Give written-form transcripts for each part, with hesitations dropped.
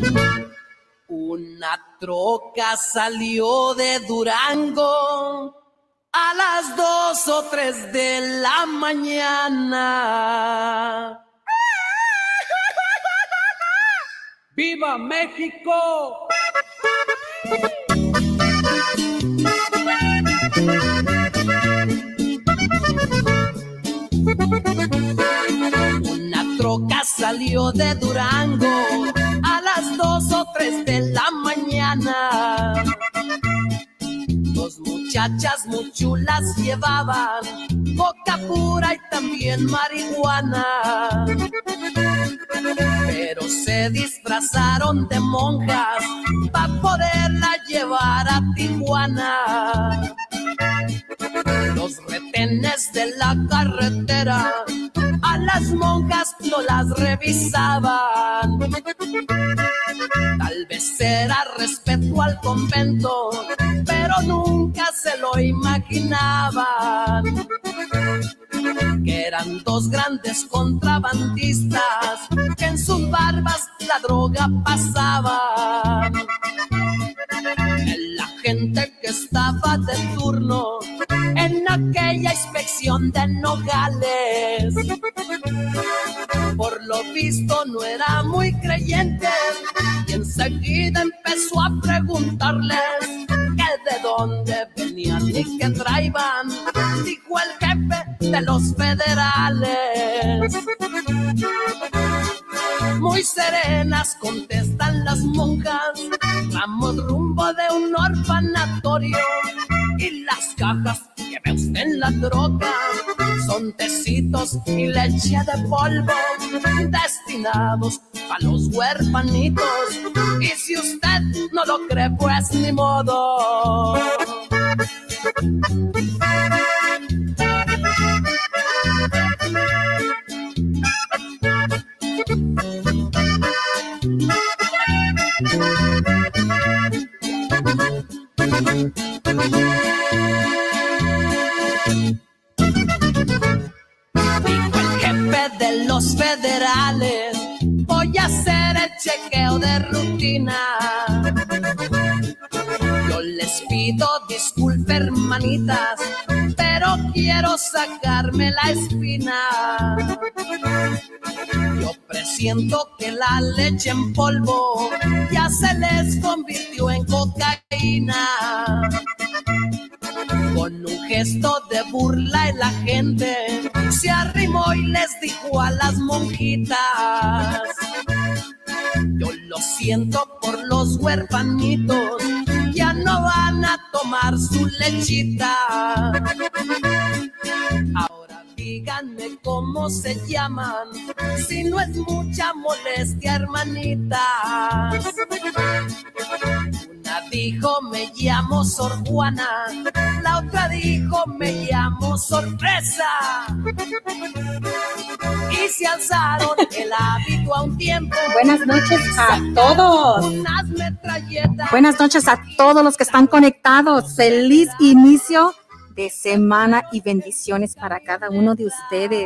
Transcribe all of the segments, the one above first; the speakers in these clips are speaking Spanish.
Una troca salió de Durango a las 2 o 3 de la mañana. ¡Viva México! Una troca salió de Durango a las 2 o 3 de la mañana. Dos muchachas muy chulas llevaban coca pura y también marihuana, pero se disfrazaron de monjas para poderla llevar a Tijuana. Los retenes de la carretera a las monjas no las revisaban. Tal vez era respeto al convento, pero nunca se lo imaginaban. Que eran dos grandes contrabandistas que en sus barbas la droga pasaban. El agente que estaba de turno en aquella inspección de Nogales, por lo visto no era muy creyente, y enseguida empezó a preguntarles que de dónde venían y qué traían. Dijo el jefe de los federales. Muy serenas contestan las monjas: vamos rumbo de un orfanatorio, y las cajas que ve usted en la troca son tecitos y leche de polvo destinados a los huerfanitos. Y si usted no lo cree, pues ni modo. Dijo el jefe de los federales: voy a hacer el chequeo de rutina. Yo les pido disculpas, hermanitas, pero quiero sacarme la espina. Yo presiento que la leche en polvo ya se les convirtió en cocaína. Con un gesto de burla el agente se arrimó y les dijo a las monjitas: yo lo siento por los huerfanitos, ya no van a tomar su lechita. Ahora díganme cómo se llaman, si no es mucha molestia, hermanitas. Una dijo: me llamo Sor Juana. La otra dijo: me llamo Sorpresa. Y se alzaron el hábito a un tiempo. Buenas noches a todos. Unas metralletas. Buenas noches a todos los que están conectados. Feliz inicio de semana y bendiciones para cada uno de ustedes.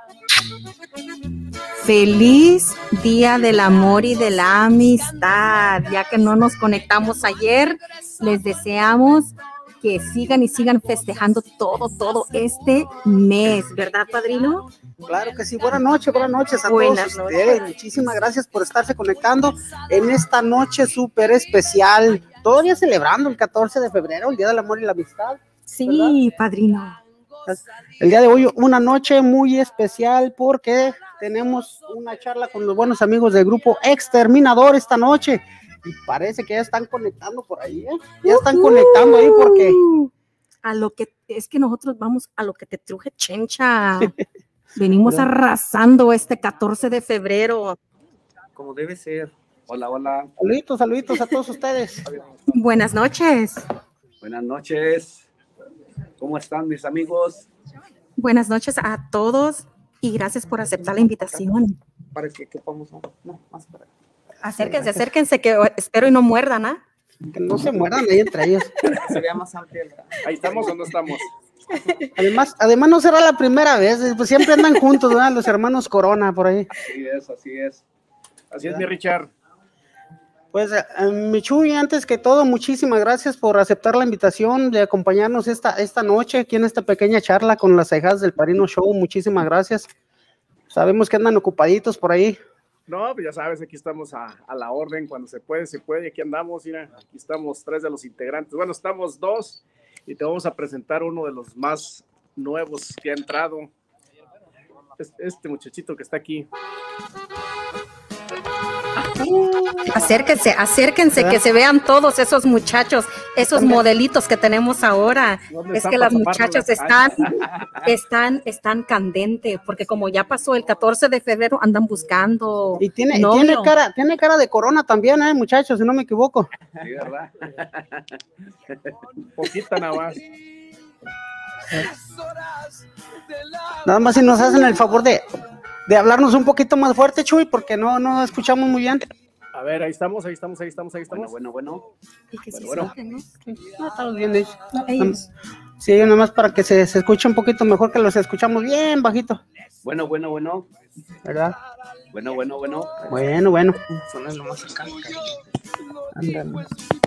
Feliz Día del Amor y de la Amistad. Ya que no nos conectamos ayer, les deseamos que sigan y sigan festejando todo este mes, ¿verdad, padrino? Claro que sí. Buenas noches a todos ustedes. Muchísimas gracias por estarse conectando en esta noche súper especial. Todavía celebrando el 14 de febrero, el Día del Amor y la Amistad. Sí, ¿verdad? padrino. El día de hoy una noche muy especial porque tenemos una charla con los buenos amigos del grupo Exterminador esta noche. Y parece que ya están conectando por ahí, ¿eh? Ya están conectando ahí porque... A lo que es que nosotros vamos a lo que te truje, chencha. Venimos arrasando este 14 de febrero. Como debe ser. Hola, hola. Saluditos a todos ustedes. Buenas noches. Buenas noches. ¿Cómo están mis amigos? Buenas noches a todos y gracias por aceptar la invitación. Para que vamos, no, más para acá. Acérquense, que espero y no muerdan, ¿ah? Que no se muerdan ahí entre ellos. Se vea más amplia. Ahí estamos o no estamos. Además no será la primera vez, pues siempre andan juntos, ¿verdad? Los hermanos Corona por ahí. Así es. Así es, mi Richard. Pues, Michuy, antes que todo, muchísimas gracias por aceptar la invitación de acompañarnos esta noche aquí en esta pequeña charla con las Ahijadas del Padrino Show. Muchísimas gracias. Sabemos que andan ocupaditos por ahí. No, pues ya sabes, aquí estamos a la orden, cuando se puede, aquí andamos, mira, aquí estamos 3 de los integrantes, bueno, estamos 2 y te vamos a presentar uno de los más nuevos que ha entrado, este muchachito que está aquí. Acérquense, que se vean todos esos muchachos, esos modelitos que tenemos ahora. Es que las muchachas están candentes, porque como ya pasó el 14 de febrero, andan buscando. Y tiene cara de corona también, muchachos, si no me equivoco. Sí, ¿verdad? Poquita nada más. Nada más si nos hacen el favor de hablarnos un poquito más fuerte, Chuy, porque no escuchamos muy bien. A ver, ahí estamos. Bueno. Estamos bien, de hecho. Sí, nada más para que se escuche un poquito mejor, que los escuchamos bien bajito. Bueno. ¿Verdad? Bueno. Bueno. Sonando más acá. Ándale.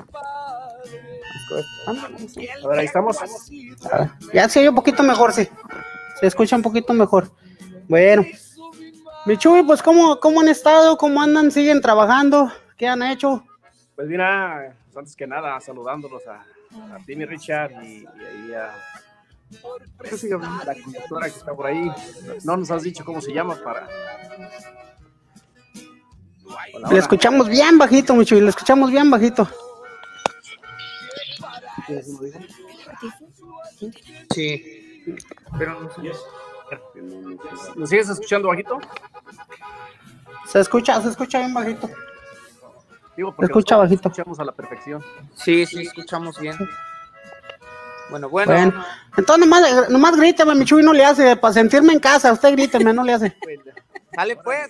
A ver, ahí estamos. Ya se oye un poquito mejor, sí. Se escucha un poquito mejor. Bueno. Michuy, pues, ¿cómo han estado? ¿Cómo andan? ¿Siguen trabajando? ¿Qué han hecho? Pues mira, antes que nada, saludándolos a Timmy Richard y a la conductora que está por ahí. No nos has dicho cómo se llama para... Hola. Le escuchamos bien bajito, Michuy, le escuchamos bien bajito. Sí, pero no sé. ¿Nos sigues escuchando bajito? Se escucha bien bajito. Digo, porque se escucha bajito. Escuchamos a la perfección. Sí, escuchamos bien. Bueno. Entonces nomás gríteme, Michuy, no le hace, para sentirme en casa, usted gríteme, no le hace. Dale pues.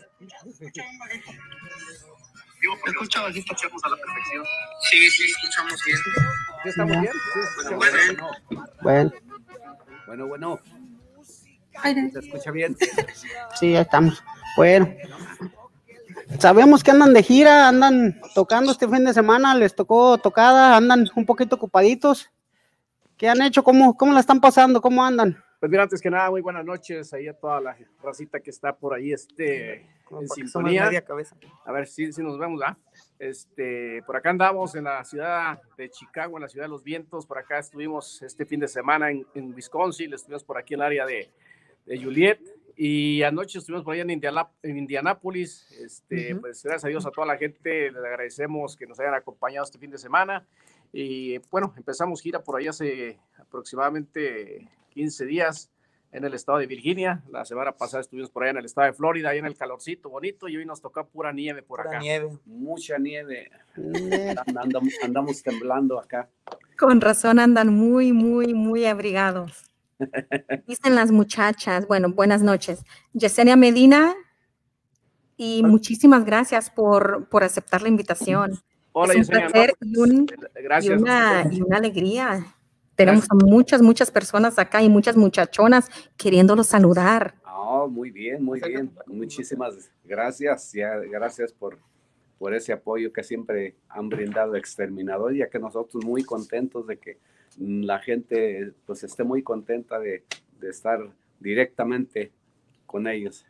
Digo, porque escucha bajito, escuchamos a la perfección. Sí, escuchamos bien. ¿Sí estamos bien? Sí, Bueno. ¿Se escucha bien? Sí, ahí estamos. Bueno. Sabemos que andan de gira, andan tocando este fin de semana, les tocó tocada, andan un poquito ocupaditos. ¿Qué han hecho? ¿Cómo la están pasando? ¿Cómo andan? Pues mira, antes que nada, muy buenas noches ahí a toda la racita que está por ahí en sintonía. A ver si nos vemos, ¿ah? Por acá andamos en la ciudad de Chicago, en la ciudad de los vientos. Por acá estuvimos este fin de semana en Wisconsin, estuvimos por aquí en el área de Joliet, y anoche estuvimos por allá en Indianápolis. Pues gracias a Dios, a toda la gente les agradecemos que nos hayan acompañado este fin de semana. Y bueno, empezamos gira por ahí hace aproximadamente 15 días en el estado de Virginia. La semana pasada estuvimos por allá en el estado de Florida, ahí en el calorcito bonito, y hoy nos tocó pura nieve por acá. Mucha nieve. Andamos temblando acá. Con razón andan muy, muy, muy abrigados. Dicen las muchachas, bueno, buenas noches. Yesenia Medina, y muchísimas gracias por aceptar la invitación. Hola, es un Yesenia, placer gracias. y una alegría. Tenemos a muchas personas acá y muchas muchachonas queriéndolos saludar. Oh, muy bien. Muchísimas gracias. Gracias por ese apoyo que siempre han brindado Exterminador, ya que nosotros muy contentos de que la gente pues esté muy contenta de estar directamente con ellos.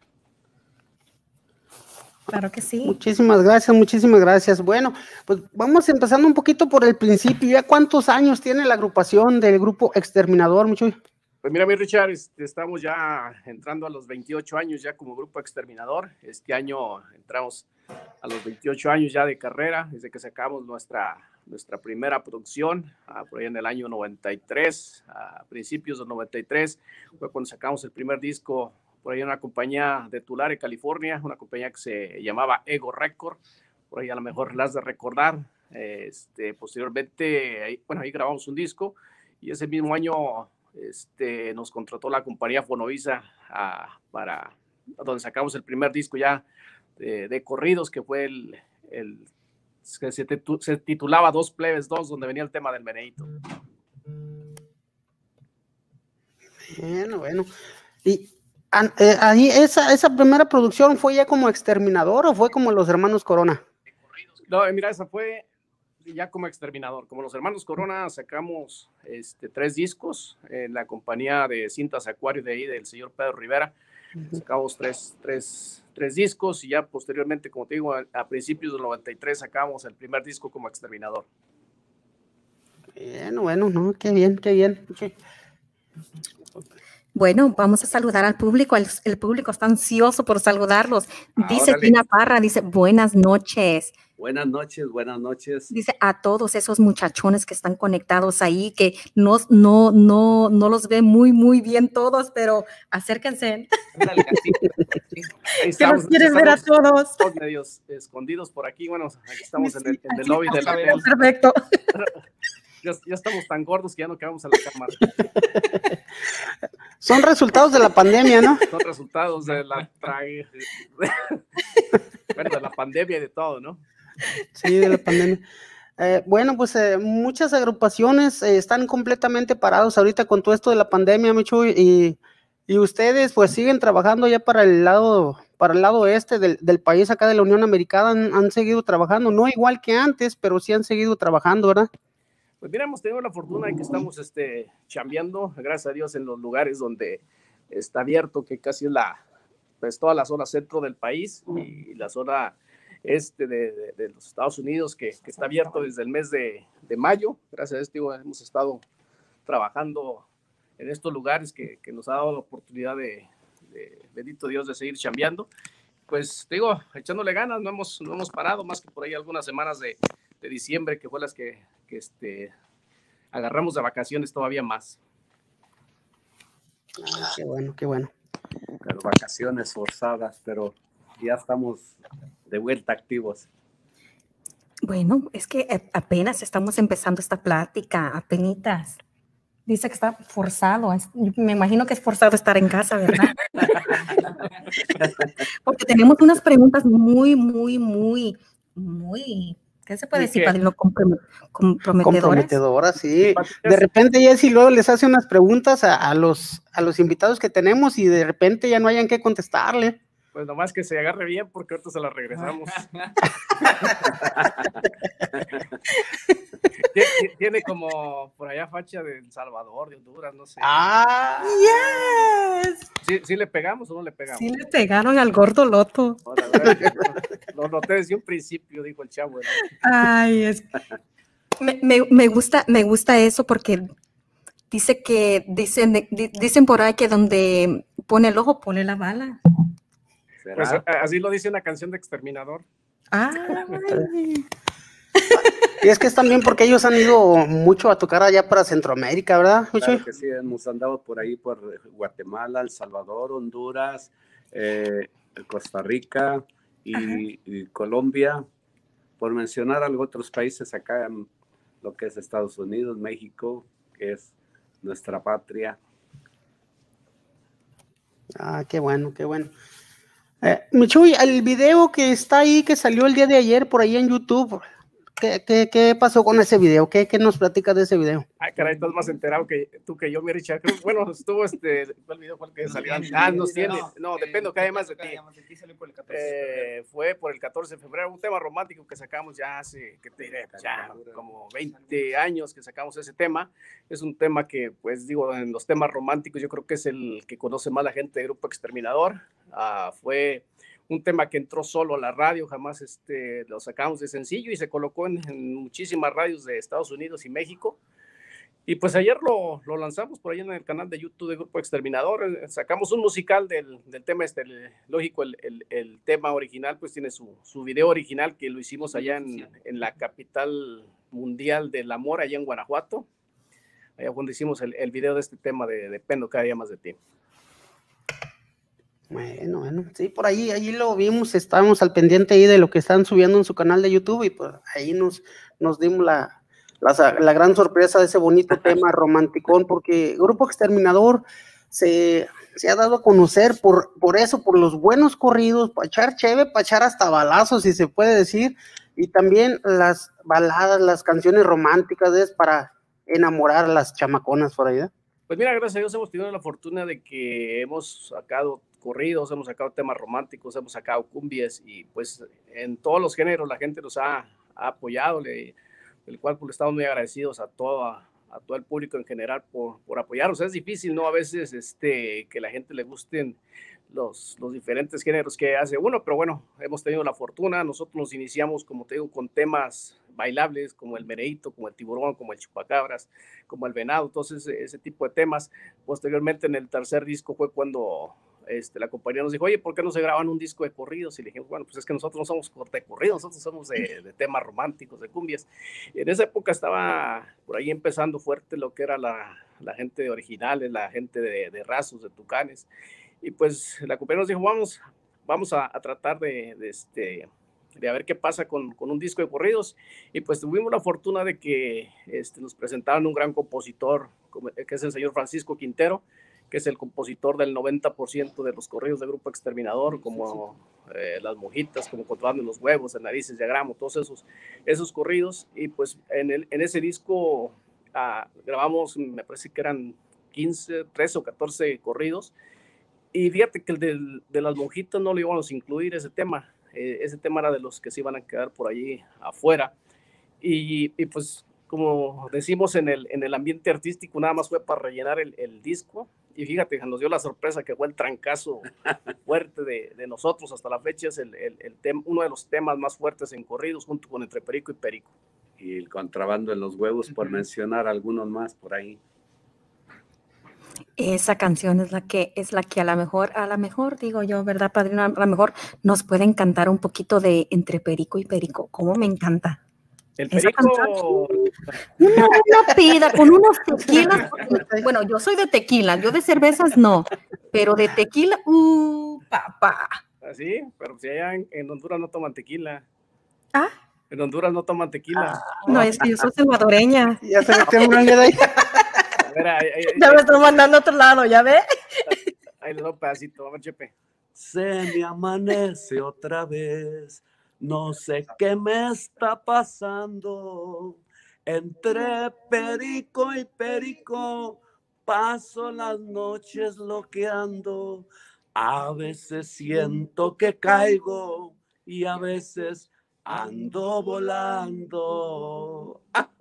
Claro que sí. Muchísimas gracias. Bueno, pues vamos empezando un poquito por el principio. ¿Ya cuántos años tiene la agrupación del grupo Exterminador, Michuy? Pues mira, mi Richard, estamos ya entrando a los 28 años ya como grupo Exterminador. Este año entramos a los 28 años ya de carrera, desde que sacamos nuestra primera producción, por ahí en el año 93, a principios del 93, fue cuando sacamos el primer disco por ahí en una compañía de Tulare, California, una compañía que se llamaba Ego Record, por ahí a lo mejor las de recordar. Posteriormente, ahí grabamos un disco, y ese mismo año nos contrató la compañía Fonovisa para donde sacamos el primer disco ya de corridos, que fue el que se titulaba Dos Plebes 2, donde venía el tema del meneíto. Bueno. Y ahí esa primera producción, ¿fue ya como Exterminador o fue como Los Hermanos Corona? No, mira, esa fue ya como Exterminador. Como los hermanos Corona sacamos 3 discos en la compañía de Cintas Acuario de ahí, del señor Pedro Rivera. Sacamos tres discos y ya posteriormente, como te digo, a principios del 93 sacamos el primer disco como Exterminador. Bueno, no, qué bien, qué bien. Bueno, vamos a saludar al público. El público está ansioso por saludarlos. Dice Órale. Tina Parra, dice, buenas noches. Buenas noches, buenas noches. Dice a todos esos muchachones que están conectados ahí, que no los ve muy bien todos, pero acérquense. Ándale, así. Ahí Que los quieren ver a todos. Todos medios escondidos por aquí. Bueno, aquí estamos en el lobby del hotel. Perfecto. Ya estamos tan gordos que ya no quedamos a la cámara. Son resultados de la pandemia, ¿no? Son resultados de la bueno, de la pandemia y de todo, ¿no? Sí, de la pandemia. Bueno, pues muchas agrupaciones están completamente parados ahorita con todo esto de la pandemia, Michu, y ustedes pues siguen trabajando ya para el lado este del país, acá de la Unión Americana, han seguido trabajando, no igual que antes, pero sí han seguido trabajando, ¿verdad? Pues mira, hemos tenido la fortuna de que estamos chambeando, gracias a Dios, en los lugares donde está abierto, que casi es pues toda la zona centro del país y la zona de los Estados Unidos, que está abierto desde el mes de mayo. Gracias a Dios, digo, hemos estado trabajando en estos lugares que nos ha dado la oportunidad de bendito Dios, de seguir chambeando. Pues digo, echándole ganas, no hemos parado más que por ahí algunas semanas de diciembre, que fue las que agarramos de vacaciones todavía más. Qué bueno, qué bueno. Pero vacaciones forzadas, pero ya estamos de vuelta activos. Bueno, es que apenas estamos empezando esta plática, apenitas. Dice que está forzado, me imagino que es forzado estar en casa, ¿verdad? Porque tenemos unas preguntas muy, ¿qué se puede decir, padrino? Comprometedoras, sí. De repente Jessy luego les hace unas preguntas a los invitados que tenemos y de repente ya no hayan que contestarle. Pues nomás que se agarre bien porque ahorita se las regresamos. Tiene como por allá facha de El Salvador, de Honduras, no sé. ¡Ah! ¡Yes! ¿Sí le pegamos o no le pegamos? Sí le pegaron al gordo loto. Lo noté desde un principio, dijo el chavo, ¿no? Ay, me gusta eso porque dicen por ahí que donde pone el ojo, pone la bala. Pues así lo dice una canción de Exterminador. Ay. Y es que es también porque ellos han ido mucho a tocar allá para Centroamérica, ¿verdad? Claro que sí, hemos andado por ahí, por Guatemala, El Salvador, Honduras, Costa Rica y Colombia, por mencionar algunos otros países acá en lo que es Estados Unidos, México, que es nuestra patria. Qué bueno, qué bueno. Michuy, el video que está ahí, que salió el día de ayer por ahí en YouTube, ¿qué pasó con ese video? ¿Qué nos platicas de ese video? Ay, caray, estás más enterado que tú que yo, mi Richard. Bueno, estuvo ¿cuál video fue el que salió? Nos tiene. No, depende, que hay más de ti. Fue por el 14 de febrero, un tema romántico que sacamos ya hace, ¿qué te diré? Ya como 20 años que sacamos ese tema. Es un tema que, pues digo, en los temas románticos yo creo que es el que conoce más la gente de Grupo Exterminador. Fue un tema que entró solo a la radio, jamás lo sacamos de sencillo y se colocó en muchísimas radios de Estados Unidos y México. Y pues ayer lo lanzamos por ahí en el canal de YouTube de Grupo Exterminador. Sacamos un musical del tema lógico, el tema original pues tiene su video original que lo hicimos allá en la capital mundial del amor, allá en Guanajuato. Allá cuando hicimos el video de este tema de Dependo cada día más de ti. Bueno, sí, por ahí lo vimos, estábamos al pendiente ahí de lo que están subiendo en su canal de YouTube y pues ahí nos dimos la gran sorpresa de ese bonito tema romanticón, porque Grupo Exterminador se ha dado a conocer por eso, por los buenos corridos, para echar cheve, para echar hasta balazos, si se puede decir, y también las baladas, las canciones románticas, es para enamorar a las chamaconas por ahí, ¿eh? Pues mira, gracias a Dios hemos tenido la fortuna de que hemos sacado corridos, hemos sacado temas románticos, hemos sacado cumbias y pues en todos los géneros la gente nos ha apoyado, el cual pues, estamos muy agradecidos a todo el público en general por apoyarnos. Es difícil, ¿no? A veces que la gente le gusten los diferentes géneros que hace uno, pero bueno, hemos tenido la fortuna. Nosotros nos iniciamos, como te digo, con temas bailables como el meneíto, como el tiburón, como el chupacabras, como el venado, entonces ese tipo de temas. Posteriormente en el tercer disco fue cuando la compañía nos dijo, oye, ¿por qué no se graban un disco de corridos? Y le dijimos, bueno, pues es que nosotros no somos de corridos, nosotros somos de temas románticos, de cumbias. Y en esa época estaba por ahí empezando fuerte lo que era la gente de Originales, la gente de Rasos, de Tucanes. Y pues la compañía nos dijo, vamos a tratar de ver qué pasa con un disco de corridos. Y pues tuvimos la fortuna de que nos presentaron un gran compositor, que es el señor Francisco Quintero, que es el compositor del 90% de los corridos del Grupo Exterminador, como Las Mojitas, como Controlando los Huevos, El Narices de Agramo, todos esos corridos. Y pues en ese disco grabamos, me parece que eran 13 o 14 corridos. Y fíjate que el de Las Monjitas no lo íbamos a incluir ese tema. Ese tema era de los que se iban a quedar por allí afuera. Y pues, como decimos en el ambiente artístico, nada más fue para rellenar el disco. Y fíjate, nos dio la sorpresa que fue el trancazo fuerte de nosotros. Hasta la fecha es uno de los temas más fuertes en corridos, junto con Entre Perico y Perico. Y el Contrabando en los Huevos, por mencionar algunos más por ahí. Esa canción es la que a lo mejor digo yo, ¿verdad, padrino? A lo mejor nos pueden cantar un poquito de Entre Perico y Perico. ¿Cómo me encanta? El Perico. Una pida con unos tequilas. Bueno, yo soy de tequila, yo de cervezas no, pero de tequila, papá. ¿Así? Pero si allá en Honduras no toman tequila. ¿Ah? En Honduras no toman tequila. No, es que yo soy salvadoreña. Ya se metió una de ahí. Ya me estoy mandando a otro lado, ¿ya ve? Ahí le doy un pedacito, vamos, Chepe. Se me amanece otra vez, no sé qué me está pasando. Entre perico y perico paso las noches loqueando. A veces siento que caigo y a veces ando volando.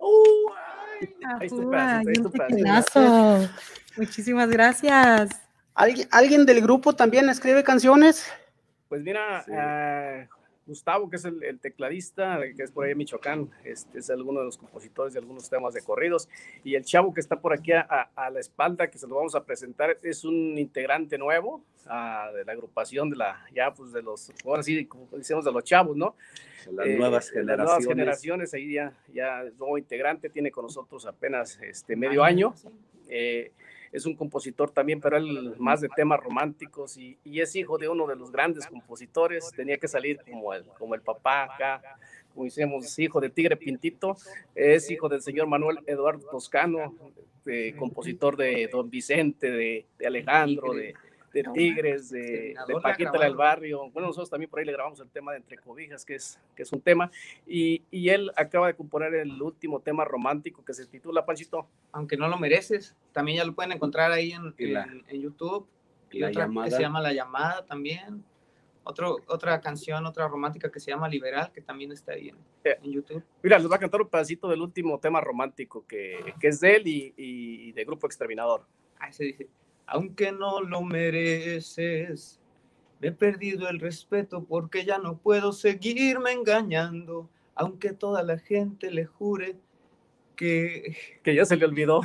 Ahí está un tequilazo. Muchísimas gracias. ¿Alguien del grupo también escribe canciones? Pues mira, sí. Gustavo, que es el tecladista, que es por ahí en Michoacán, es alguno de los compositores de algunos temas de corridos, y el chavo que está por aquí a la espalda, que se lo vamos a presentar, es un integrante nuevo de la agrupación de los, ahora sí, como decimos, de los chavos, ¿no? Las nuevas generaciones. Las nuevas generaciones, ahí ya es nuevo integrante, tiene con nosotros apenas medio año. Es un compositor también, pero él más de temas románticos y es hijo de uno de los grandes compositores. Tenía que salir como el papá acá, como decíamos, hijo de Tigre Pintito. Es hijo del señor Manuel Eduardo Toscano, compositor de Don Vicente, de Alejandro, de Tigres, de Paquita del Barrio. Bueno, nosotros también por ahí le grabamos el tema de Entre Cobijas, que es un tema, y él acaba de componer el último tema romántico que se titula, Panchito, Aunque no lo mereces. También ya lo pueden encontrar ahí en YouTube. Y otra que se llama La Llamada también. Otra canción, otra romántica que se llama Liberal, que también está ahí en YouTube. Mira, les voy a cantar un pedacito del último tema romántico que es de él y de Grupo Exterminador. Ahí se dice: aunque no lo mereces, me he perdido el respeto porque ya no puedo seguirme engañando, aunque toda la gente le jure que ya se le olvidó.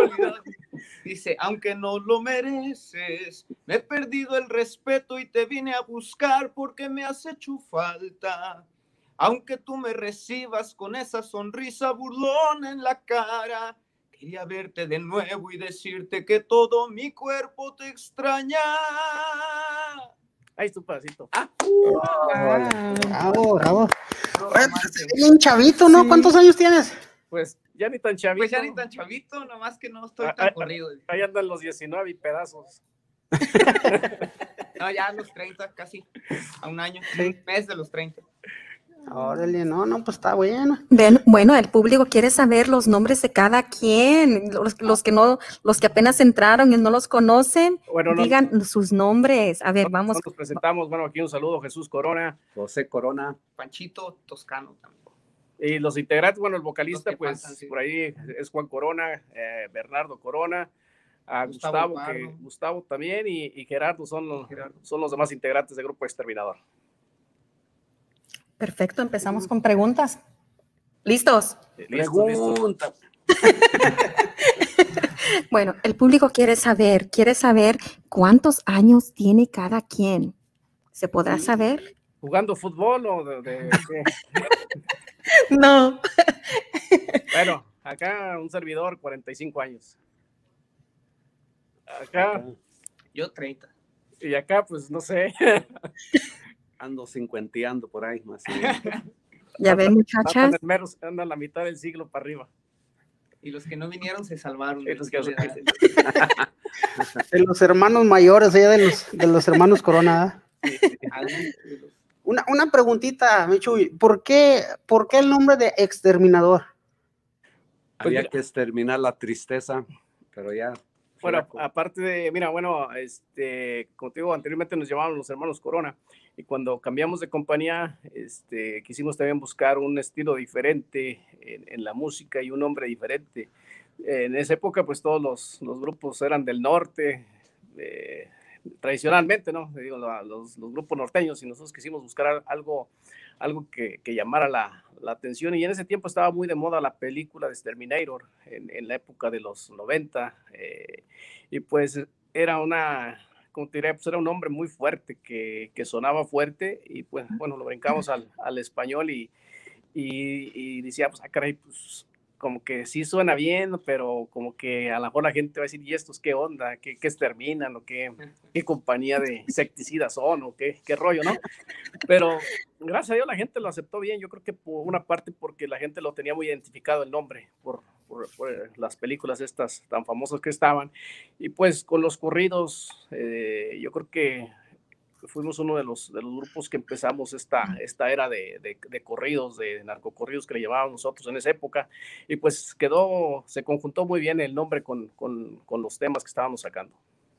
Dice: aunque no lo mereces, me he perdido el respeto y te vine a buscar porque me has hecho falta. Aunque tú me recibas con esa sonrisa burlona en la cara, quería verte de nuevo y decirte que todo mi cuerpo te extraña. Ahí es tu pedacito. Bravo. Bien chavito, ¿no? Sí. ¿Cuántos años tienes? Pues ya ni tan chavito. Pues ya ni tan chavito, nomás que no estoy tan corrido. Ahí andan los 19 y pedazos. No, ya a los 30 casi, a un año, un mes de los 30. Órale, no, pues está bueno. Bueno, el público quiere saber los nombres de cada quien, los que apenas entraron y no los conocen, bueno, digan sus nombres. A ver, vamos. Nos presentamos, bueno, aquí un saludo, Jesús Corona. José Corona. Panchito Toscano también. Y los integrantes, bueno, el vocalista, pues, faltan, sí. por ahí es Juan Corona, Bernardo Corona, Gustavo también, y Gerardo son los demás integrantes del Grupo Exterminador. Perfecto, empezamos con preguntas. ¿Listos? Pregunta. Bueno, el público quiere saber cuántos años tiene cada quien. ¿Se podrá saber? ¿Jugando fútbol o de qué? No. Bueno, acá un servidor, 45 años. Acá. Yo 30. Y acá, pues, no sé. Ando cincuenteando por ahí, más o menos. Ya ven, muchachas. Andan la mitad del siglo para arriba. Y los que no vinieron se salvaron. De los hermanos mayores, allá de los hermanos Corona. Una preguntita, Michuy. ¿Por qué el nombre de Exterminador? Había que exterminar la tristeza, pero ya. Bueno, aparte de, mira, bueno, como te digo, anteriormente nos llamaban los hermanos Corona, y cuando cambiamos de compañía, quisimos también buscar un estilo diferente en la música y un nombre diferente. En esa época, pues todos los grupos eran del norte, tradicionalmente, ¿no? Digo, los grupos norteños, y nosotros quisimos buscar algo que llamara la atención, y en ese tiempo estaba muy de moda la película de Terminator, en la época de los 90, y pues era como te diré, pues era un nombre muy fuerte, que sonaba fuerte, y pues bueno, lo brincamos al español, y decía, pues, caray, pues como que sí suena bien, pero como que a lo mejor la gente va a decir, ¿y estos qué onda? ¿Qué exterminan? ¿O qué compañía de insecticidas son? ¿O qué rollo, no? Pero gracias a Dios la gente lo aceptó bien. Yo creo que por una parte porque la gente lo tenía muy identificado el nombre, por las películas estas tan famosas que estaban. Y pues con los corridos, yo creo que fuimos uno de los grupos que empezamos esta era de corridos, de narcocorridos que le llamábamos nosotros en esa época, y pues se conjuntó muy bien el nombre con los temas que estábamos sacando.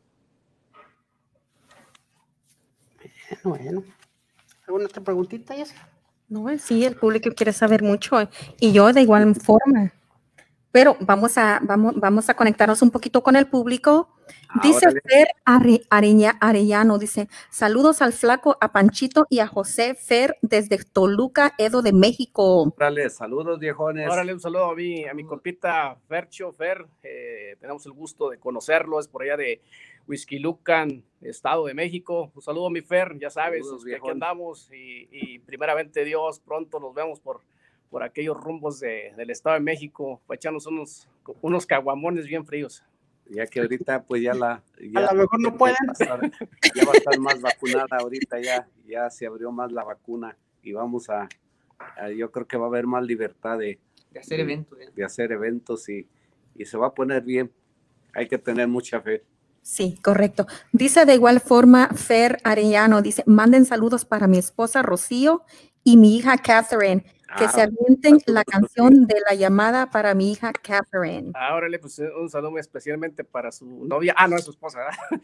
Bueno. ¿Alguna otra preguntita, Jessica? No, sí, el público quiere saber mucho, y yo de igual forma. Pero vamos a conectarnos un poquito con el público. Dice Fer Arellano, dice, saludos al Flaco, a Panchito y a José Fer desde Toluca, Edo de México. Órale, saludos, viejones. Órale, un saludo a mi compita Fercho, Fer. Tenemos el gusto de conocerlo, es por allá de Huixquilucan, Estado de México. Un saludo, mi Fer, ya sabes, saludos, que aquí andamos, y primeramente Dios, pronto nos vemos por aquellos rumbos del Estado de México, para echarnos unos caguamones bien fríos. Ya que ahorita pues a lo mejor no pueden. Ya va a estar más vacunada ahorita, ya se abrió más la vacuna, y vamos yo creo que va a haber más libertad de hacer eventos. De hacer eventos, y se va a poner bien. Hay que tener mucha fe. Sí, correcto. Dice de igual forma Fer Arellano, dice, manden saludos para mi esposa Rocío y mi hija Catherine, que se avienten la canción de la llamada para mi hija Catherine. Órale, pues un saludo especialmente para su novia, no es su esposa, ¿verdad?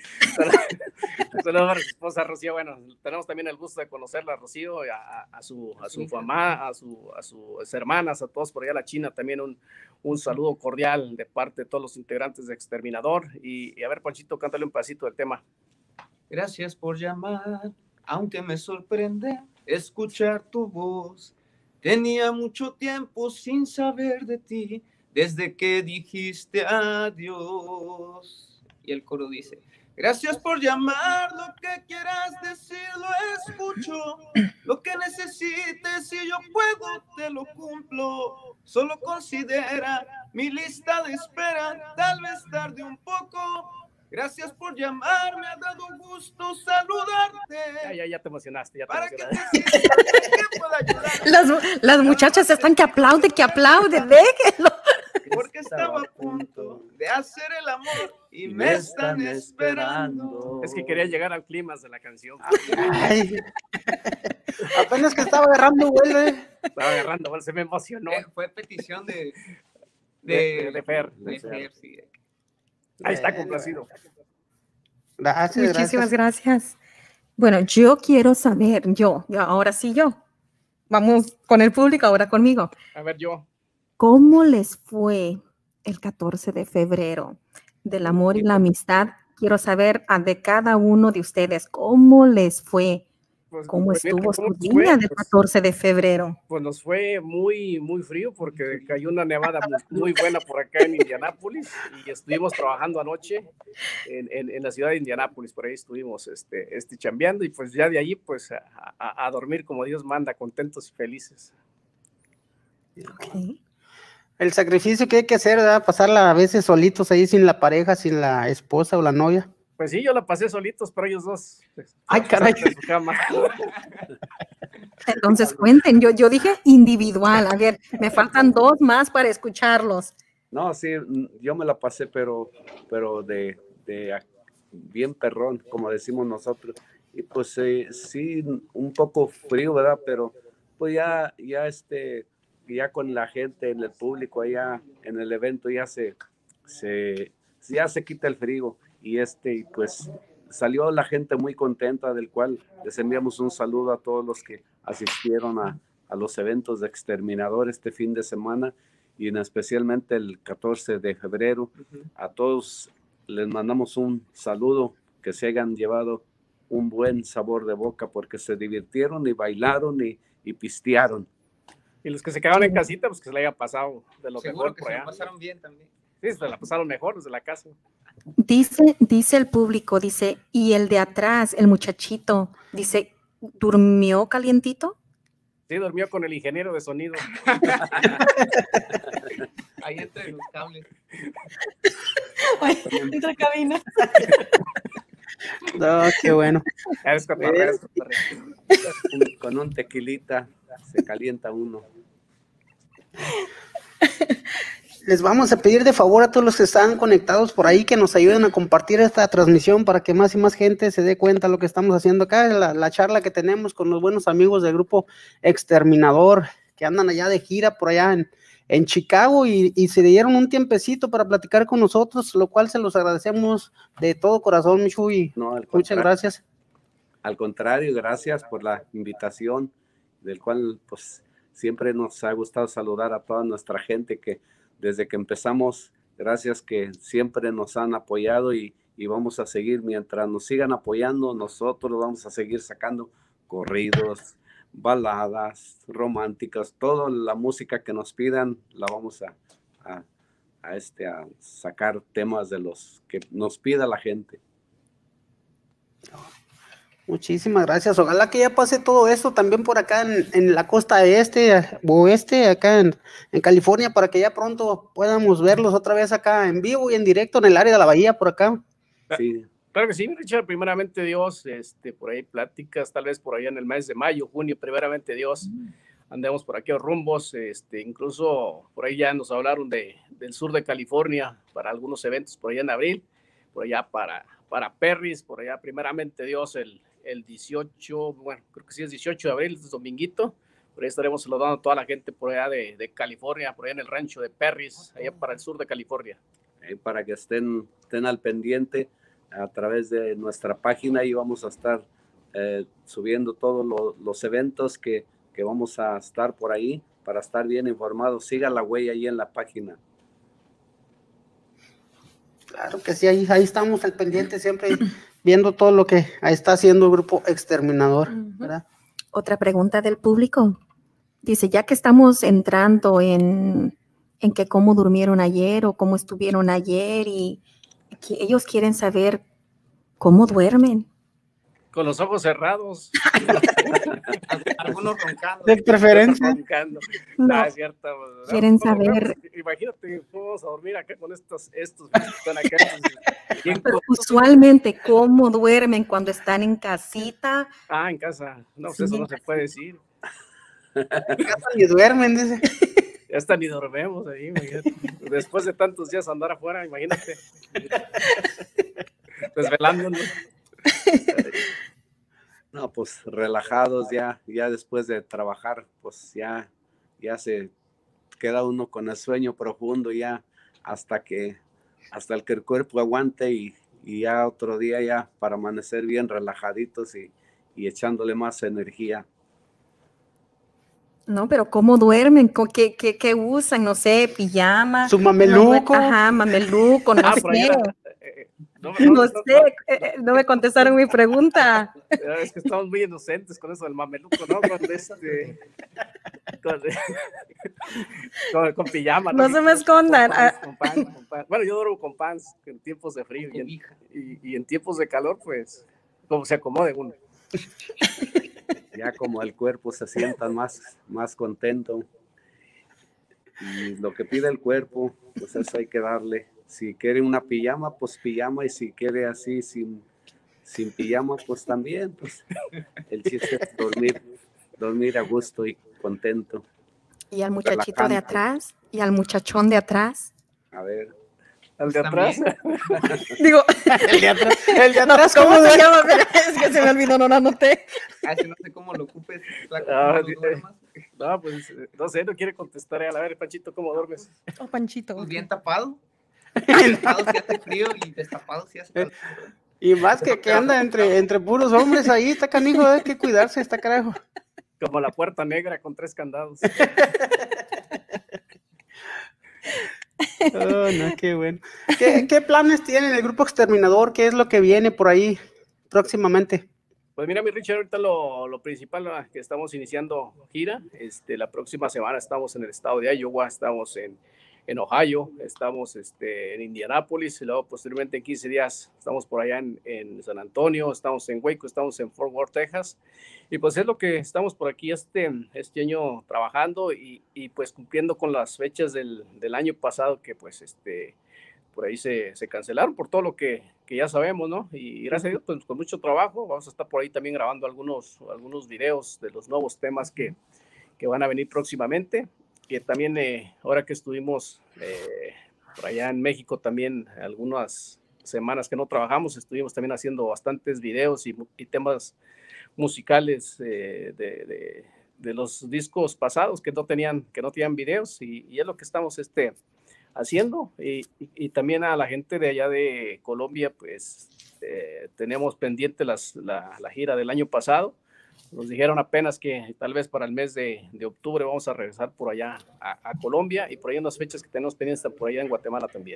Un saludo para su esposa Rocío. Bueno, tenemos también el gusto de conocerla, Rocío, a su mamá, a sus hermanas, a todos por allá, la China, también un saludo cordial de parte de todos los integrantes de Exterminador. Y a ver, Panchito, cántale un pedacito del tema. Gracias por llamar, aunque me sorprende escuchar tu voz. Tenía mucho tiempo sin saber de ti, desde que dijiste adiós. Y el coro dice, gracias por llamar, lo que quieras decir lo escucho. Lo que necesites, si yo puedo, te lo cumplo. Solo considera mi lista de espera, tal vez tarde un poco. Gracias por llamar, me ha dado gusto saludarte. Ya te emocionaste. Para que te sientas que pueda ayudar. Las muchachas están que aplauden, déjenlo. Porque estaba a punto de hacer el amor y y me están esperando. Es que quería llegar al clímax de la canción. Ay. Apenas que estaba agarrando vuelo. Estaba agarrando vuelo, se me emocionó. Fue petición de Fer. Sí. Ahí está complacido. Gracias, Muchísimas gracias. Bueno, yo quiero saber, ahora sí yo. Vamos con el público, ahora conmigo. A ver, yo. ¿Cómo les fue el 14 de febrero del amor y la amistad? Quiero saber de cada uno de ustedes, ¿cómo les fue? ¿Cómo estuvo su día del 14 de febrero? Pues nos fue muy, muy frío porque cayó una nevada muy buena por acá en Indianápolis y estuvimos trabajando anoche en la ciudad de Indianápolis, por ahí estuvimos chambeando y pues ya de allí pues a dormir como Dios manda, contentos y felices. Okay. El sacrificio que hay que hacer, ¿verdad? Pasarla a veces solitos ahí sin la pareja, sin la esposa o la novia. Pues sí, yo la pasé solitos, pero ellos dos. Ay, caray. En su cama. Entonces cuenten, yo dije individual, a ver, me faltan dos más para escucharlos. No, sí, yo me la pasé, pero de bien perrón, como decimos nosotros. Y pues sí, un poco frío, ¿verdad? Pero pues ya con la gente, en el público, allá en el evento, ya se quita el frío. Y pues salió la gente muy contenta, del cual les enviamos un saludo a todos los que asistieron a los eventos de Exterminador este fin de semana y especialmente el 14 de febrero. A todos les mandamos un saludo, que se hayan llevado un buen sabor de boca porque se divirtieron y bailaron y pistearon. Y los que se quedaron en casita, pues que se la haya pasado de lo Seguro mejor que por se allá. la pasaron bien también. Sí, se la pasaron mejor desde la casa. Dice el público, y el de atrás, el muchachito, dice, ¿durmió calientito? Sí, durmió con el ingeniero de sonido. Ahí entre los cables. Entre cabinas. No, qué bueno. Es cotorreo. Con un tequilita se calienta uno. Les vamos a pedir de favor a todos los que están conectados por ahí que nos ayuden a compartir esta transmisión para que más y más gente se dé cuenta de lo que estamos haciendo acá, la charla que tenemos con los buenos amigos del grupo Exterminador, que andan allá de gira por allá en Chicago y se dieron un tiempecito para platicar con nosotros, lo cual se los agradecemos de todo corazón, Michu, y muchas gracias. Al contrario, gracias por la invitación, del cual pues siempre nos ha gustado saludar a toda nuestra gente que desde que empezamos, gracias que siempre nos han apoyado y vamos a seguir, mientras nos sigan apoyando, nosotros vamos a seguir sacando corridos, baladas, románticas, toda la música que nos pidan, la vamos a sacar temas de los que nos pida la gente. Muchísimas gracias. Ojalá que ya pase todo esto también por acá en la costa oeste, acá en California, para que ya pronto podamos verlos otra vez acá en vivo y en directo en el área de la bahía por acá. Sí. Claro que sí, Richard, primeramente Dios, por ahí pláticas, tal vez por allá en el mes de mayo, junio, primeramente Dios, andemos por aquí a rumbos, incluso por ahí ya nos hablaron del sur de California para algunos eventos por allá en abril, por allá para Perris, por allá primeramente Dios el 18, bueno, creo que sí es 18 de abril, es dominguito, por ahí estaremos saludando a toda la gente por allá de California, por allá en el rancho de Perris, allá para el sur de California. Para que estén al pendiente a través de nuestra página y vamos a estar subiendo todos los eventos que vamos a estar por ahí para estar bien informados. Siga la huella ahí en la página. Claro que sí, ahí estamos al pendiente siempre viendo todo lo que está haciendo el grupo Exterminador, ¿verdad? Otra pregunta del público. Dice, ya que estamos entrando en que cómo durmieron ayer o cómo estuvieron ayer y que ellos quieren saber cómo duermen. Con los ojos cerrados. Algunos roncando. De preferencia. Roncando. No. Es cierto. Quieren saber. Imagínate, vamos a dormir acá con estos que están acá. Pero usualmente, ¿cómo duermen cuando están en casita? En casa. No, pues eso no se puede decir. En casa ni duermen, dice. Ya hasta ni dormimos ahí, imagínate. Después de tantos días andar afuera, imagínate. Desvelándonos. No, pues relajados ya después de trabajar, pues ya se queda uno con el sueño profundo ya hasta el que el cuerpo aguante y ya otro día ya para amanecer bien relajaditos y echándole más energía. No, pero ¿cómo duermen? ¿Qué usan? No sé, pijama. Su mameluco. Ajá, mameluco, no sé. No sé, no me contestaron mi pregunta. Es que estamos muy inocentes con eso del mameluco, ¿no? Con pijama. No se me escondan. Con pants. Bueno, yo duermo con pants en tiempos de frío y en tiempos de calor, pues, como se acomode uno. Ya como el cuerpo se sienta más contento. Y lo que pide el cuerpo, pues eso hay que darle. Si quiere una pijama, pues pijama, y si quiere así sin pijama, pues también, pues el chiste es dormir a gusto y contento. ¿Y al muchachito de atrás? ¿Y al muchachón de atrás? A ver. ¿El de atrás? Digo, el de atrás, ¿cómo se llama? Es que se me olvidó, no lo anoté. No sé cómo lo ocupes. No, pues, no sé, no quiere contestar. A ver, Panchito, ¿cómo duermes? Oh, Panchito. Pues bien tapado. Tapado si hace frío y destapado si hace calor. Y más que anda entre puros hombres ahí, está canijo, hay que cuidarse, está carajo. Como la puerta negra con 3 candados. Oh, no, qué bueno. ¿Qué planes tienen el Grupo Exterminador? ¿Qué es lo que viene por ahí próximamente? Pues mira, mi Richard, ahorita lo principal que estamos iniciando gira. La próxima semana estamos en el estado de Iowa, estamos en Ohio, estamos en Indianápolis, y luego posteriormente en 15 días estamos por allá en San Antonio, estamos en Waco, estamos en Fort Worth, Texas, y pues es lo que estamos por aquí este año trabajando y pues cumpliendo con las fechas del año pasado que pues por ahí se cancelaron por todo lo que ya sabemos, ¿no? Y gracias a Dios, pues con mucho trabajo, vamos a estar por ahí también grabando algunos videos de los nuevos temas que van a venir próximamente. Que también ahora que estuvimos por allá en México también algunas semanas que no trabajamos, estuvimos también haciendo bastantes videos y temas musicales de los discos pasados que no tenían videos y es lo que estamos haciendo y también a la gente de allá de Colombia pues tenemos pendiente la gira del año pasado. Nos dijeron apenas que tal vez para el mes de octubre vamos a regresar por allá a Colombia y por ahí unas fechas que tenemos pendientes por allá en Guatemala también.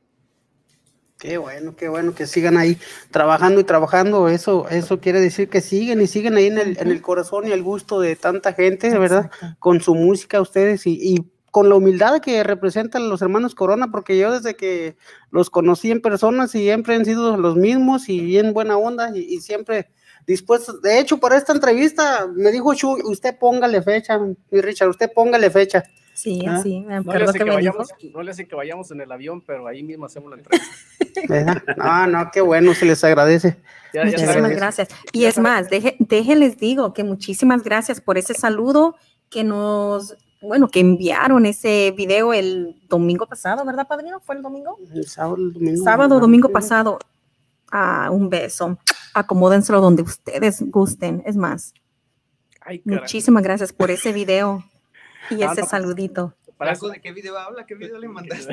Qué bueno que sigan ahí trabajando y trabajando. Eso quiere decir que siguen ahí en el corazón y el gusto de tanta gente, de verdad, con su música ustedes y con la humildad que representan los hermanos Corona, porque yo desde que los conocí en persona siempre han sido los mismos y bien buena onda y siempre dispuestos. De hecho, para esta entrevista me dijo Chuy, usted póngale fecha, mi Richard, usted póngale fecha. Sí, así. No le hacen que vayamos en el avión, pero ahí mismo hacemos la entrevista. No, qué bueno, se les agradece. Muchísimas gracias. Y es más, déjenles digo que muchísimas gracias por ese saludo que que enviaron ese video el domingo pasado, ¿verdad, padrino? ¿Fue el domingo? El domingo. Domingo pasado. Un beso. Acomódenselo donde ustedes gusten. Es más, muchísimas gracias por ese video y ese saludito. ¿De qué video habla? ¿Qué video le mandaste?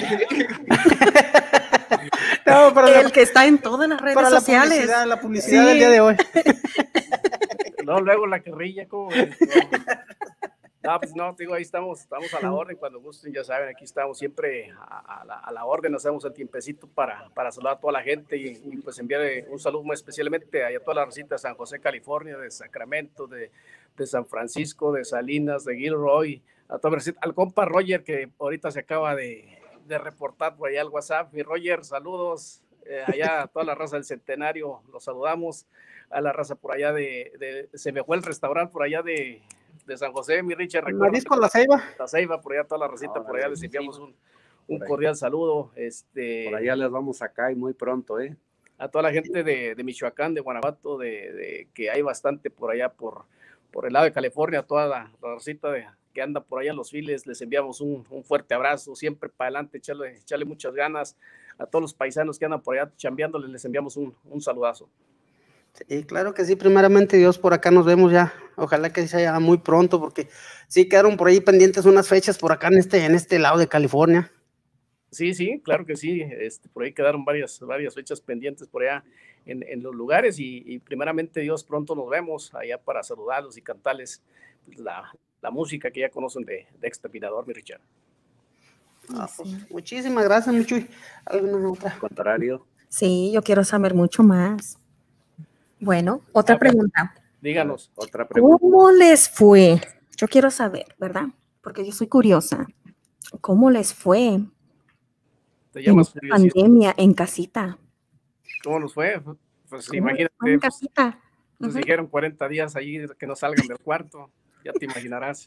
El que está en todas las redes sociales. La publicidad del día de hoy. No, luego la carrilla, ¿cómo? No, pues no, digo, ahí estamos a la orden, cuando gusten, ya saben, aquí estamos siempre a la orden, nos hacemos el tiempecito para saludar a toda la gente y pues enviar un saludo muy especialmente a toda la recita de San José, California, de Sacramento, de San Francisco, de Salinas, de Gilroy, a toda la recita, al compa Roger, que ahorita se acaba de reportar por allá al WhatsApp. Mi Roger, saludos, allá a toda la raza del Centenario, los saludamos, a la raza por allá se me fue el restaurante por allá de San José, mi Richard. Marisco La Ceiba. La Ceiba, por allá toda la recita, por allá les enviamos un cordial saludo. Por allá les vamos a caer muy pronto, A toda la gente de Michoacán, de Guanajuato, que hay bastante por allá, por el lado de California, toda la recita que anda por allá en los files, les enviamos un fuerte abrazo, siempre para adelante, echarle muchas ganas. A todos los paisanos que andan por allá chambeándoles, les enviamos un saludazo. Sí, claro que sí, primeramente Dios, por acá nos vemos ya, ojalá que sea muy pronto, porque sí quedaron por ahí pendientes unas fechas por acá en este lado de California. Sí, claro que sí, por ahí quedaron varias fechas pendientes por allá en los lugares y primeramente Dios, pronto nos vemos allá para saludarlos y cantarles pues, la música que ya conocen de Exterminador, mi Richard. Pues, muchísimas gracias, Michuy. ¿Alguna otra? Al contrario. Sí, yo quiero saber mucho más. Bueno, otra pregunta. Díganos. Otra pregunta. ¿Cómo les fue? Yo quiero saber, ¿verdad? Porque yo soy curiosa. ¿Cómo les fue en esta pandemia en casita? ¿Cómo nos fue? Pues ¿Cómo imagínate. en casita? Nos dijeron 40 días ahí que no salgan del cuarto. Ya te imaginarás.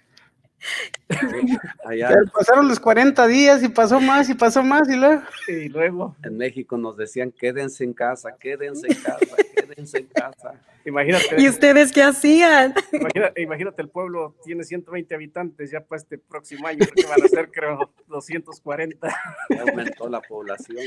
Allá, pero pasaron los 40 días y pasó más y luego. En México nos decían quédense en casa, quédense en casa, quédense en casa. Imagínate. ¿Y ustedes qué hacían? Imagínate, el pueblo tiene 120 habitantes, ya para este próximo año creo que van a ser, creo, 240. Ya aumentó la población.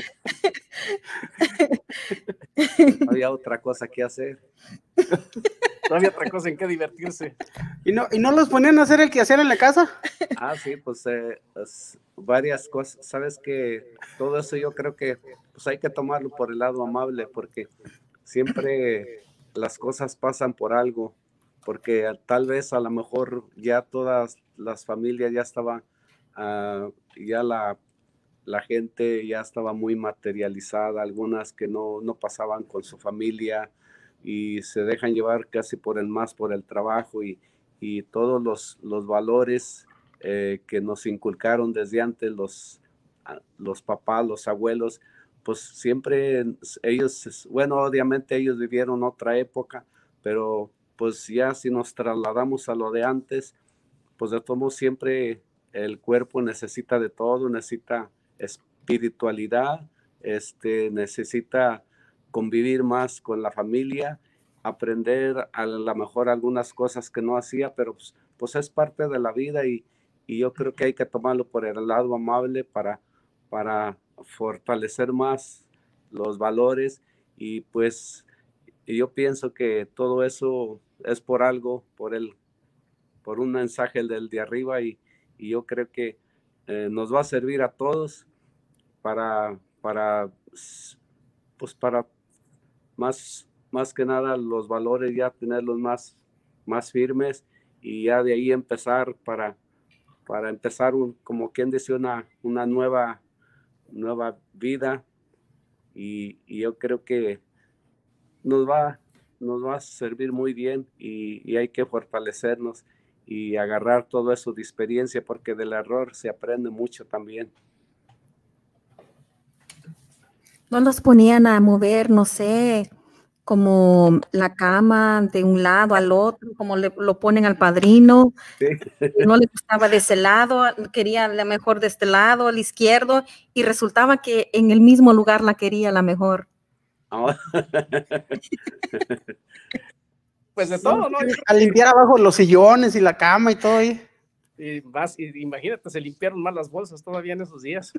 No había otra cosa que hacer. No había otra cosa en que divertirse. ¿Y no los ponían a hacer el quehacer en la casa? Sí, pues varias cosas. Sabes que todo eso yo creo que pues hay que tomarlo por el lado amable, porque siempre las cosas pasan por algo, porque tal vez a lo mejor ya todas las familias ya estaban, ya la gente ya estaba muy materializada, algunas que no pasaban con su familia y se dejan llevar casi por el trabajo y todos los valores que nos inculcaron desde antes los papás, los abuelos, pues siempre ellos, bueno, obviamente ellos vivieron otra época, pero pues ya si nos trasladamos a lo de antes, pues de todo siempre el cuerpo necesita de todo, necesita espiritualidad, necesita convivir más con la familia, aprender a lo mejor algunas cosas que no hacía, pero pues es parte de la vida y yo creo que hay que tomarlo por el lado amable para fortalecer más los valores y pues yo pienso que todo eso es por algo, por un mensaje del de arriba y yo creo que nos va a servir a todos para más que nada los valores ya tenerlos más firmes y ya de ahí empezar para empezar como quien dice una nueva vida y yo creo que nos va a servir muy bien y hay que fortalecernos y agarrar todo eso de experiencia porque del error se aprende mucho también. ¿No los ponían a mover, no sé, como la cama de un lado al otro, como lo ponen al padrino? Sí. No le gustaba de ese lado, quería la mejor de este lado, al izquierdo, y resultaba que en el mismo lugar la quería la mejor. Oh. Pues de todo, ¿no? A limpiar abajo los sillones y la cama y todo ahí. Y imagínate, se limpiaron más las bolsas todavía en esos días.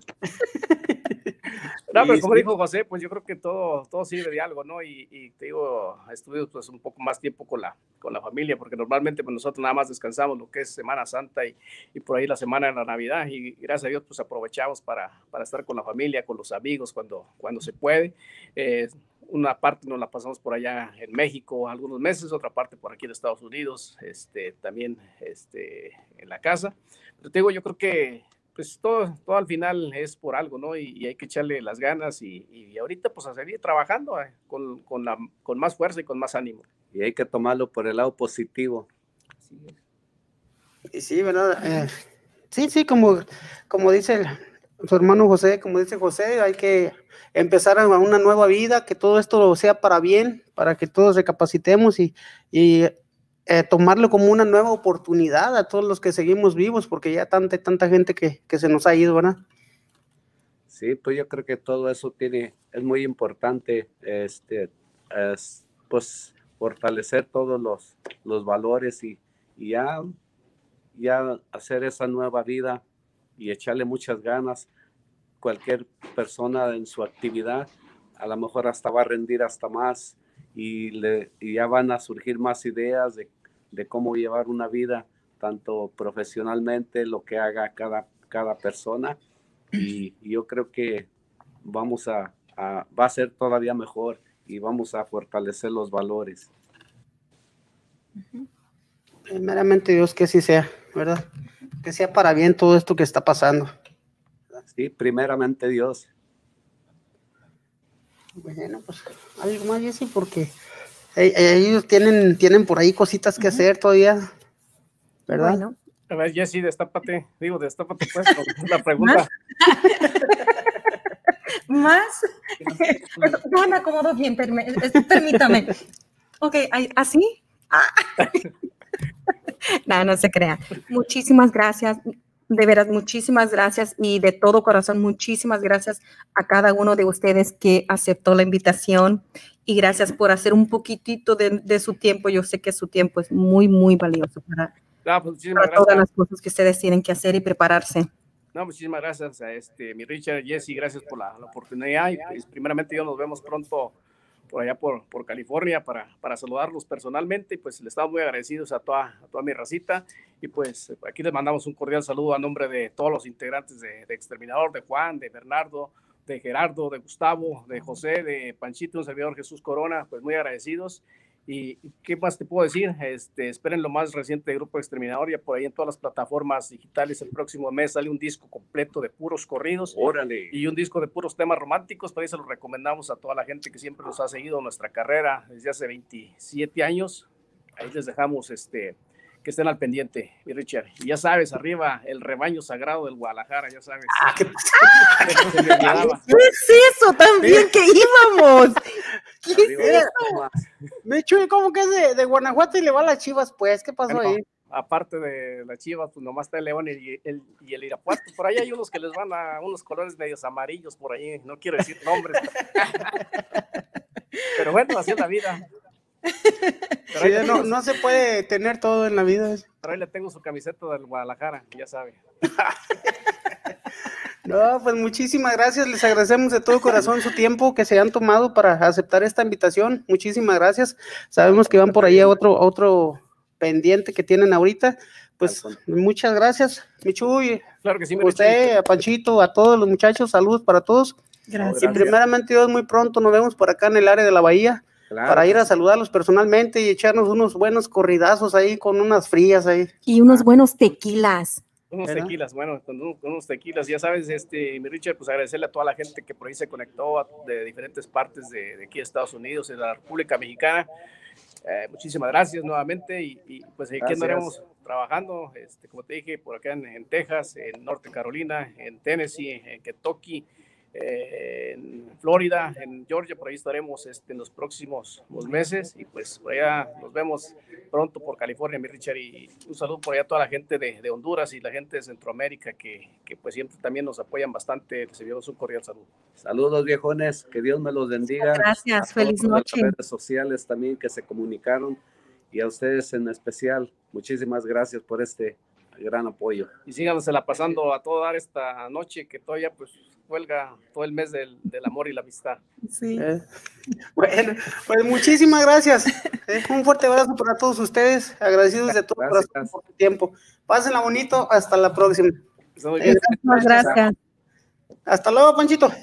No, pero como dijo José, pues yo creo que todo sirve de algo, ¿no? Y te digo, estuve pues un poco más tiempo con la familia, porque normalmente pues, nosotros nada más descansamos lo que es Semana Santa y por ahí la semana de la Navidad, y gracias a Dios pues aprovechamos para estar con la familia, con los amigos cuando se puede. Una parte nos la pasamos por allá en México algunos meses, otra parte por aquí en Estados Unidos, también en la casa. Pero te digo, yo creo que pues todo al final es por algo, ¿no? Y hay que echarle las ganas y ahorita pues a seguir trabajando con más fuerza y con más ánimo. Y hay que tomarlo por el lado positivo. Sí, ¿verdad? Sí, como dice su hermano José, como dice José, hay que empezar una nueva vida, que todo esto sea para bien, para que todos recapacitemos y tomarlo como una nueva oportunidad a todos los que seguimos vivos, porque ya tanta gente que se nos ha ido, ¿verdad? Sí, pues yo creo que todo eso es muy importante, pues fortalecer todos los valores y ya ya hacer esa nueva vida y echarle muchas ganas. Cualquier persona en su actividad a lo mejor hasta va a rendir hasta más y ya van a surgir más ideas de cómo llevar una vida, tanto profesionalmente, lo que haga cada persona, y yo creo que va a ser todavía mejor y vamos a fortalecer los valores. Primeramente Dios, que así sea, ¿verdad? Que sea para bien todo esto que está pasando. Sí, primeramente Dios. Bueno, pues algo más, Jessy, porque ellos tienen por ahí cositas que hacer todavía, ¿verdad? Bueno. A ver, Jessy, destápate pues, con la pregunta. ¿Más? No me acomodo bien, permítame. Ok, ¿así? No se crean. Muchísimas gracias, de veras, muchísimas gracias, y de todo corazón, muchísimas gracias a cada uno de ustedes que aceptó la invitación, y gracias por hacer un poquitito de su tiempo. Yo sé que su tiempo es muy, muy valioso para todas las cosas que ustedes tienen que hacer y prepararse. No, muchísimas gracias a mi Richard, Jessy, gracias por la oportunidad, y pues, primeramente nos vemos pronto por allá por California para saludarlos personalmente, y pues les estamos muy agradecidos a toda mi racita, y pues aquí les mandamos un cordial saludo a nombre de todos los integrantes de Exterminador, de Juan, de Bernardo, de Gerardo, de Gustavo, de José, de Panchito, un servidor Jesús Corona, pues muy agradecidos. Y ¿qué más te puedo decir? Esperen lo más reciente de Grupo Exterminador, ya por ahí en todas las plataformas digitales. El próximo mes sale un disco completo de puros corridos. ¡Órale! Y un disco de puros temas románticos. Por ahí se los recomendamos a toda la gente que siempre nos ha seguido nuestra carrera desde hace 27 años. Ahí les dejamos que estén al pendiente, mi Richard. Y ya sabes, arriba el rebaño sagrado del Guadalajara, ya sabes. ¿Qué es eso también que íbamos? ¿Qué es eso? Mechu, ¿cómo que es de Guanajuato y le va a las Chivas, pues? ¿Qué pasó ahí? Aparte de las Chivas, pues nomás está el León y el Irapuato. Por ahí hay unos que les van a unos colores medios amarillos por ahí. No quiero decir nombres. Pero bueno, así es la vida. Sí, no se puede tener todo en la vida. Pero ahí le tengo su camiseta del Guadalajara, ya sabe. No, pues muchísimas gracias, les agradecemos de todo corazón su tiempo que se han tomado para aceptar esta invitación. Muchísimas gracias. Sabemos que van por ahí a otro pendiente que tienen ahorita. Pues muchas gracias, Michu, y claro que sí, usted, a Panchito, a todos los muchachos, saludos para todos. Gracias. Y primeramente Dios, muy pronto nos vemos por acá en el área de la Bahía. Claro, para ir a saludarlos personalmente y echarnos unos buenos corridazos ahí con unas frías ahí. Y unos buenos tequilas. Unos tequilas, bueno, con unos tequilas, ya sabes, mi Richard, pues agradecerle a toda la gente que por ahí se conectó de diferentes partes de aquí de Estados Unidos, de la República Mexicana. Muchísimas gracias nuevamente, y pues aquí andaremos trabajando, como te dije, por acá en Texas, en Norte Carolina, en Tennessee, en Kentucky, en Florida, en Georgia. Por ahí estaremos en los próximos meses, y pues por allá nos vemos pronto por California, mi Richard, y un saludo por allá a toda la gente de Honduras y la gente de Centroamérica que pues siempre también nos apoyan bastante. Les enviamos un cordial saludo. Saludos, viejones, que Dios me los bendiga. Gracias, feliz noche. A las redes sociales también que se comunicaron, y a ustedes en especial, muchísimas gracias por este gran apoyo. Y sígansela pasando a todo dar esta noche, que todavía pues huelga todo el mes del amor y la amistad. Sí. Bueno, pues muchísimas gracias. Un fuerte abrazo para todos ustedes, agradecidos de todo corazón por su tiempo. Pásenla bonito, hasta la próxima. Gracias. Hasta luego, Panchito.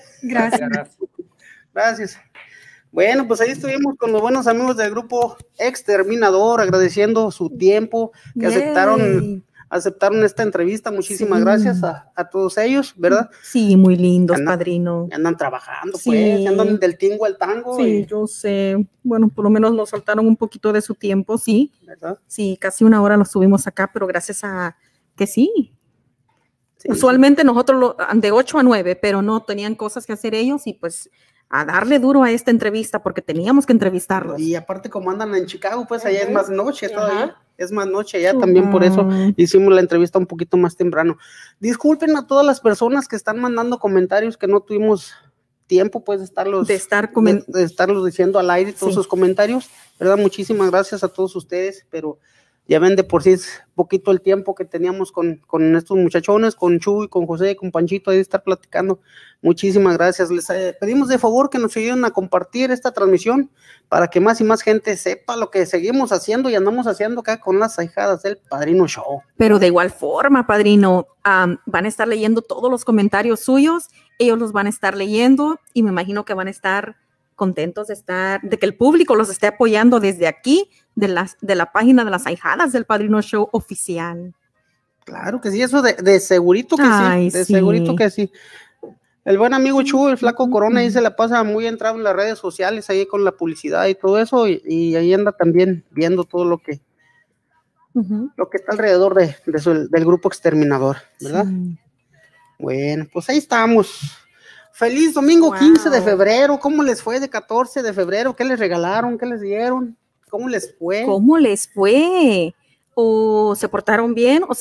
Gracias. Bueno, pues ahí estuvimos con los buenos amigos del grupo Exterminador, agradeciendo su tiempo, que aceptaron esta entrevista. Muchísimas gracias a todos ellos, ¿verdad? Sí, muy lindos, padrino. Andan trabajando, pues, andan del tingo al tango. Sí, yo sé. Bueno, por lo menos nos soltaron un poquito de su tiempo, sí. ¿Verdad? Sí, casi una hora lo subimos acá, pero gracias a que sí. Usualmente nosotros de 8 a 9, pero no, tenían cosas que hacer ellos, y pues a darle duro a esta entrevista porque teníamos que entrevistarlos. Y aparte como andan en Chicago, pues allá es más noche todavía. Es más noche allá, también por eso hicimos la entrevista un poquito más temprano. Disculpen a todas las personas que están mandando comentarios, que no tuvimos tiempo pues de estarlos diciendo al aire todos sus comentarios, ¿verdad? Muchísimas gracias a todos ustedes, pero Ya ven de por sí es poquito el tiempo que teníamos con estos muchachones, con Chuy, con José, con Panchito, ahí de estar platicando. Muchísimas gracias. Les pedimos de favor que nos ayuden a compartir esta transmisión para que más y más gente sepa lo que seguimos haciendo y andamos haciendo acá con las ahijadas del Padrino Show. Pero de igual forma, Padrino, van a estar leyendo todos los comentarios suyos, ellos los van a estar leyendo y me imagino que van a estar contentos de que el público los esté apoyando desde aquí, de la página de las ahijadas del Padrino Show oficial. Claro que sí, eso de segurito que Ay, sí, de sí. segurito que sí. El buen amigo Chu, el flaco Corona, ahí se la pasa muy entrado en las redes sociales, ahí con la publicidad y todo eso, y ahí anda también viendo todo lo que está alrededor del grupo exterminador, ¿verdad? Sí. Bueno, pues ahí estamos. Feliz domingo 15 de febrero. ¿Cómo les fue de 14 de febrero? ¿Qué les regalaron? ¿Qué les dieron? ¿Cómo les fue? ¿Cómo les fue? ¿O se portaron bien? ¿O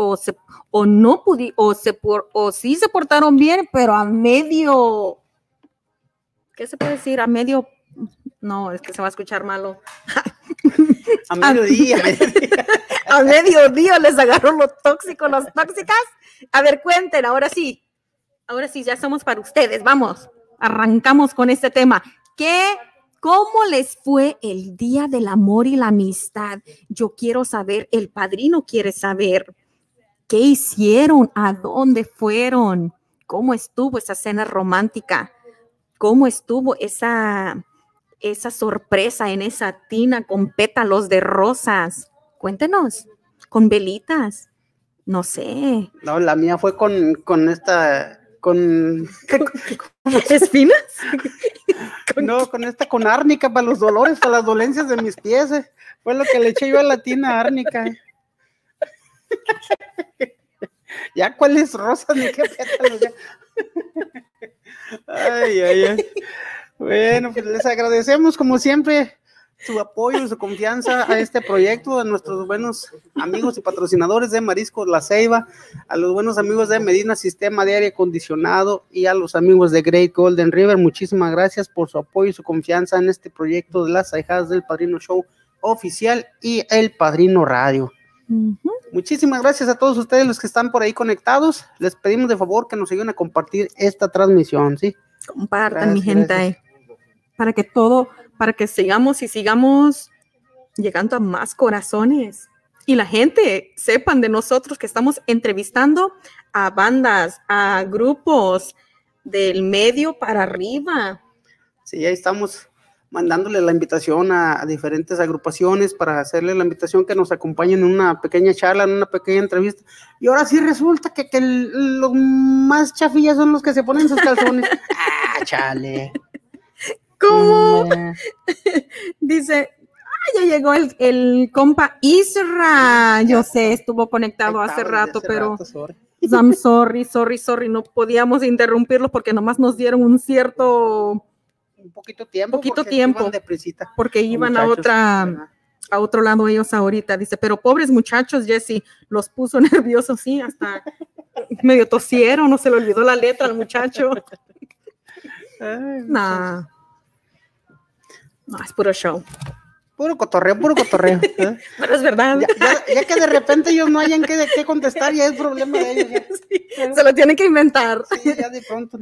sí se portaron bien, pero a medio? ¿Qué se puede decir? A medio. No, es que se va a escuchar malo. A mediodía. A mediodía les agarró los tóxicos, las tóxicas. A ver, cuenten, ahora sí, ya estamos para ustedes. Vamos, arrancamos con este tema. ¿Cómo les fue el Día del Amor y la Amistad? Yo quiero saber, el padrino quiere saber. ¿Qué hicieron? ¿A dónde fueron? ¿Cómo estuvo esa cena romántica? ¿Cómo estuvo esa sorpresa en esa tina con pétalos de rosas? Cuéntenos, con velitas. No sé. No, la mía fue con ¿espinas? Con árnica para los dolores, para las dolencias de mis pies. Fue lo que le eché yo a la tina árnica. Ya cuáles rosas ni qué pétalos. Ya. Ay. Bueno, pues les agradecemos como siempre su apoyo y su confianza a este proyecto, a nuestros buenos amigos y patrocinadores de Mariscos La Ceiba, a los buenos amigos de Medina Sistema de Aire Acondicionado y a los amigos de Great Golden River. Muchísimas gracias por su apoyo y su confianza en este proyecto de las ahijadas del Padrino Show oficial y el Padrino Radio. Muchísimas gracias a todos ustedes los que están por ahí conectados. Les pedimos de favor que nos ayuden a compartir esta transmisión, ¿sí? Compartan, mi gente, para que sigamos llegando a más corazones y la gente sepan de nosotros que estamos entrevistando a bandas, a grupos del medio para arriba. Sí, ahí estamos mandándole la invitación a diferentes agrupaciones para hacerle la invitación que nos acompañen en una pequeña charla, en una pequeña entrevista. Y ahora sí resulta que los más chafillas son los que se ponen sus calzones. Chale. ¿Cómo? Dice, ya llegó el compa Isra. Yo sé, estuvo conectado hace rato, pero I'm sorry, no podíamos interrumpirlo porque nomás nos dieron un poquito tiempo porque iban a otro lado ellos ahorita. Dice, pero pobres muchachos, Jessy, los puso nerviosos, sí, hasta medio tosieron, no se le olvidó la letra al muchacho. No, es puro show. Puro cotorreo. Pero es verdad. Ya que de repente ellos no hayan qué contestar, ya es problema de ellos. Sí, se lo tienen que inventar. Sí, ya de pronto.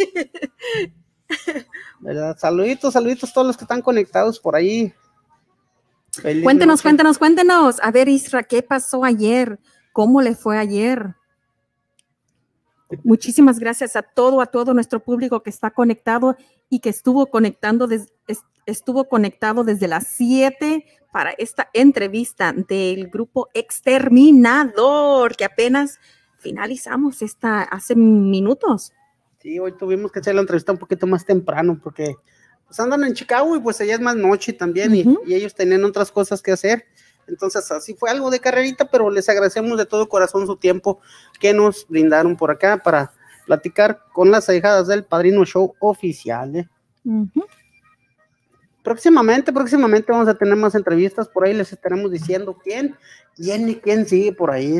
¿Verdad? Saluditos a todos los que están conectados por ahí. Cuéntenos. A ver, Isra, ¿qué pasó ayer? ¿Cómo le fue ayer? Muchísimas gracias a todo nuestro público que está conectado y que estuvo conectado desde las 7 para esta entrevista del grupo Exterminador, que apenas finalizamos hace minutos. Sí, hoy tuvimos que hacer la entrevista un poquito más temprano porque pues andan en Chicago y pues allá es más noche también y ellos tenían otras cosas que hacer. Entonces así fue algo de carrerita, pero les agradecemos de todo corazón su tiempo que nos brindaron por acá para platicar con las ahijadas del Padrino Show oficial. Próximamente vamos a tener más entrevistas, por ahí les estaremos diciendo quién sigue por ahí.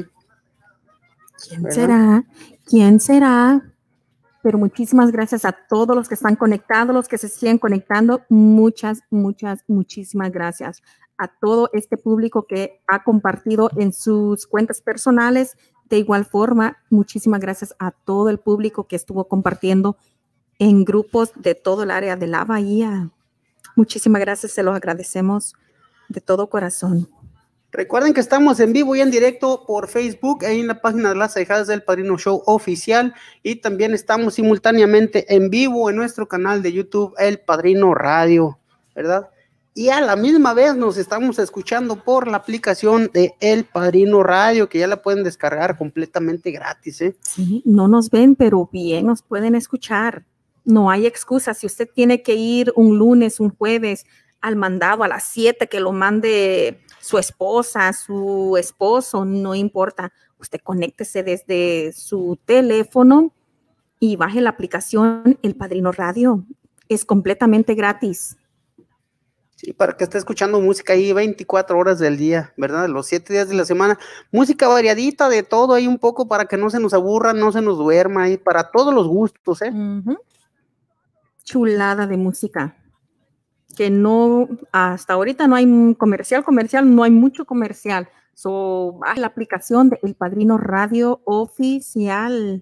¿Quién será? Pero muchísimas gracias a todos los que están conectados, los que se siguen conectando. Muchísimas gracias. a todo este público que ha compartido en sus cuentas personales. De igual forma, muchísimas gracias a todo el público que estuvo compartiendo en grupos de todo el área de la Bahía. Muchísimas gracias, se los agradecemos de todo corazón. Recuerden que estamos en vivo y en directo por Facebook, ahí en la página de Las Ahijadas del Padrino Show Oficial, y también estamos simultáneamente en vivo en nuestro canal de YouTube, El Padrino Radio, ¿verdad? Y a la misma vez nos estamos escuchando por la aplicación de El Padrino Radio, que ya la pueden descargar completamente gratis, ¿eh? Sí, no nos ven, pero bien nos pueden escuchar. No hay excusa. Si usted tiene que ir un lunes, un jueves al mandado a las 7, que lo mande su esposa, su esposo, no importa. Usted conéctese desde su teléfono y baje la aplicación El Padrino Radio. Es completamente gratis. Sí, para que esté escuchando música ahí 24 horas del día, ¿verdad? Los 7 días de la semana. Música variadita de todo ahí un poco para que no se nos aburra, no se nos duerma, ahí para todos los gustos, ¿eh? Chulada de música. Que no, hasta ahorita no hay comercial, no hay mucho comercial. Baja la aplicación de El Padrino Radio Oficial.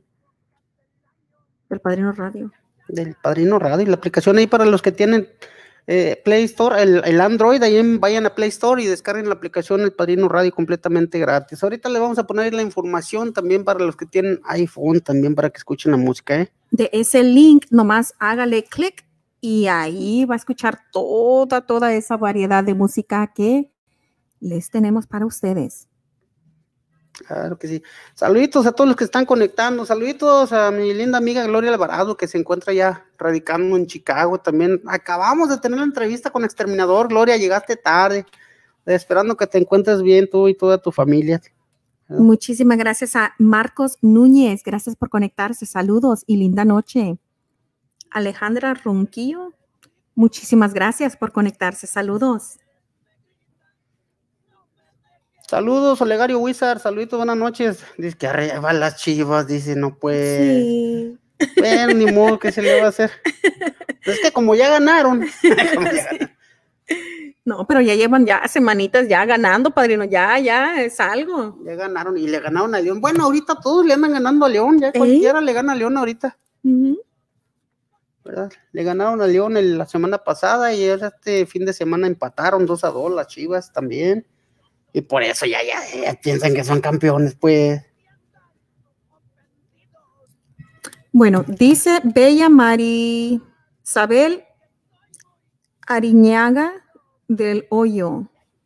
Del Padrino Radio. Del Padrino Radio, y la aplicación ahí para los que tienen Play Store, el Android, ahí vayan a Play Store y descarguen la aplicación El Padrino Radio completamente gratis. Ahorita le vamos a poner la información también para los que tienen iPhone, también para que escuchen la música, ¿eh? De ese link, nomás hágale clic y ahí va a escuchar toda esa variedad de música que les tenemos para ustedes. Claro que sí. Saluditos a todos los que están conectando. Saluditos a mi linda amiga Gloria Alvarado, que se encuentra ya radicando en Chicago. También acabamos de tener la entrevista con Exterminador. Gloria, llegaste tarde. Esperando que te encuentres bien tú y toda tu familia. Muchísimas gracias a Marcos Núñez. Gracias por conectarse. Saludos y linda noche. Alejandra Ronquillo. Muchísimas gracias por conectarse. Saludos. Saludos, Olegario Wizard, saluditos, buenas noches. Dice que arriba las Chivas, dice, no puede. Sí. Bueno, ni modo, ¿qué se le va a hacer? Es que como ya ganaron. No, pero ya llevan ya semanitas ya ganando, padrino, ya es algo. Ya ganaron y le ganaron a León. Bueno, ahorita todos le andan ganando a León, ya cualquiera le gana a León ahorita. ¿Verdad? Le ganaron a León la semana pasada y este fin de semana empataron 2-2 las Chivas también. Y por eso ya piensan que son campeones, pues. Bueno, dice Bella Marisabel Ariñaga del Hoyo.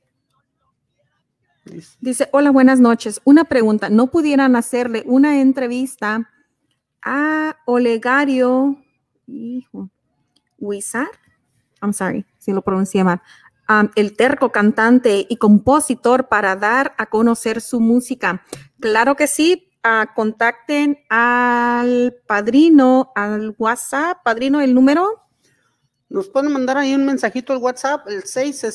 Dice, hola, buenas noches. Una pregunta, ¿no pudieran hacerle una entrevista a Olegario Wizard? I'm sorry, si lo pronuncié mal. El terco cantante y compositor, para dar a conocer su música. Claro que sí, contacten al padrino, al WhatsApp. Padrino, ¿el número? Nos pueden mandar ahí un mensajito al WhatsApp, el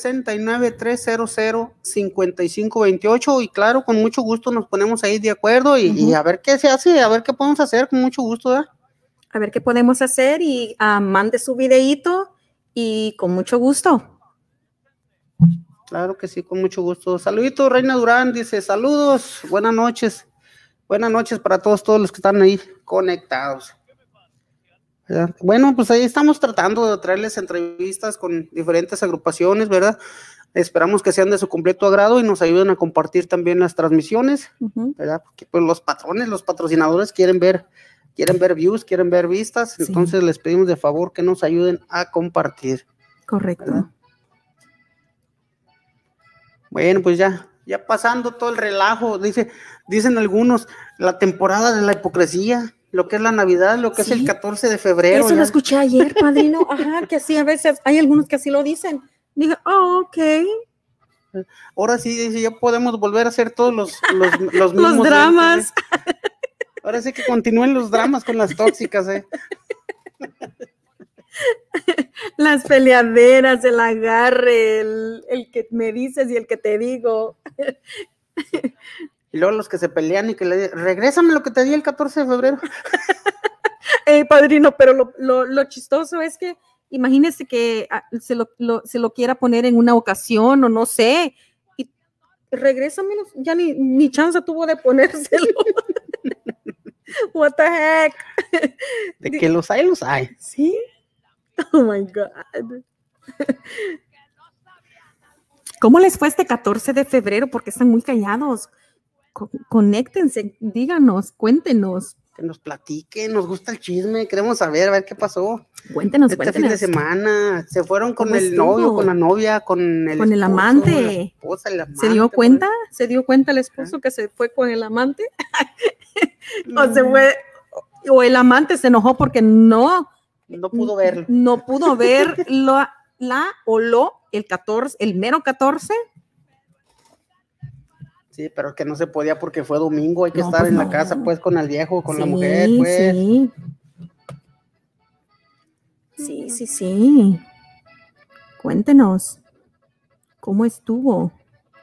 669-300-5528, y claro, con mucho gusto nos ponemos ahí de acuerdo y a ver qué se hace, a ver qué podemos hacer, con mucho gusto, ¿verdad? A ver qué podemos hacer y mande su videíto y con mucho gusto. Claro que sí, con mucho gusto. Saluditos, Reina Durán, dice, saludos, buenas noches para todos los que están ahí conectados. ¿Verdad? Bueno, pues ahí estamos tratando de traerles entrevistas con diferentes agrupaciones, ¿verdad? Esperamos que sean de su completo agrado y nos ayuden a compartir también las transmisiones, ¿verdad? Porque pues los patrocinadores quieren ver views, quieren ver vistas, sí. Entonces les pedimos de favor que nos ayuden a compartir. Correcto. ¿Verdad? Bueno, pues ya pasando todo el relajo, dicen algunos, la temporada de la hipocresía, lo que es la Navidad, lo que es el 14 de febrero. Eso lo escuché ayer, padrino, que así a veces, hay algunos que así lo dicen. Dije, ok. Ahora sí, dice, ya podemos volver a hacer todos los mismos los dramas. Ahora sí que continúen los dramas con las tóxicas, Las peleaderas, el agarre, el que me dices y el que te digo. Y luego los que se pelean y que le dicen, regrésame lo que te di el 14 de febrero. Padrino, pero lo chistoso es que imagínese que se lo quiera poner en una ocasión o no sé, y regrésamelo, ya ni chance tuvo de ponérselo. What the heck? De que los hay, los hay. ¿Sí? Oh my God. ¿Cómo les fue este 14 de febrero? Porque están muy callados. Conéctense, díganos, cuéntenos. Que nos platiquen, nos gusta el chisme, queremos saber, a ver qué pasó. Cuéntenos, este fin de semana. ¿Se fueron con el estuvo? novio, con la novia, con el esposo, amante? la esposa, el amante? ¿Se dio cuenta? ¿Se dio cuenta el esposo que se fue con el amante? O el amante se enojó porque no pudo verlo. No pudo ver el mero 14. Sí, pero que no se podía porque fue domingo, hay que estar en la casa, pues, con el viejo, con la mujer, pues. Sí. Cuéntenos, ¿cómo estuvo?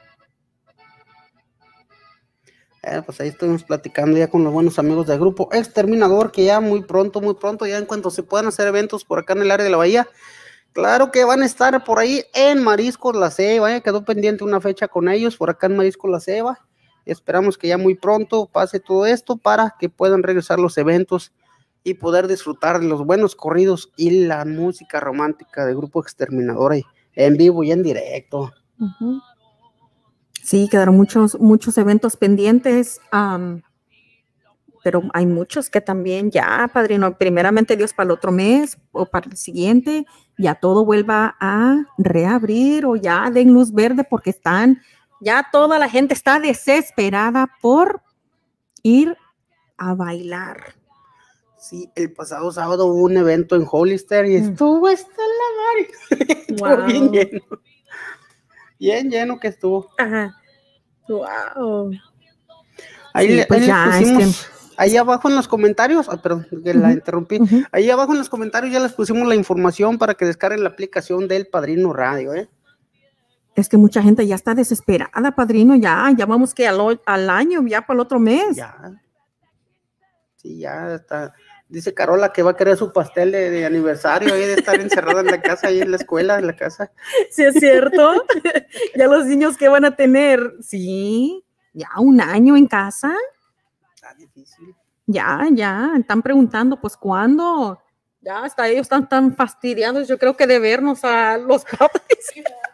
Pues ahí estuvimos platicando ya con los buenos amigos del grupo Exterminador, que ya muy pronto, ya en cuanto se puedan hacer eventos por acá en el área de la bahía, claro que van a estar por ahí en Mariscos La Ceiba, quedó pendiente una fecha con ellos por acá en Mariscos La Ceiba. Esperamos que ya muy pronto pase todo esto para que puedan regresar los eventos y poder disfrutar de los buenos corridos y la música romántica del grupo Exterminador ahí, en vivo y en directo. Uh-huh. Sí, quedaron muchos eventos pendientes, pero hay muchos que también ya, padrino, primeramente Dios para el otro mes o para el siguiente, ya todo vuelva a reabrir o ya den luz verde porque ya toda la gente está desesperada por ir a bailar. Sí, el pasado sábado hubo un evento en Hollister y estuvo hasta la madre. Estuvo bien lleno. Bien lleno que estuvo. Ajá. Wow. Ahí pusimos, ahí abajo en los comentarios, perdón, que la interrumpí. Ahí abajo en los comentarios ya les pusimos la información para que descarguen la aplicación del Padrino Radio, Es que mucha gente ya está desesperada, padrino, ya vamos que al año, ya para el otro mes. Ya. Sí, ya está. Dice Carola que va a querer su pastel de aniversario, de estar encerrada en la casa, ahí en la escuela, en la casa. Sí, es cierto. Ya los niños que van a tener, sí, ya un año en casa. Está difícil. Ya, están preguntando, pues, ¿cuándo? Ya hasta ellos están tan fastidiados, yo creo que de vernos a los padres.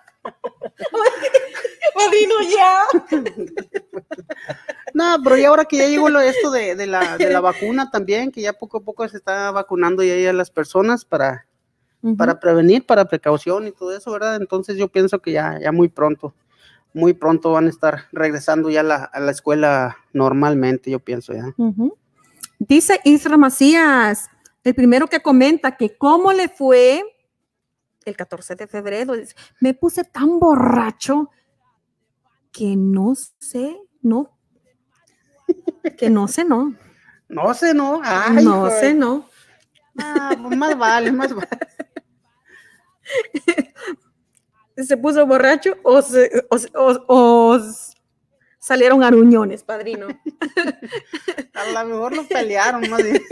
Padrino, ya. No, pero ya ahora que ya llegó esto de la vacuna también, que ya poco a poco se está vacunando ya las personas para prevenir, para precaución y todo eso, ¿verdad? Entonces yo pienso que ya muy pronto van a estar regresando ya a la escuela normalmente, yo pienso ya. Dice Isra Macías, el primero que comenta que cómo le fue el 14 de febrero, dice, me puse tan borracho que no sé. Ay, no sé, no. Pues más vale. ¿Se puso borracho o salieron aruñones, padrino? A lo mejor los pelearon, más bien.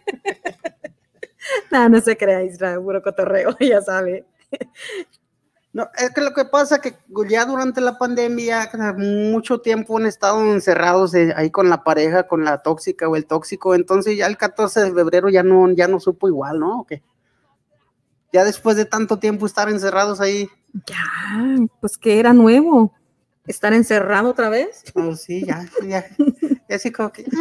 No se crea, Israel, puro cotorreo, ya sabe. No, es que lo que pasa es que ya durante la pandemia mucho tiempo han estado encerrados ahí con la pareja, con la tóxica o el tóxico, entonces ya el 14 de febrero ya no supo igual, ¿no? ¿O qué? Ya después de tanto tiempo estar encerrados ahí. Ya, pues que era nuevo, estar encerrado otra vez. Oh, sí, ya así como que...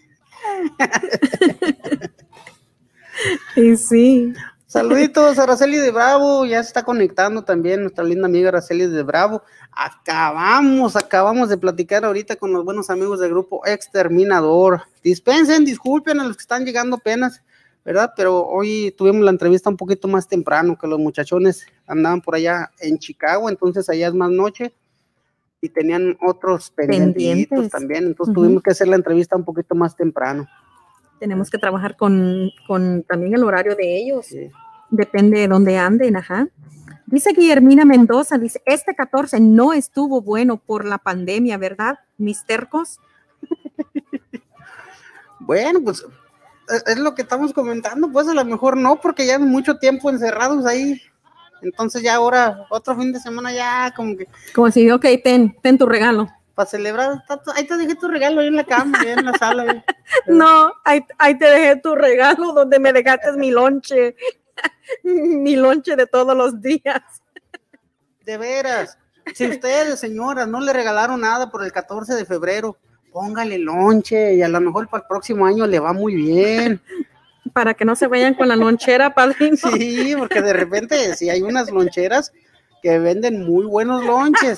Y sí. Saluditos a Araceli de Bravo, ya se está conectando también nuestra linda amiga Araceli de Bravo. Acabamos de platicar ahorita con los buenos amigos del grupo Exterminador. Disculpen a los que están llegando apenas, ¿verdad? Pero hoy tuvimos la entrevista un poquito más temprano, que los muchachones andaban por allá en Chicago, entonces allá es más noche y tenían otros pendientes también, entonces tuvimos que hacer la entrevista un poquito más temprano. Tenemos que trabajar con también el horario de ellos. Sí. Depende de dónde anden, ajá. Dice Guillermina Mendoza, dice, este 14 no estuvo bueno por la pandemia, ¿verdad, mis tercos? Bueno, pues es lo que estamos comentando, pues a lo mejor no, porque ya mucho tiempo encerrados ahí. Entonces ya ahora, otro fin de semana ya como que... Como si, ok, ten tu regalo. Para celebrar, ahí te dejé tu regalo ahí en la cama, ahí en la sala. Ahí. No, ahí te dejé tu regalo donde me dejaste mi lonche. Mi lonche de todos los días. De veras, si ustedes, señoras, no le regalaron nada por el 14 de febrero, póngale lonche y a lo mejor para el próximo año le va muy bien. Para que no se vayan con la lonchera, padrino. Sí, porque de repente si hay unas loncheras que venden muy buenos lonches.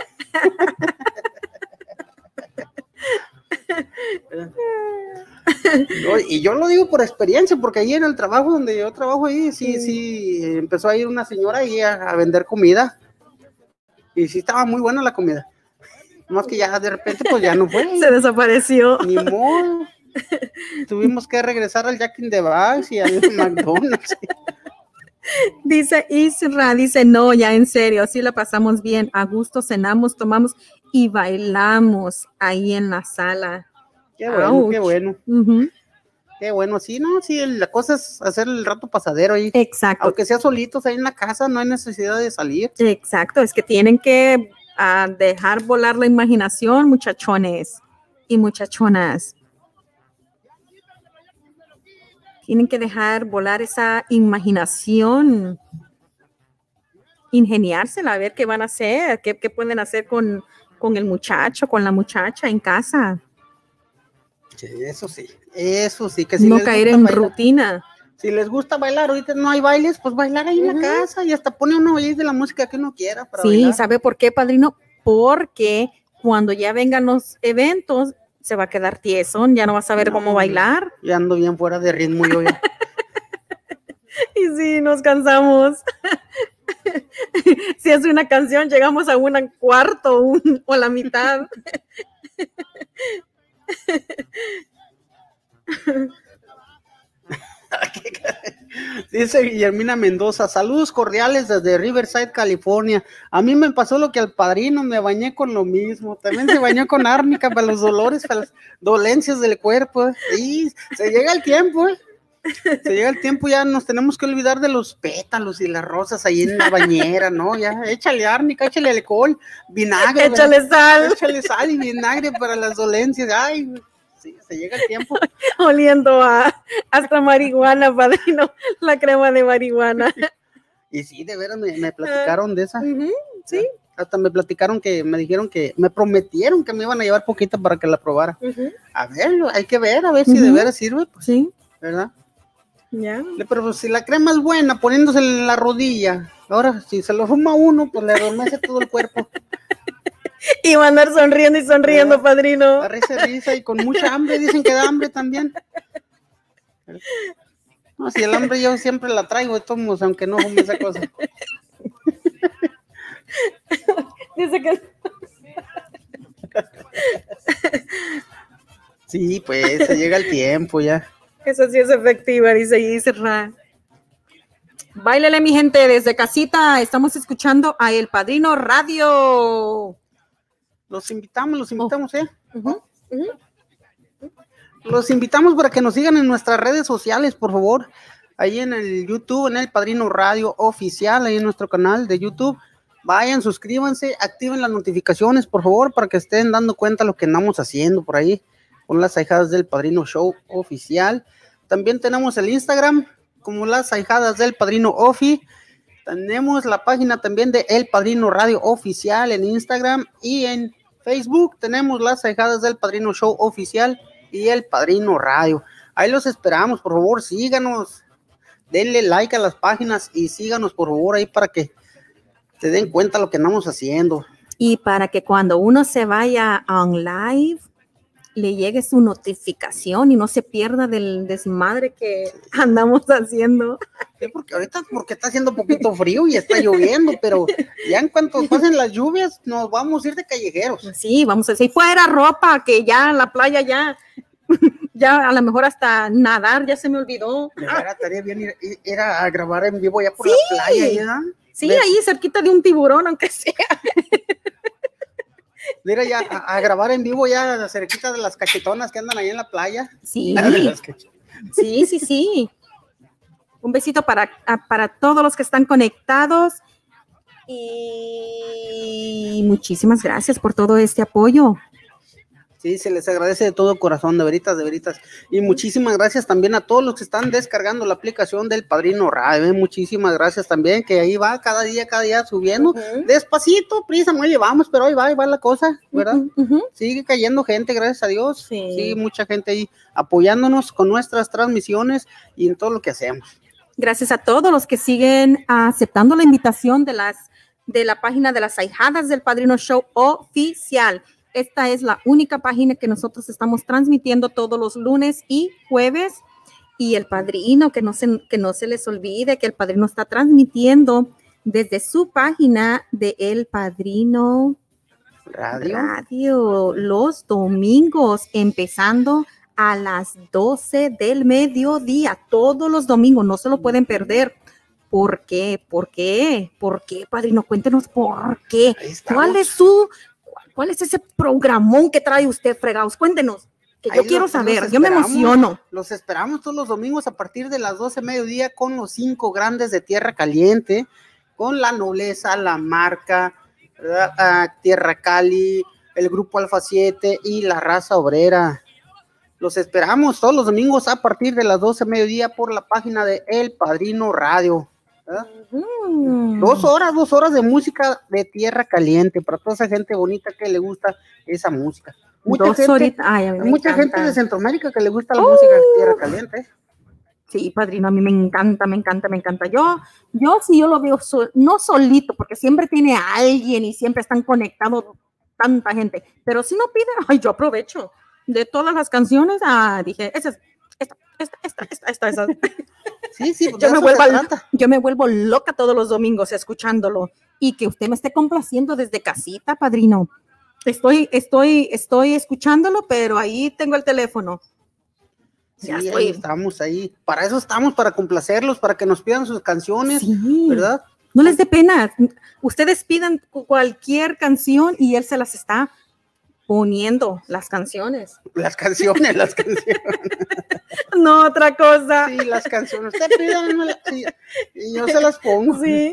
Y yo lo digo por experiencia, porque ahí en el trabajo donde yo trabajo ahí, sí, empezó a ir una señora ahí a vender comida. Y sí estaba muy buena la comida. Más que ya de repente pues ya no fue. Se desapareció. Ni modo. Tuvimos que regresar al Jack in the Box y al McDonald's. Dice Isra, dice, no, ya en serio, así la pasamos bien, a gusto cenamos, tomamos y bailamos ahí en la sala. Qué bueno, ouch. Qué bueno. Qué bueno, sí, no, sí, la cosa es hacer el rato pasadero ahí. Exacto. Aunque sea solitos ahí en la casa, no hay necesidad de salir. Exacto, es que tienen que dejar volar la imaginación, muchachones y muchachonas. Tienen que dejar volar esa imaginación, ingeniársela, a ver qué van a hacer, qué pueden hacer con el muchacho, con la muchacha en casa. Sí, eso sí. Que si no caer en bailar, rutina. Si les gusta bailar, ahorita no hay bailes, pues bailar ahí en la casa y hasta pone uno ahí de la música que uno quiera para bailar. ¿Sabe por qué, padrino? Porque cuando ya vengan los eventos, se va a quedar tiesón, ya no va a saber cómo bailar. Ya ando bien fuera de ritmo yo ya. Y sí, nos cansamos. Si es una canción, llegamos a un cuarto o a la mitad. Dice Guillermina Mendoza, saludos cordiales desde Riverside, California. A mí me pasó lo que al padrino, me bañé con lo mismo. También se bañó con árnica para los dolores, para las dolencias del cuerpo. Y se llega el tiempo, Se llega el tiempo, ya nos tenemos que olvidar de los pétalos y las rosas ahí en la bañera, ¿no? Ya, échale árnica, échale alcohol, vinagre. Échale sal. Échale sal y vinagre para las dolencias. Ay, sí, se llega el tiempo. Oliendo hasta marihuana, padrino, la crema de marihuana. Y sí, de veras me platicaron de esa. Sí. Hasta me platicaron me dijeron que me prometieron que me iban a llevar poquita para que la probara. A ver, hay que ver, a ver si de veras sirve. Pues, sí. ¿Verdad? Ya. Pero si la crema es buena, poniéndose en la rodilla, ahora si se lo fuma uno, pues le adormece todo el cuerpo. Y va a andar sonriendo y sonriendo, padrino. A risa y con mucha hambre, dicen que da hambre también. No, si el hambre yo siempre la traigo de todos, aunque no fume esa cosa. Dice que... Sí, pues, se llega el tiempo ya. Eso sí es efectiva, dice Isra. Báilele, mi gente, desde casita. Estamos escuchando a El Padrino Radio. Los invitamos, Los invitamos para que nos sigan en nuestras redes sociales, por favor. Ahí en el YouTube, en El Padrino Radio Oficial, ahí en nuestro canal de YouTube. Vayan, suscríbanse, activen las notificaciones, por favor, para que estén dando cuenta de lo que andamos haciendo por ahí con las ahijadas del Padrino Show Oficial. También tenemos el Instagram como las ahijadas del Padrino Ofi. Tenemos la página también de El Padrino Radio Oficial en Instagram y en Facebook. Tenemos las ahijadas del Padrino Show Oficial y El Padrino Radio. Ahí los esperamos, por favor, síganos. Denle like a las páginas y síganos, por favor, ahí para que se den cuenta de lo que andamos haciendo. Y para que cuando uno se vaya on live, le llegue su notificación y no se pierda del desmadre que andamos haciendo. Sí, porque ahorita está haciendo poquito frío y está lloviendo, pero ya en cuanto pasen las lluvias nos vamos a ir de callejeros. Sí, vamos a decir, fuera ropa, que ya la playa ya a lo mejor hasta nadar ya se me olvidó. De verdad, estaría bien ir a grabar en vivo ya por la playa. ¿Ya? Sí, ahí cerquita de un tiburón, aunque sea. Mira, ya a grabar en vivo ya cerquita de las cachetonas que andan ahí en la playa. Sí. Sí, sí, sí. Un besito para todos los que están conectados y muchísimas gracias por todo este apoyo. Sí, se les agradece de todo corazón, de veritas, de veritas. Y muchísimas gracias también a todos los que están descargando la aplicación del Padrino Radio. Muchísimas gracias también, que ahí va cada día subiendo. Despacito, prisa, no llevamos, pero ahí va la cosa, ¿verdad? Sigue cayendo gente, gracias a Dios. Sí, mucha gente ahí apoyándonos con nuestras transmisiones y en todo lo que hacemos. Gracias a todos los que siguen aceptando la invitación de la página de las Ahijadas del Padrino Show oficial. Esta es la única página que nosotros estamos transmitiendo todos los lunes y jueves. Y el Padrino, que no se les olvide que el Padrino está transmitiendo desde su página de El Padrino Radio los domingos, empezando a las 12 del mediodía, todos los domingos, no se lo pueden perder. ¿Por qué? ¿Por qué? ¿Por qué, Padrino? Cuéntenos por qué. ¿Cuál es ese programón que trae usted, fregados? Cuéntenos, que yo quiero saber, yo me emociono. Los esperamos todos los domingos a partir de las 12 de mediodía con los 5 grandes de Tierra Caliente, con la Nobleza, la Marca, Tierra Cali, el Grupo Alfa 7 y la Raza Obrera. Los esperamos todos los domingos a partir de las 12 de mediodía por la página de El Padrino Radio. 2 horas de música de Tierra Caliente para toda esa gente bonita que le gusta esa música. Mucha gente de Centroamérica que le gusta la música de Tierra Caliente. Sí, Padrino, a mí me encanta. Yo lo veo no solito, porque siempre tiene a alguien y siempre están conectados tanta gente, pero si no piden, yo aprovecho de todas las canciones. Dije, esta. Sí, yo me vuelvo loca todos los domingos escuchándolo, y que usted me esté complaciendo desde casita, Padrino. Estoy escuchándolo, pero ahí tengo el teléfono. Sí, ahí estamos ahí. Para eso estamos, para complacerlos, para que nos pidan sus canciones, ¿verdad? No les dé pena. Ustedes pidan cualquier canción y él se las está poniendo, las canciones. Las canciones. No, otra cosa. Sí, las canciones. Usted pídanme, sí, y yo se las pongo. Sí.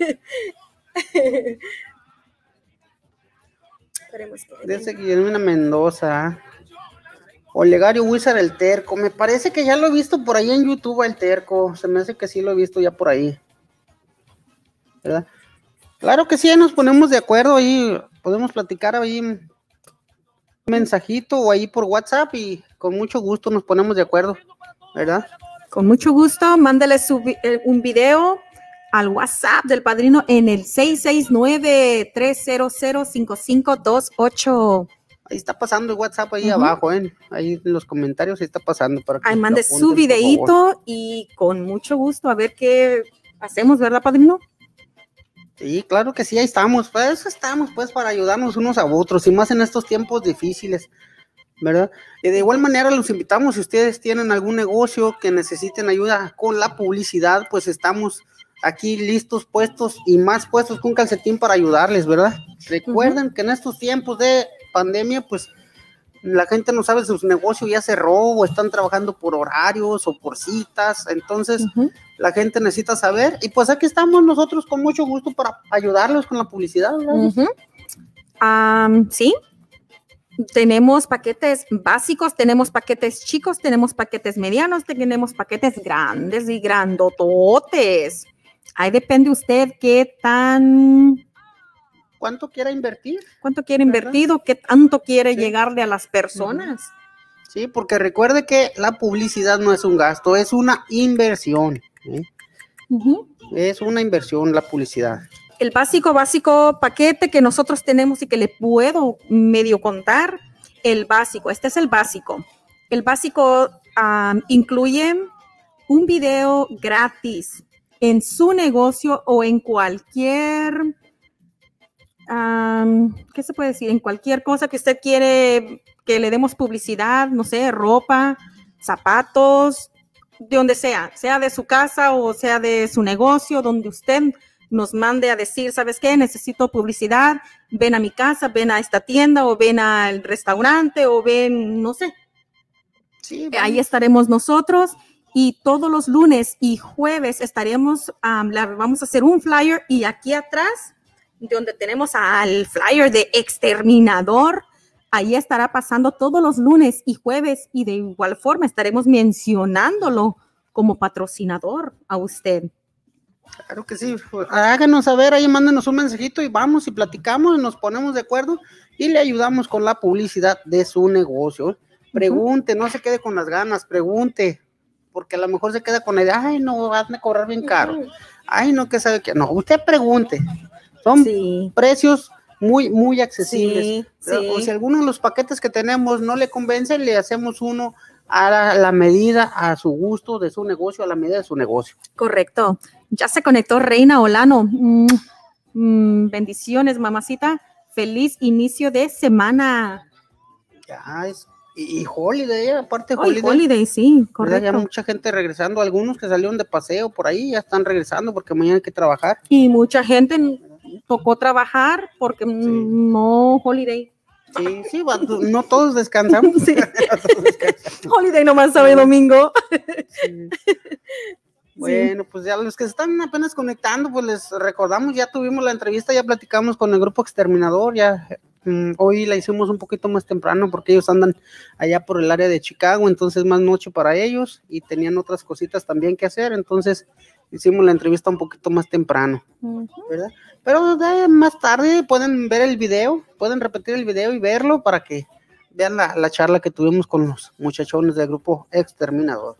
Dice Guillermina Mendoza. Olegario Wizard el Terco. Me parece que ya lo he visto por ahí en YouTube, el Terco. Se me hace que sí lo he visto ya por ahí, ¿verdad? Claro que sí, nos ponemos de acuerdo ahí. Podemos platicar ahí un mensajito o ahí por WhatsApp y con mucho gusto nos ponemos de acuerdo, ¿verdad? Con mucho gusto, mándale un video al WhatsApp del Padrino en el 669-300-5528. Ahí está pasando el WhatsApp ahí abajo, ahí en los comentarios ahí está pasando. Para que ahí mande su videíto y con mucho gusto a ver qué hacemos, ¿verdad, Padrino? Sí, claro que sí, ahí estamos. Para eso estamos, pues, para ayudarnos unos a otros y más en estos tiempos difíciles, ¿verdad? Y de igual manera los invitamos, si ustedes tienen algún negocio que necesiten ayuda con la publicidad, pues estamos aquí listos, puestos y más puestos que un calcetín para ayudarles, ¿verdad? Recuerden que en estos tiempos de pandemia, pues la gente no sabe si su negocio ya cerró o están trabajando por horarios o por citas, entonces la gente necesita saber y pues aquí estamos nosotros con mucho gusto para ayudarlos con la publicidad, ¿verdad? Sí, tenemos paquetes básicos, tenemos paquetes chicos, tenemos paquetes medianos, tenemos paquetes grandes y grandototes. Ahí depende usted qué tan... ¿Cuánto quiere invertir? ¿Cuánto quiere invertido? ¿Qué tanto quiere llegarle a las personas? Sí, porque recuerde que la publicidad no es un gasto, es una inversión. Es una inversión la publicidad. El básico paquete que nosotros tenemos y que le puedo medio contar, el básico, este es el básico. El básico incluye un video gratis en su negocio o en cualquier... ¿qué se puede decir? En cualquier cosa que usted quiere que le demos publicidad, no sé, ropa, zapatos, de donde sea de su casa o sea de su negocio, donde usted nos mande a decir, ¿sabes qué? Necesito publicidad, ven a mi casa, ven a esta tienda o ven al restaurante o ven, no sé. Sí, ahí estaremos nosotros. Y todos los lunes y jueves estaremos, vamos a hacer un flyer, y aquí atrás, donde tenemos al flyer de Exterminador, ahí estará pasando todos los lunes y jueves, y de igual forma estaremos mencionándolo como patrocinador a usted. Claro que sí, háganos saber, ahí mándenos un mensajito y vamos y platicamos y nos ponemos de acuerdo y le ayudamos con la publicidad de su negocio. Pregunte, no se quede con las ganas, pregunte, porque a lo mejor se queda con el, ay, no, hazme cobrar bien caro, ay, no, que sabe que, no, usted pregunte, son precios muy accesibles, o si alguno de los paquetes que tenemos no le convence, le hacemos uno a la medida, a su gusto de su negocio, a la medida de su negocio. Correcto. Ya se conectó Reina Olano. Bendiciones, mamacita. Feliz inicio de semana. Ya es, y Holiday, aparte Holiday, sí, correcto. Ya mucha gente regresando, algunos que salieron de paseo por ahí ya están regresando porque mañana hay que trabajar. Y mucha gente tocó trabajar porque no Holiday. Sí, no todos descansamos. Sí. Holiday nomás sabe domingo. Sí. Bueno, pues ya los que se están apenas conectando, pues les recordamos, ya tuvimos la entrevista, ya platicamos con el grupo Exterminador, ya hoy la hicimos un poquito más temprano porque ellos andan allá por el área de Chicago, entonces más noche para ellos y tenían otras cositas también que hacer, entonces hicimos la entrevista un poquito más temprano, ¿verdad? Pero más tarde pueden ver el video, pueden repetir el video y verlo para que vean la charla que tuvimos con los muchachones del grupo Exterminador.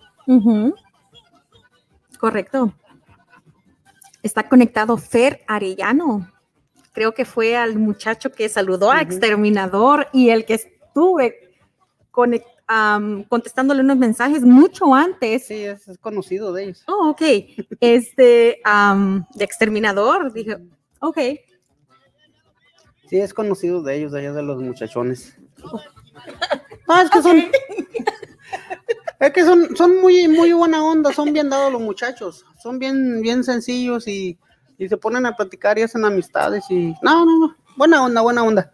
Correcto. Está conectado Fer Arellano. Creo que fue al muchacho que saludó a Exterminador y el que estuve contestándole unos mensajes mucho antes. Sí, es conocido de ellos. Oh, ok. De Exterminador. Dije, ok. Sí, es conocido de ellos, de allá de los muchachones. Es que son... Es que son muy buena onda, son bien dados los muchachos, son bien sencillos y se ponen a platicar y hacen amistades y no, buena onda.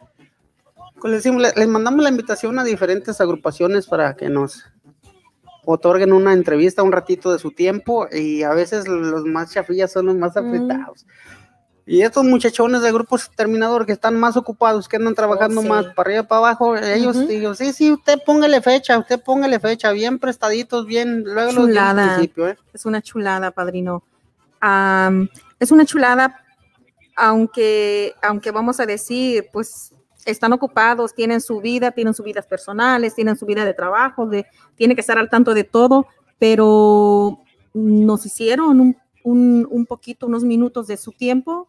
Les mandamos la invitación a diferentes agrupaciones para que nos otorguen una entrevista, un ratito de su tiempo, y a veces los más chafillas son los más apretados. Y estos muchachones del grupo Exterminador que están más ocupados, que andan trabajando más para arriba, para abajo, ellos digo, sí, usted póngale fecha, bien prestaditos, bien, luego los días al principio. Es una chulada, padrino. Es una chulada, aunque vamos a decir, pues, están ocupados, tienen su vida, tienen sus vidas personales, tienen su vida de trabajo, tienen que estar al tanto de todo, pero nos hicieron un poquito, unos minutos de su tiempo,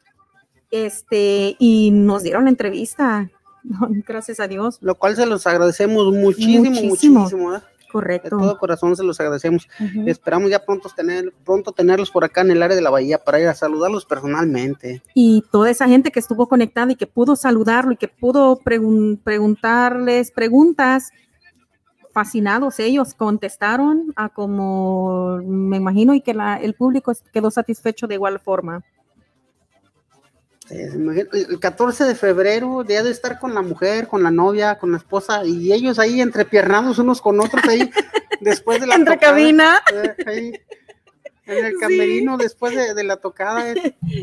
y nos dieron la entrevista, gracias a Dios. Lo cual se los agradecemos muchísimo. Correcto. De todo corazón se los agradecemos. Esperamos ya pronto tenerlos por acá en el área de la Bahía para ir a saludarlos personalmente. Y toda esa gente que estuvo conectada y que pudo saludarlo y que pudo preguntarles preguntas, fascinados ellos, contestaron a como me imagino, y que el público quedó satisfecho de igual forma. El 14 de febrero, día de estar con la mujer, con la novia, con la esposa, y ellos ahí entrepiernados unos con otros ahí, después de la entre tocada, cabina. Ahí, en el camerino, después de la tocada.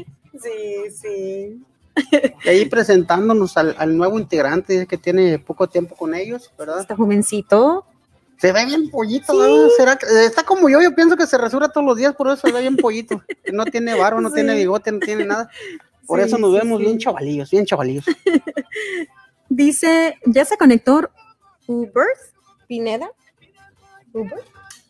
Sí. Y ahí presentándonos al nuevo integrante que tiene poco tiempo con ellos, ¿verdad? Está jovencito. Se ve bien pollito, ¿no? ¿Será que está como yo pienso que se rasura todos los días, por eso se ve bien pollito. No tiene barba, no tiene bigote, no tiene nada. Por eso nos vemos bien chavalillos. Dice, ¿ya se conectó Hubert Pineda? ¿Hubert?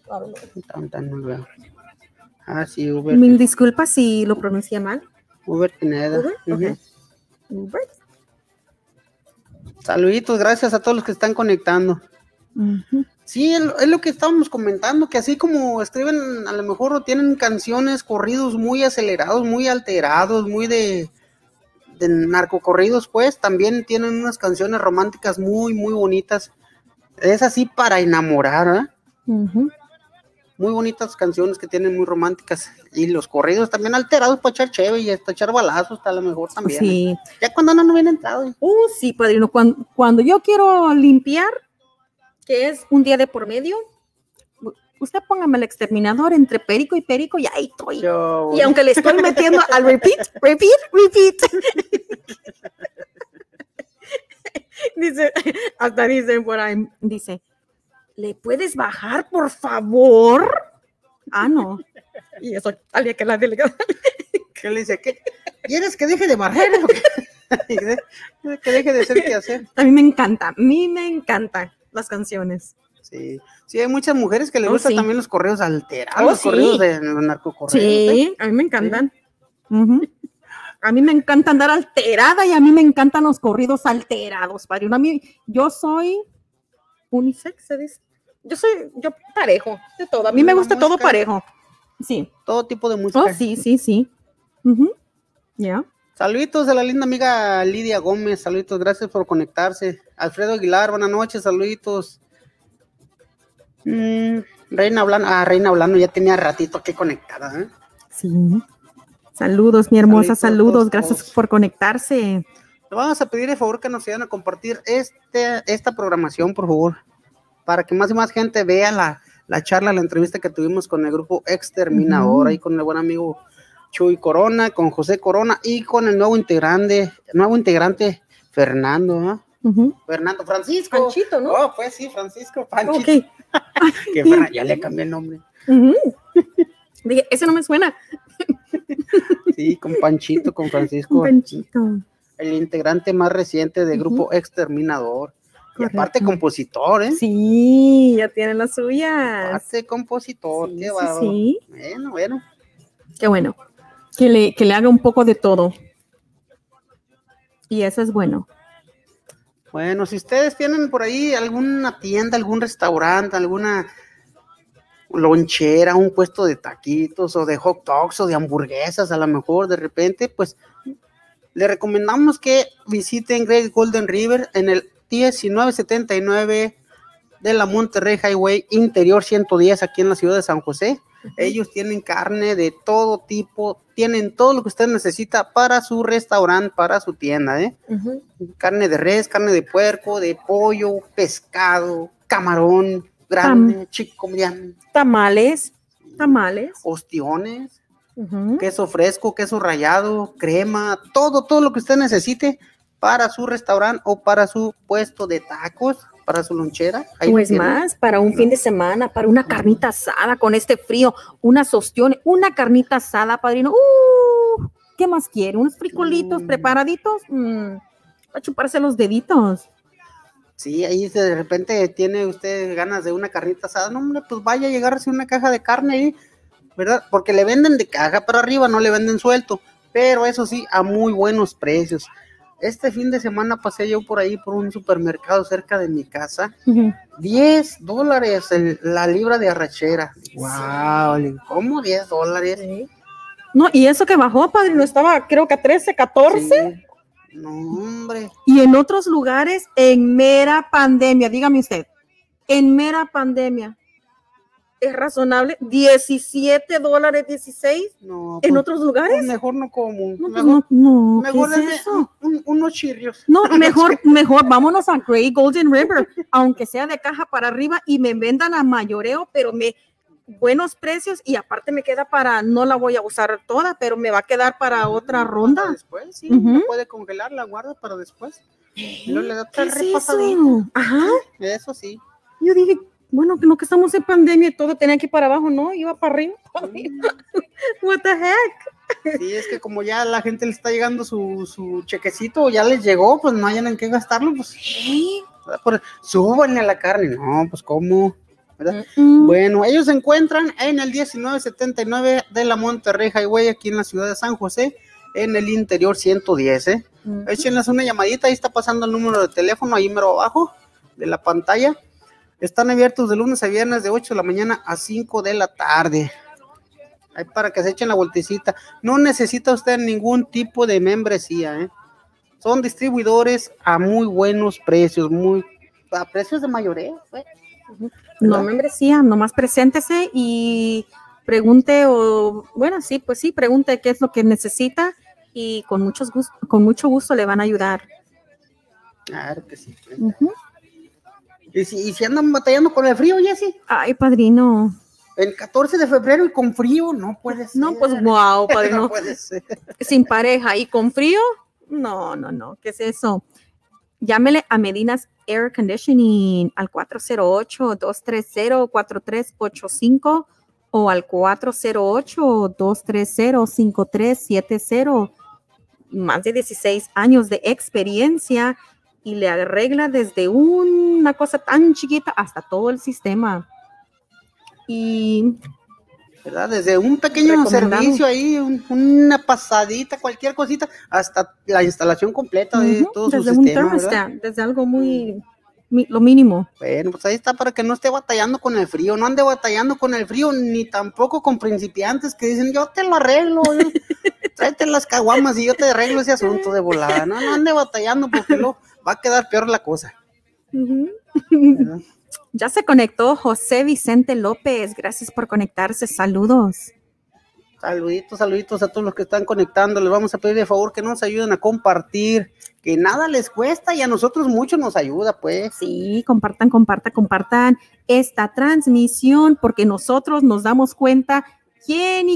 Sí, Hubert. Mil disculpas si lo pronuncié mal. Hubert Pineda. Okay. Hubert. Saluditos, gracias a todos los que están conectando. Sí, es lo que estábamos comentando, que así como escriben, a lo mejor tienen canciones, corridos muy acelerados, muy alterados, muy de narcocorridos, pues también tienen unas canciones románticas muy bonitas. Es así para enamorar, Muy bonitas canciones que tienen muy románticas, y los corridos también alterados para echar chévere y hasta echar balazos, a lo mejor también. Sí. Ya cuando no bien entrado. Sí, padrino, cuando yo quiero limpiar, que es un día de por medio. Usted póngame el exterminador entre perico y ahí estoy. Y aunque le estoy metiendo al repeat. Dice, hasta dicen por ahí, dice, ¿le puedes bajar, por favor? Ah, no. Y eso, alguien que la delegada. ¿Qué le dice? ¿Qué? ¿Quieres que deje de barrer? Que deje de hacer qué hacer. A mí me encantan las canciones. Sí, sí, hay muchas mujeres que les gustan también los correos alterados, los sí. correos de narcocorreos. Sí, a mí me encantan. Sí. A mí me encanta andar alterada y a mí me encantan los corridos alterados, padrino. A mí, yo soy unisex, se dice. Yo parejo, de todo. A mí me gusta todo parejo. Sí. Todo tipo de música. Oh, sí. Ya. Saluditos a la linda amiga Lidia Gómez, saluditos, gracias por conectarse. Alfredo Aguilar, buenas noches, saluditos. Reina Blano ya tenía ratito aquí conectada, ¿eh? Sí. Saludos, mi hermosa, saludos. Gracias por conectarse. Le vamos a pedir el favor que nos ayuden a compartir esta programación, por favor, para que más y más gente vea la charla, la entrevista que tuvimos con el grupo Exterminador, ahí con el buen amigo Chuy Corona, con José Corona y con el nuevo integrante Fernando, ¿no? Fernando Francisco. Panchito, ¿no? Oh, pues sí, Francisco Panchito. Okay. Ya le cambié el nombre. Dije, ese no me suena. Sí, con Panchito, con Francisco. Panchito. El integrante más reciente del grupo Exterminador. Y aparte compositor, ¿eh? Sí, ya tienen las suyas. Aparte compositor, qué bárbaro. Sí. Bueno. Qué bueno. Que le haga un poco de todo. Y eso es bueno. Bueno, si ustedes tienen por ahí alguna tienda, algún restaurante, alguna lonchera, un puesto de taquitos o de hot dogs o de hamburguesas, a lo mejor de repente, pues le recomendamos que visiten Great Golden River en el 1979 de la Monterrey Highway Interior 110 aquí en la ciudad de San José. Ellos tienen carne de todo tipo, tienen todo lo que usted necesita para su restaurante, para su tienda, ¿eh? Carne de res, carne de puerco, de pollo, pescado, camarón, grande, chico, mediano. Tamales. Ostiones, queso fresco, queso rallado, crema, todo lo que usted necesite para su restaurante o para su puesto de tacos, para su lonchera. Pues más, para un fin de semana, para una carnita asada con este frío, unas ostiones, una carnita asada, padrino. ¿Qué más quiere? ¿Unos frijolitos preparaditos? A chuparse los deditos. Sí, ahí de repente tiene usted ganas de una carnita asada. No, hombre, pues vaya a llegarse una caja de carne ahí, ¿verdad? Porque le venden de caja para arriba, no le venden suelto. Pero eso sí, a muy buenos precios. Este fin de semana pasé yo por ahí por un supermercado cerca de mi casa. $10 la libra de arrachera. ¡Wow! ¿Cómo $10? Sí. No, y eso que bajó, padrino, estaba creo que a 13, 14. Sí. No, hombre. Y en otros lugares, en mera pandemia, dígame usted, en mera pandemia, ¿es razonable? $17, 16, no, en pues, otros lugares. Pues mejor no como. No, mejor ¿qué es eso? Unos chirrios. No, mejor vámonos a Great Golden River, aunque sea de caja para arriba y me vendan a mayoreo, pero buenos precios y aparte me queda no la voy a usar toda, pero me va a quedar para otra ronda. Para después, sí, se puede congelar, la guarda para después. Y luego le da otra repasadita. Ajá. Eso sí. Yo dije, bueno, que estamos en pandemia y todo tenía que ir para abajo, ¿no? Iba para arriba. What the heck? Sí, es que como ya la gente le está llegando su chequecito, ya les llegó, pues no hayan en qué gastarlo, pues súbanle a la carne. No, pues ¿cómo? ¿Verdad? Bueno, ellos se encuentran en el 1979 de la Monterrey Highway aquí en la ciudad de San José, en el interior 110, ¿eh? Échenles una llamadita, ahí está pasando el número de teléfono, ahí mero abajo de la pantalla. Están abiertos de lunes a viernes de 8 de la mañana a 5 de la tarde. Ahí para que se echen la vueltecita. No necesita usted ningún tipo de membresía, ¿eh? Son distribuidores a muy buenos precios, a precios de mayoreo, ¿eh? No membresía, nomás preséntese y pregunte pregunte qué es lo que necesita y con mucho gusto le van a ayudar. Claro que sí. ¿Y si andan batallando con el frío, Jessy? Ay, padrino. El 14 de febrero y con frío, no puede ser. No, pues wow, padrino. No puede ser. Sin pareja y con frío, no. ¿Qué es eso? Llámele a Medina's Air Conditioning al 408-230-4385 o al 408-230-5370. Más de 16 años de experiencia y le arregla desde una cosa tan chiquita hasta todo el sistema. Y ¿verdad? Desde un pequeño servicio ahí, una pasadita, cualquier cosita, hasta la instalación completa de todo su sistema. Desde un thermostat, desde algo lo mínimo. Bueno, pues ahí está para que no esté batallando con el frío, no ande batallando con el frío, ni tampoco con principiantes que dicen, yo te lo arreglo, tráete las caguamas y yo te arreglo ese asunto de volada. No ande batallando porque luego va a quedar peor la cosa. Ya se conectó José Vicente López. Gracias por conectarse. Saludos. Saluditos a todos los que están conectando. Les vamos a pedir de favor que nos ayuden a compartir, que nada les cuesta y a nosotros mucho nos ayuda, pues. Sí, compartan esta transmisión porque nosotros nos damos cuenta quién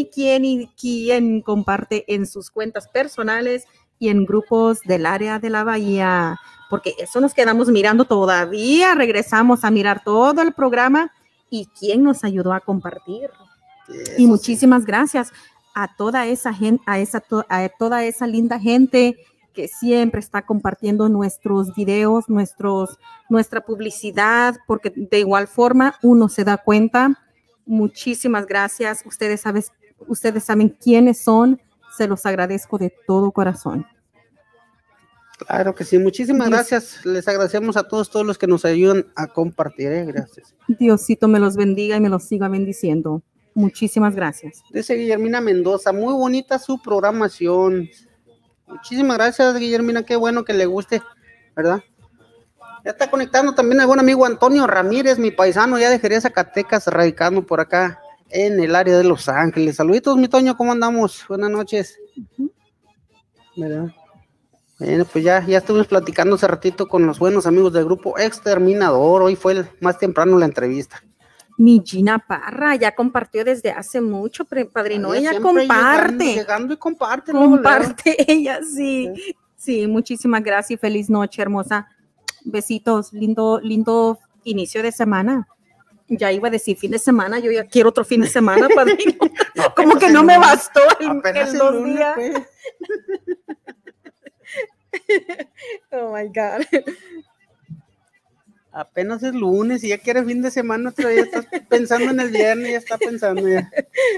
comparte en sus cuentas personales y en grupos del área de la Bahía, porque eso nos quedamos mirando todavía, regresamos a mirar todo el programa y quién nos ayudó a compartir. Y muchísimas gracias a toda esa gente, a toda esa linda gente que siempre está compartiendo nuestros videos, nuestra publicidad, porque de igual forma uno se da cuenta. Muchísimas gracias. Ustedes saben quiénes son. Se los agradezco de todo corazón. Claro que sí, muchísimas gracias. Les agradecemos a todos los que nos ayudan a compartir. Gracias. Diosito me los bendiga y me los siga bendiciendo. Muchísimas gracias. Dice Guillermina Mendoza, muy bonita su programación. Muchísimas gracias, Guillermina, qué bueno que le guste, ¿verdad? Ya está conectando también el buen amigo Antonio Ramírez, mi paisano, ya de Jerez, Zacatecas, radicando por acá en el área de Los Ángeles. Saluditos, mi Toño, ¿cómo andamos? Buenas noches. ¿Verdad? Bueno, pues ya estuvimos platicando hace ratito con los buenos amigos del grupo Exterminador. Hoy fue más temprano la entrevista. Mi Gina Parra ya compartió desde hace mucho, padrino. Ella comparte. Llegando y comparte. Comparte ella, sí. Sí, muchísimas gracias y feliz noche, hermosa. Besitos, lindo inicio de semana. Ya iba a decir fin de semana, yo ya quiero otro fin de semana, padrino. No, como que no me bastó el 2 días. Pues. Oh my God. Apenas es lunes y ya quiere fin de semana, otra vez estás pensando en el viernes, ya está pensando ya.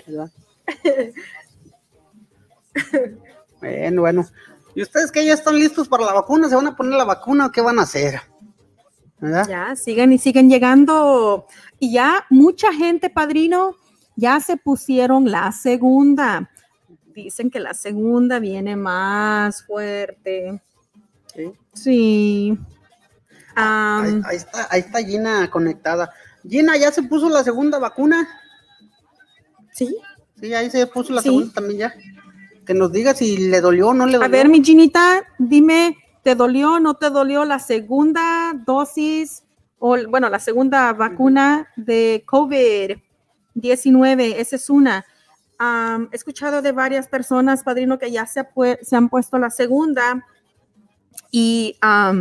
Bueno. ¿Y ustedes que ya están listos para la vacuna? ¿Se van a poner la vacuna o qué van a hacer? ¿Verdad? Ya, siguen llegando. Y ya mucha gente, padrino, ya se pusieron la segunda. Dicen que la segunda viene más fuerte. Sí. Ahí está Gina conectada. Gina, ¿ya se puso la segunda vacuna? Sí. Sí, ahí se puso la segunda también ya. Que nos diga si le dolió o no le dolió. A ver, mi Ginita, dime, ¿te dolió o no te dolió la segunda dosis o, la segunda vacuna de COVID-19? Esa es una. He escuchado de varias personas, padrino, que ya se han puesto la segunda y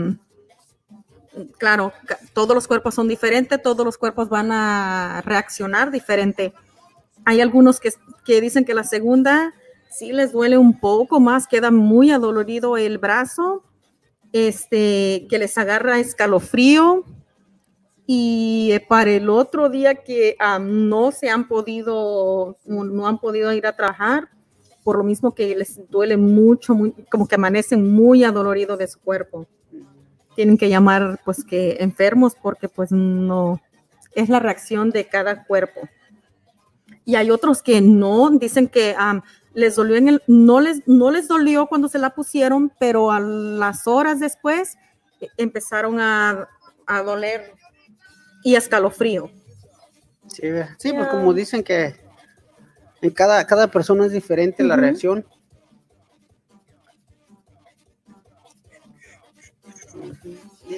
claro, todos los cuerpos son diferentes, todos los cuerpos van a reaccionar diferente. Hay algunos que dicen que la segunda sí les duele un poco más, queda muy adolorido el brazo, que les agarra escalofrío y para el otro día que no han podido ir a trabajar, por lo mismo que les duele mucho, como que amanecen muy adoloridos de su cuerpo. Tienen que llamar pues que enfermos porque pues no, es la reacción de cada cuerpo. Y hay otros que no, dicen que les dolió no les dolió cuando se la pusieron, pero a las horas después empezaron a doler y escalofrío. Sí, pues como dicen que en cada persona es diferente la reacción.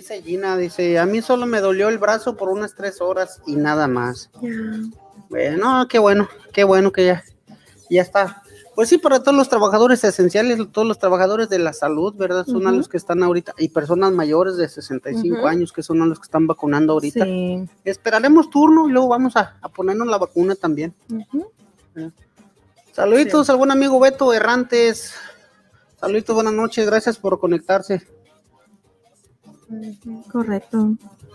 Dice Gina, dice, a mí solo me dolió el brazo por unas 3 horas y nada más. Bueno, qué bueno que ya está. Pues sí, para todos los trabajadores esenciales, todos los trabajadores de la salud, ¿verdad? Son a los que están ahorita, y personas mayores de 65 años, que son a los que están vacunando ahorita. Sí. Esperaremos turno y luego vamos a ponernos la vacuna también. Saluditos al buen amigo Beto Errantes. Saluditos, buenas noches, gracias por conectarse. Correcto.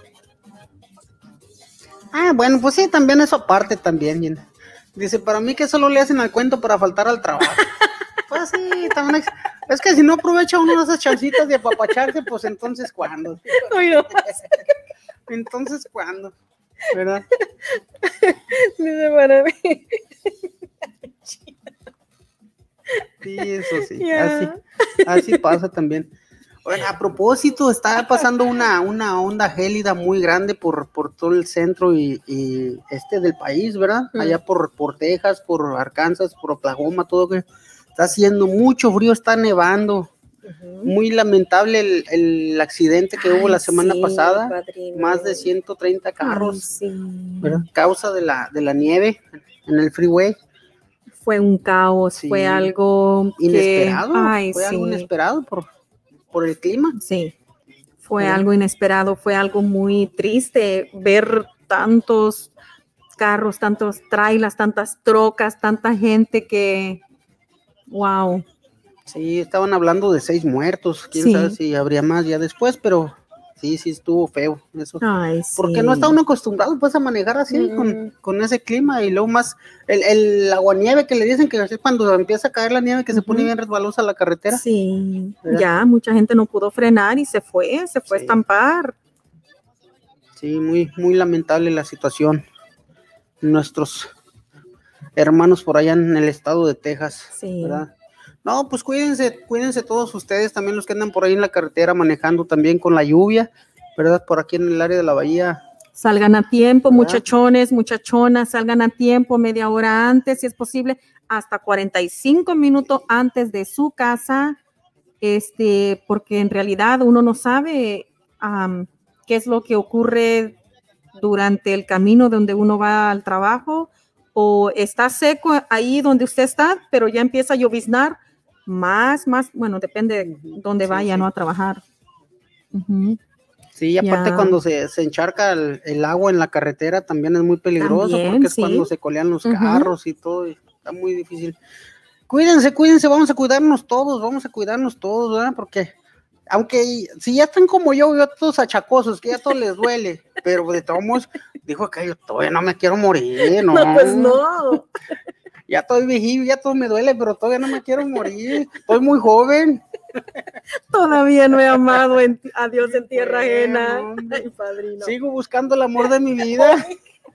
Bueno, pues sí, también eso aparte también. Dice, para mí que solo le hacen al cuento para faltar al trabajo. Pues sí, también es que si no aprovecha uno de esas chancitas de apapacharse, pues entonces ¿cuándo? Entonces ¿cuándo? ¿Verdad? Dice para mí. Sí, eso sí, así pasa también. Bueno, a propósito, está pasando una onda gélida muy grande por todo el centro y del país, ¿verdad? Allá por Texas, por Arkansas, por Oklahoma, todo que está haciendo mucho frío, está nevando. Muy lamentable el accidente que hubo la semana pasada, padrino. Más de 130 carros, ¿verdad? Causa de la nieve en el freeway. Fue un caos, fue algo inesperado, algo inesperado por el clima. Sí, fue algo inesperado, fue algo muy triste ver tantos carros, tantos trailers, tantas trocas, tanta gente que, wow. Sí, estaban hablando de 6 muertos, quién sabe si habría más ya después, pero sí estuvo feo eso. Porque no está uno acostumbrado pues a manejar así con ese clima y luego más el aguanieve que le dicen que es cuando empieza a caer la nieve que se pone bien resbalosa la carretera. Sí, ¿verdad? Ya mucha gente no pudo frenar y se fue a estampar. Sí, muy lamentable la situación. Nuestros hermanos por allá en el estado de Texas, ¿verdad? No, pues cuídense todos ustedes, también los que andan por ahí en la carretera manejando también con la lluvia, ¿verdad? Por aquí en el área de la bahía. Salgan a tiempo, ¿verdad? Muchachones, muchachonas, salgan a tiempo, media hora antes, si es posible, hasta 45 minutos antes de su casa, porque en realidad uno no sabe qué es lo que ocurre durante el camino donde uno va al trabajo, o está seco ahí donde usted está, pero ya empieza a lloviznar. Más, bueno, depende de dónde vaya, ¿no? A trabajar. Sí, y aparte cuando se encharca el agua en la carretera también es muy peligroso, porque es cuando se colean los carros y todo, y está muy difícil. Cuídense, vamos a cuidarnos todos, ¿verdad? Porque aunque si ya están como yo todos achacosos, que ya todo les duele, pero de todos modos, dijo que yo todavía no me quiero morir, ¿no? No, pues no. Ya estoy viejillo, ya todo me duele, pero todavía no me quiero morir. Estoy muy joven. Todavía no he amado a Dios en tierra ajena. Ay, padrino. Sigo buscando el amor de mi vida.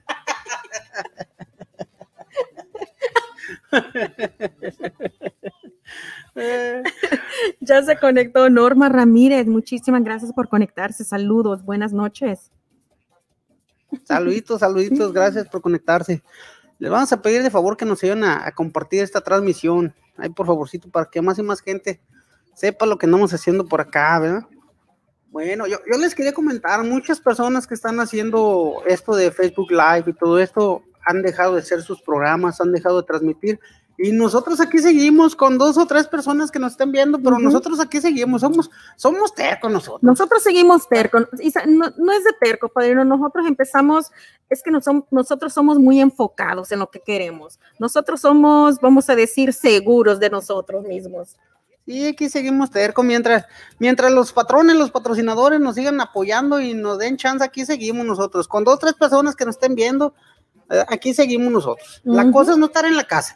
Ya se conectó Norma Ramírez. Muchísimas gracias por conectarse. Saludos, buenas noches. Saluditos, gracias por conectarse. Les vamos a pedir de favor que nos ayuden a compartir esta transmisión. Ahí por favorcito, para que más y más gente sepa lo que andamos haciendo por acá, ¿verdad? Bueno, yo les quería comentar, muchas personas que están haciendo esto de Facebook Live y todo esto han dejado de hacer sus programas, han dejado de transmitir, y nosotros aquí seguimos con 2 o 3 personas que nos están viendo, pero nosotros aquí seguimos, somos tercos nosotros. Nosotros seguimos tercos, no es de terco, padrino, nosotros empezamos, es que nosotros somos muy enfocados en lo que queremos, nosotros somos, vamos a decir, seguros de nosotros mismos. Sí, aquí seguimos terco, mientras los patrones, los patrocinadores nos sigan apoyando y nos den chance, aquí seguimos nosotros, con 2 o 3 personas que nos estén viendo, aquí seguimos nosotros. La cosa es no estar en la casa.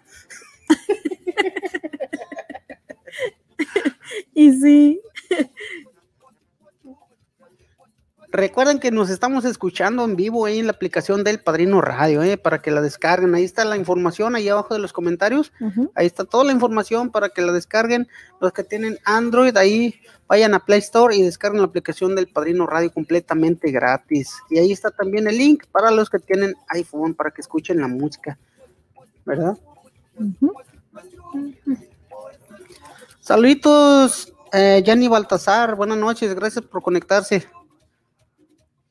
Y sí. Recuerden que nos estamos escuchando en vivo ahí en la aplicación del Padrino Radio, para que la descarguen. Ahí está la información, ahí abajo de los comentarios. Ahí está toda la información para que la descarguen. Los que tienen Android, ahí vayan a Play Store y descarguen la aplicación del Padrino Radio completamente gratis. Y ahí está también el link para los que tienen iPhone, para que escuchen la música, ¿verdad? Saluditos, Yanni Baltasar, buenas noches, gracias por conectarse.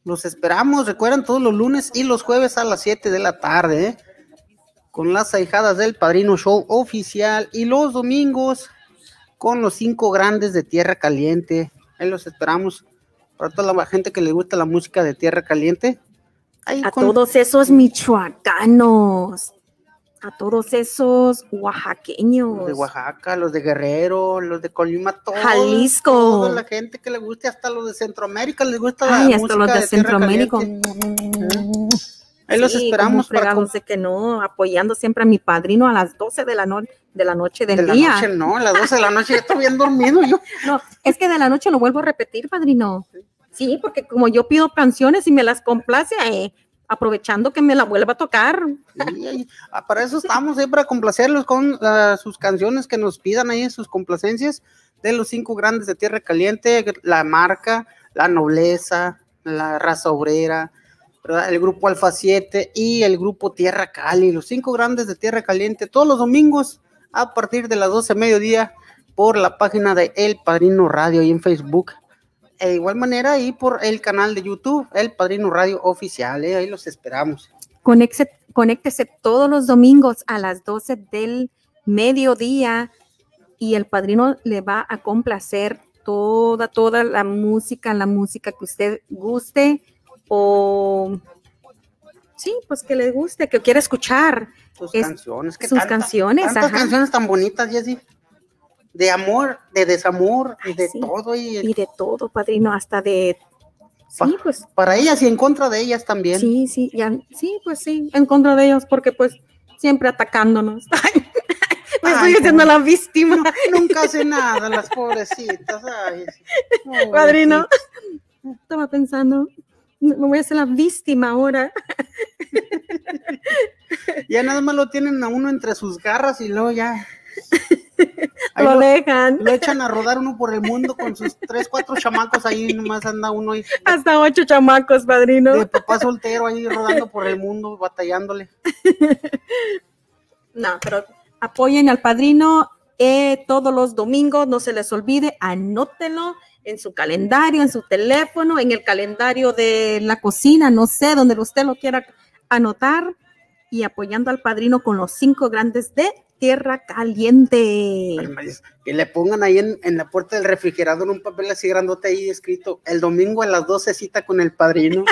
Los esperamos, recuerden, todos los lunes y los jueves a las 7 de la tarde, con las ahijadas del Padrino Show oficial, y los domingos con los 5 grandes de Tierra Caliente. Ahí los esperamos para toda la gente que le gusta la música de Tierra Caliente. Ahí todos esos michoacanos, a todos esos oaxaqueños. Los de Oaxaca, los de Guerrero, los de Colima, Jalisco. Toda la gente que le guste, hasta los de Centroamérica les gusta la música hasta los de Centroamérica. Ahí los esperamos. Sé que no, apoyando siempre a mi padrino a las 12 de la noche del día. Noche, no, a las 12 de la noche ya estoy bien dormido yo. No, es que de la noche lo vuelvo a repetir, padrino. Sí, porque como yo pido canciones y me las complace, aprovechando que me la vuelva a tocar. Sí, para eso estamos, para complacerlos con sus canciones que nos pidan ahí, sus complacencias de los 5 grandes de Tierra Caliente, La Marca, La Nobleza, La Raza Obrera, ¿verdad? El grupo Alfa 7 y el grupo Tierra Cali, los 5 grandes de Tierra Caliente, todos los domingos a partir de las 12 de mediodía por la página de El Padrino Radio y en Facebook. De igual manera ahí por el canal de YouTube, El Padrino Radio Oficial, ahí los esperamos. Conéctese todos los domingos a las 12 del mediodía y el Padrino le va a complacer toda la música que usted guste o sí, pues que le guste, que quiera escuchar. Sus canciones. Tantas canciones tan bonitas, Jessy. De amor, de desamor, y de todo. Y de todo, padrino, hasta de... Sí, pues. Para ellas y en contra de ellas también. Sí, pues sí, en contra de ellos, porque pues siempre atacándonos. Me estoy haciendo la víctima. Nunca hace nada, las pobrecitas. Padrino, estaba pensando, me voy a hacer la víctima ahora. Ya nada más lo tienen a uno entre sus garras y luego ya... Lo dejan. Lo echan a rodar uno por el mundo con sus 3, 4 chamacos ahí, nomás anda uno ahí. Hasta 8 chamacos, padrino. De papá soltero ahí rodando por el mundo, batallándole. No, pero apoyen al Padrino todos los domingos, no se les olvide, anótenlo en su calendario, en su teléfono, en el calendario de la cocina, no sé, donde usted lo quiera anotar, y apoyando al Padrino con los 5 grandes de Tierra Caliente. Que le pongan ahí en la puerta del refrigerador un papel así grandote ahí escrito: el domingo a las 12 cita con el Padrino.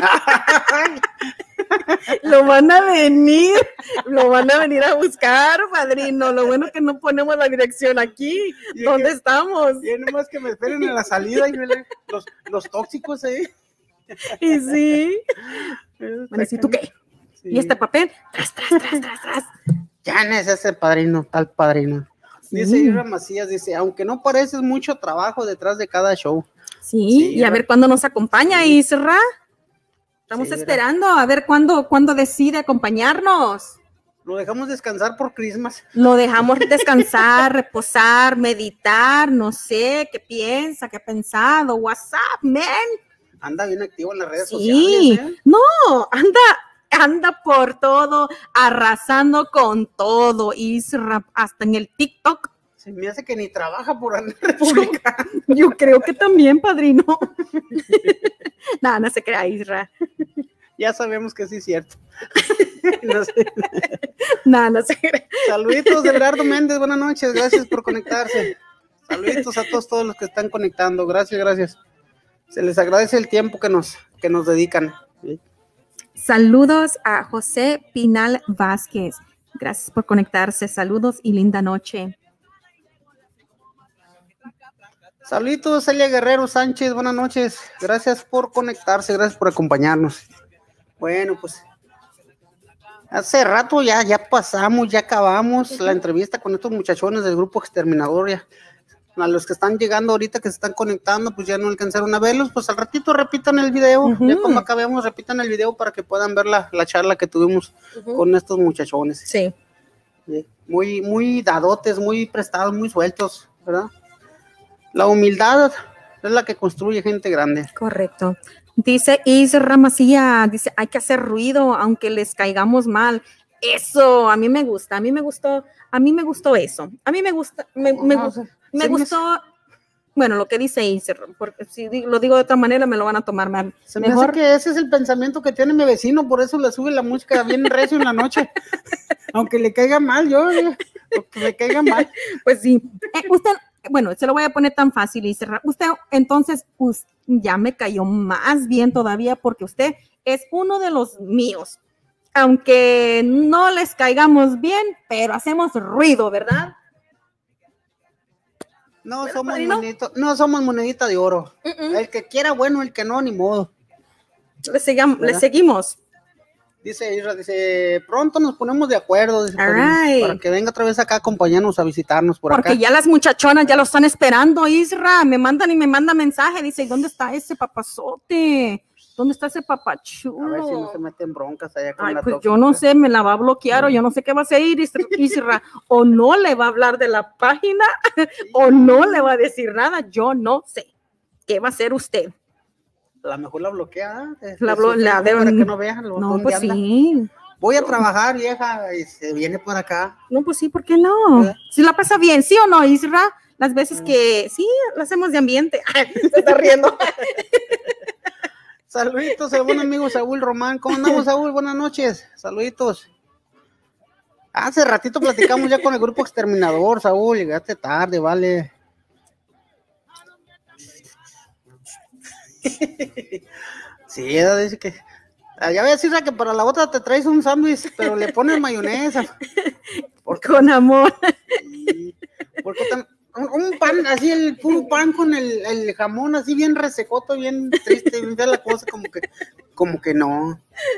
Lo van a venir a buscar, Padrino. Lo bueno que no ponemos la dirección aquí. ¿Dónde estamos? Y nomás que me esperen en la salida y los tóxicos ahí. Y sí. Bueno, ¿y tú qué? Sí. ¿Y este papel? Tras. Ya no es ese Padrino, tal Padrino. Dice Isra Macías, dice, aunque no pareces mucho trabajo detrás de cada show. Sí, y a ver cuándo nos acompaña, Isra. Estamos esperando a ver cuándo decide acompañarnos. Lo dejamos descansar por Christmas. Lo dejamos descansar, reposar, meditar, no sé, qué piensa, qué ha pensado. WhatsApp, man. Anda bien activo en las redes sociales. No, anda por todo, arrasando con todo, Isra, hasta en el TikTok. Se me hace que ni trabaja por andar republicano. Yo creo que también, Padrino. No se crea, Isra. Ya sabemos que sí es cierto. No se crea. Saluditos de Gerardo Méndez, buenas noches, gracias por conectarse. Saluditos a todos los que están conectando, gracias. Se les agradece el tiempo que nos dedican. ¿Sí? Saludos a José Pinal Vázquez. Gracias por conectarse. Saludos y linda noche. Saluditos, Celia Guerrero Sánchez. Buenas noches. Gracias por conectarse. Gracias por acompañarnos. Bueno, pues hace rato ya pasamos, ya acabamos la entrevista con estos muchachones del grupo Exterminador. Ya. A los que están llegando ahorita, que se están conectando, pues ya no alcanzaron a verlos, pues al ratito repitan el video, ya cuando acabemos repitan el video para que puedan ver la charla que tuvimos con estos muchachones. Sí. Muy dadotes, muy prestados, muy sueltos, ¿verdad? La humildad es la que construye gente grande. Correcto. Dice Isra Macía, dice, hay que hacer ruido aunque les caigamos mal. Eso, a mí me gustó eso. A mí me gustó, me gustó Bueno, lo que dice Isra, porque si lo digo de otra manera me lo van a tomar mal. Se me hace que ese es el pensamiento que tiene mi vecino, por eso le sube la música bien recio en la noche. Aunque le caiga mal, aunque le caiga mal. Pues sí. Usted, bueno, se lo voy a poner tan fácil, Isra. Usted, entonces, ya me cayó más bien todavía porque usted es uno de los míos. Aunque no les caigamos bien, pero hacemos ruido, ¿verdad? No, no somos monedita de oro. El que quiera bueno, el que no, ni modo. Le seguimos. Dice, pronto nos ponemos de acuerdo, dice, para que venga otra vez acá a acompañarnos a visitarnos por acá. Porque ya las muchachonas ya lo están esperando, Isra, me mandan mensaje, dice, ¿dónde está ese papazote? ¿Dónde está ese papachulo? A ver si no se meten broncas allá con pues yo no sé, me la va a bloquear o yo no sé qué va a hacer Isra, o no le va a hablar de la página, o no le va a decir nada, yo no sé. ¿Qué va a hacer usted? A lo mejor la bloquea. Para que no vean. No, pues sí. Voy a trabajar, vieja, y se viene por acá. No, pues sí, ¿por qué no? Si la pasa bien, ¿sí o no, Isra? Las veces que sí, lo hacemos de ambiente. Se está riendo. Saluditos al buen amigo Saúl Román. ¿Cómo andamos, Saúl? Buenas noches. Saluditos. Hace ratito platicamos ya con el grupo Exterminador, Saúl. Llegaste tarde, vale. Sí, dice que ya voy a decir que para la otra te traes un sándwich, pero le pones mayonesa. Con amor. Sí, porque un pan, así el puro pan con el jamón, así bien resecoto, bien triste, bien fea la cosa, como que no.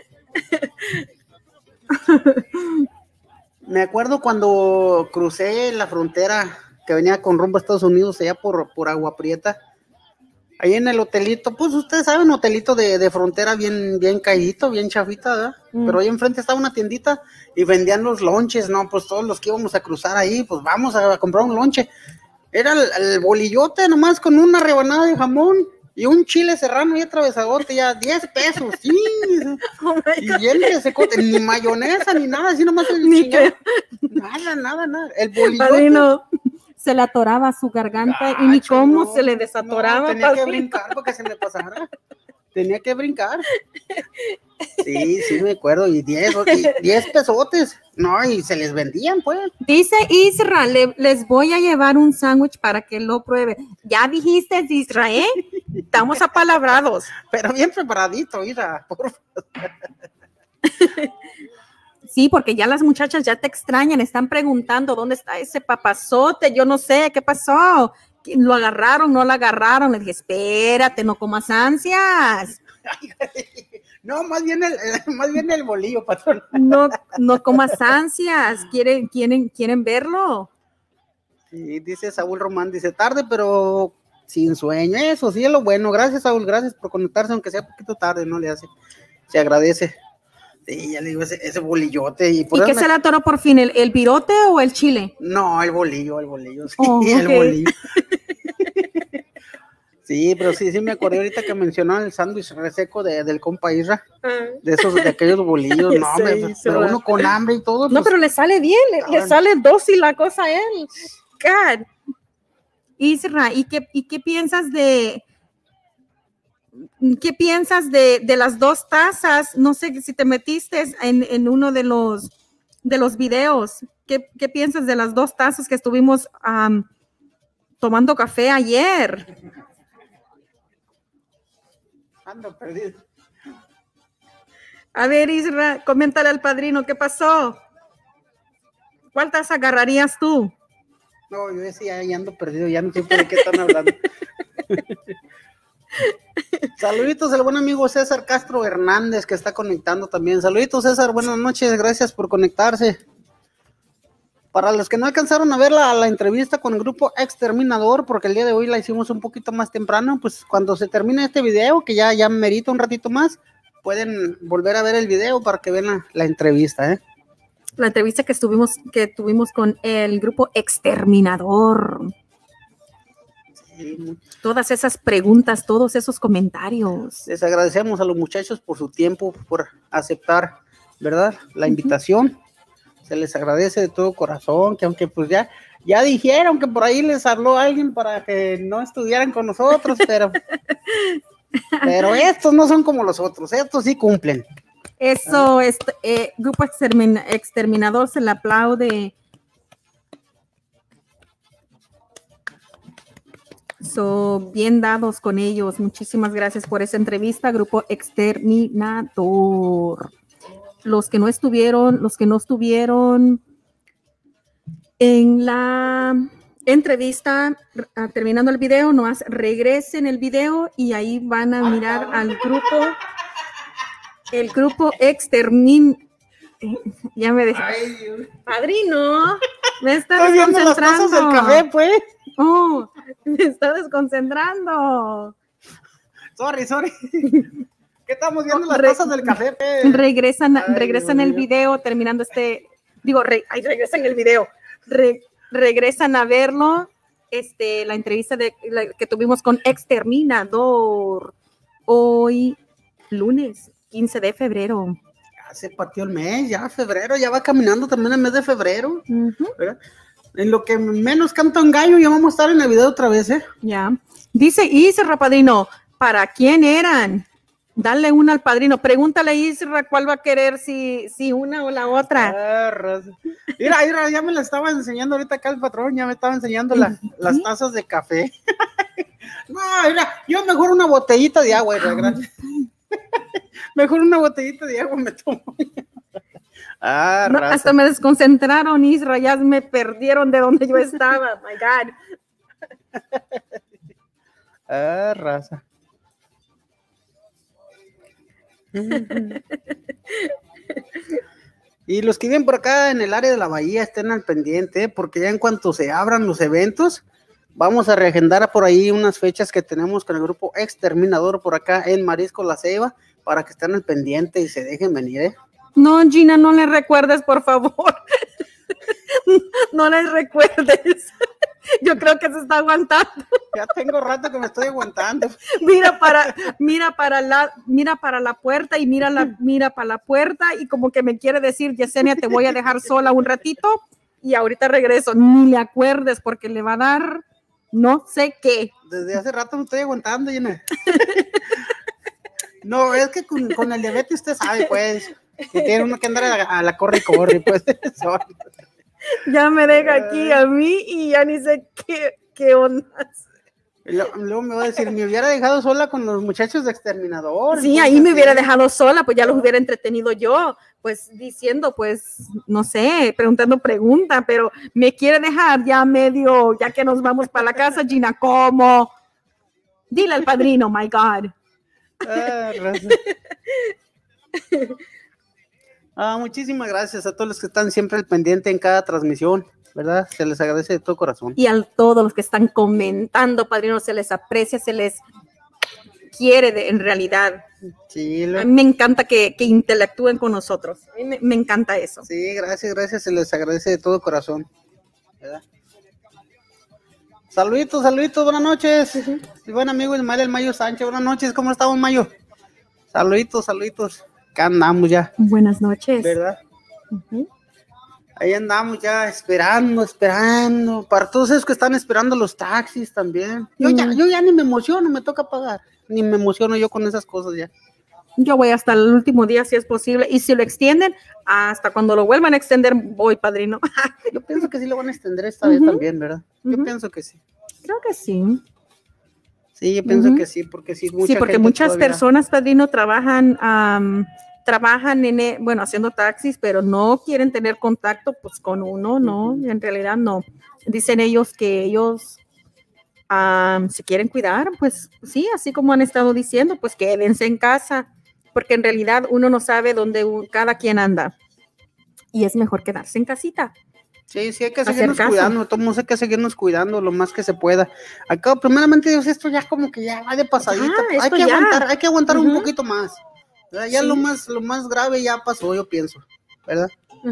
Me acuerdo cuando crucé la frontera que venía con rumbo a Estados Unidos, allá por Agua Prieta, ahí en el hotelito, pues ustedes saben, hotelito de frontera bien caídito, bien chafita, ¿verdad? Pero ahí enfrente estaba una tiendita y vendían los lonches, ¿no? Pues todos los que íbamos a cruzar ahí, pues vamos a comprar un lonche. Era el bolillote nomás con una rebanada de jamón y un chile serrano y atravesadote, ya 10 pesos, sí. Y bien resecote, ni mayonesa, ni nada, así nomás el chingado. Nada. El bolillote. Padrino, se le atoraba su garganta y ni cómo se le desatoraba. Tenía que brincar para que se me pasara. Tenía que brincar. Sí, me acuerdo. Y 10 pesotes. No, y se les vendían, pues. Dice Isra, les voy a llevar un sándwich para que lo pruebe. Ya dijiste, Isra, ¿eh? Estamos apalabrados. Pero bien preparadito, Isra, por favor. Sí, porque ya las muchachas ya te extrañan, están preguntando dónde está ese papazote, yo no sé, ¿qué pasó? ¿Lo agarraron? ¿No lo agarraron? Le dije, espérate, no comas ansias. No, más bien el bolillo, patrón. No comas ansias, quieren verlo. Sí, dice Saúl Román, dice tarde, pero sin sueño, eso sí es lo bueno. Gracias, Saúl, gracias por conectarse, aunque sea un poquito tarde, no le hace, se agradece. Sí, ya le digo, ese bolillote. ¿Y qué se le atoró por fin? ¿El virote o el chile? No, el bolillo, sí, okay. El bolillo. Sí, pero sí me acordé ahorita que mencionó el sándwich reseco del compa Isra, de aquellos bolillos, no, pero uno con hambre y todo. No, pues, pero le sale bien, le sale dócil la cosa a él. God. Isra, ¿y qué piensas de las 2 tazas? No sé si te metiste en uno de los videos. ¿Qué piensas de las 2 tazas que estuvimos tomando café ayer? Ando perdido. A ver, Isra, coméntale al padrino, ¿qué pasó? ¿Cuál taza agarrarías tú? No, yo decía, ya ando perdido, ya no sé de qué están hablando. Saluditos al buen amigo César Castro Hernández que está conectando también. Saluditos, César, buenas noches, gracias por conectarse. Para los que no alcanzaron a ver la entrevista con el grupo Exterminador, porque el día de hoy la hicimos un poquito más temprano, pues cuando se termine este video, que ya merita un ratito más, pueden volver a ver el video para que vean la entrevista, ¿eh? La entrevista que tuvimos con el grupo Exterminador. Sí. Todas esas preguntas, todos esos comentarios. Les agradecemos a los muchachos por su tiempo, por aceptar, ¿verdad?, la invitación. Se les agradece de todo corazón, que aunque pues ya dijeron que por ahí les habló alguien para que no estuvieran con nosotros, pero estos no son como los otros, estos sí cumplen. Eso, Grupo Exterminador se le aplaude. Bien dados con ellos. Muchísimas gracias por esa entrevista, Grupo Exterminador. Los que no estuvieron en la entrevista, terminando el video, regresen el video y ahí van a mirar al grupo. El grupo ya me dejé. Padrino, me está desconcentrando. Las tazas del café, pues. Oh, me está desconcentrando. Sorry. ¿Qué estamos viendo las tazas del café? Pues? Regresan el video terminando regresan el video. Regresan a verlo. La entrevista que tuvimos con Exterminador hoy lunes 15 de febrero. Ya se partió el mes, ya febrero, ya va caminando también el mes de febrero. ¿Verdad? En lo que menos canta un gallo, ya vamos a estar en el video otra vez, ¿eh? Ya. Dice Isra, padrino, ¿para quién eran? Dale una al padrino. Pregúntale a Isra cuál va a querer, si una o la otra. Mira, ya me la estaba enseñando ahorita acá el patrón, ya me estaba enseñando las tazas de café. No, mira, yo mejor una botellita de agua, gracias. Mejor una botellita de agua me tomo. No, hasta me desconcentraron, Isra, ya me perdieron de donde yo estaba. My God. Raza. Y los que viven por acá en el área de la bahía estén al pendiente, porque ya en cuanto se abran los eventos, vamos a reagendar por ahí unas fechas que tenemos con el grupo Exterminador por acá en Marisco La Ceiba, para que estén al pendiente y se dejen venir, ¿eh? No, Gina, no le recuerdes, por favor. No les recuerdes. Yo creo que se está aguantando. Ya tengo rato que me estoy aguantando. Mira para la puerta y mira para la puerta y como que me quiere decir, Yesenia, te voy a dejar sola un ratito y ahorita regreso. Ni le acuerdes porque le va a dar no sé qué. Desde hace rato me estoy aguantando, Gina. No, es que con el diabetes usted sabe, pues, que tiene uno que andar a la corre y corre, pues. Ya me deja aquí a mí y ya ni sé qué onda. Luego me va a decir, me hubiera dejado sola con los muchachos de Exterminador. Sí, ahí me hubiera dejado sola, pues ya los hubiera entretenido yo, pues diciendo, pues, no sé, preguntando preguntas, pero me quiere dejar ya ya que nos vamos para la casa, Gina, ¿cómo? Dile al padrino, my God. Muchísimas gracias a todos los que están siempre al pendiente en cada transmisión, ¿verdad? Se les agradece de todo corazón. Y a todos los que están comentando, padrino, se les aprecia, se les quiere en realidad. Sí, a mí me encanta que interactúen con nosotros. A mí me encanta eso. Sí, gracias, se les agradece de todo corazón, ¿verdad? Saluditos, buenas noches. Mi buen amigo Ismael Mayo Sánchez, buenas noches, ¿cómo estamos, Mayo? Saluditos. Acá andamos ya. Buenas noches. ¿Verdad? Ahí andamos ya esperando. Para todos esos que están esperando los taxis también. Yo ya ni me emociono, me toca pagar. Ni me emociono yo con esas cosas ya. Yo voy hasta el último día si es posible. Y si lo extienden, hasta cuando lo vuelvan a extender, voy, padrino. Yo pienso que sí lo van a extender esta vez también, ¿verdad? Yo pienso que sí. Creo que sí. Sí, yo pienso que sí, porque sí, porque muchas personas, padrino, trabajan haciendo taxis, pero no quieren tener contacto pues con uno, no, en realidad no. Dicen ellos que ellos se quieren cuidar, pues sí, así como han estado diciendo, pues quédense en casa, porque en realidad uno no sabe dónde cada quien anda y es mejor quedarse en casita. Sí, hay que seguirnos cuidando, todos hay que seguirnos cuidando lo más que se pueda. Acá, primeramente, Dios, esto ya como que ya va de pasadita, hay que aguantar un poquito más. Ya sí. lo más grave ya pasó, yo pienso, ¿verdad?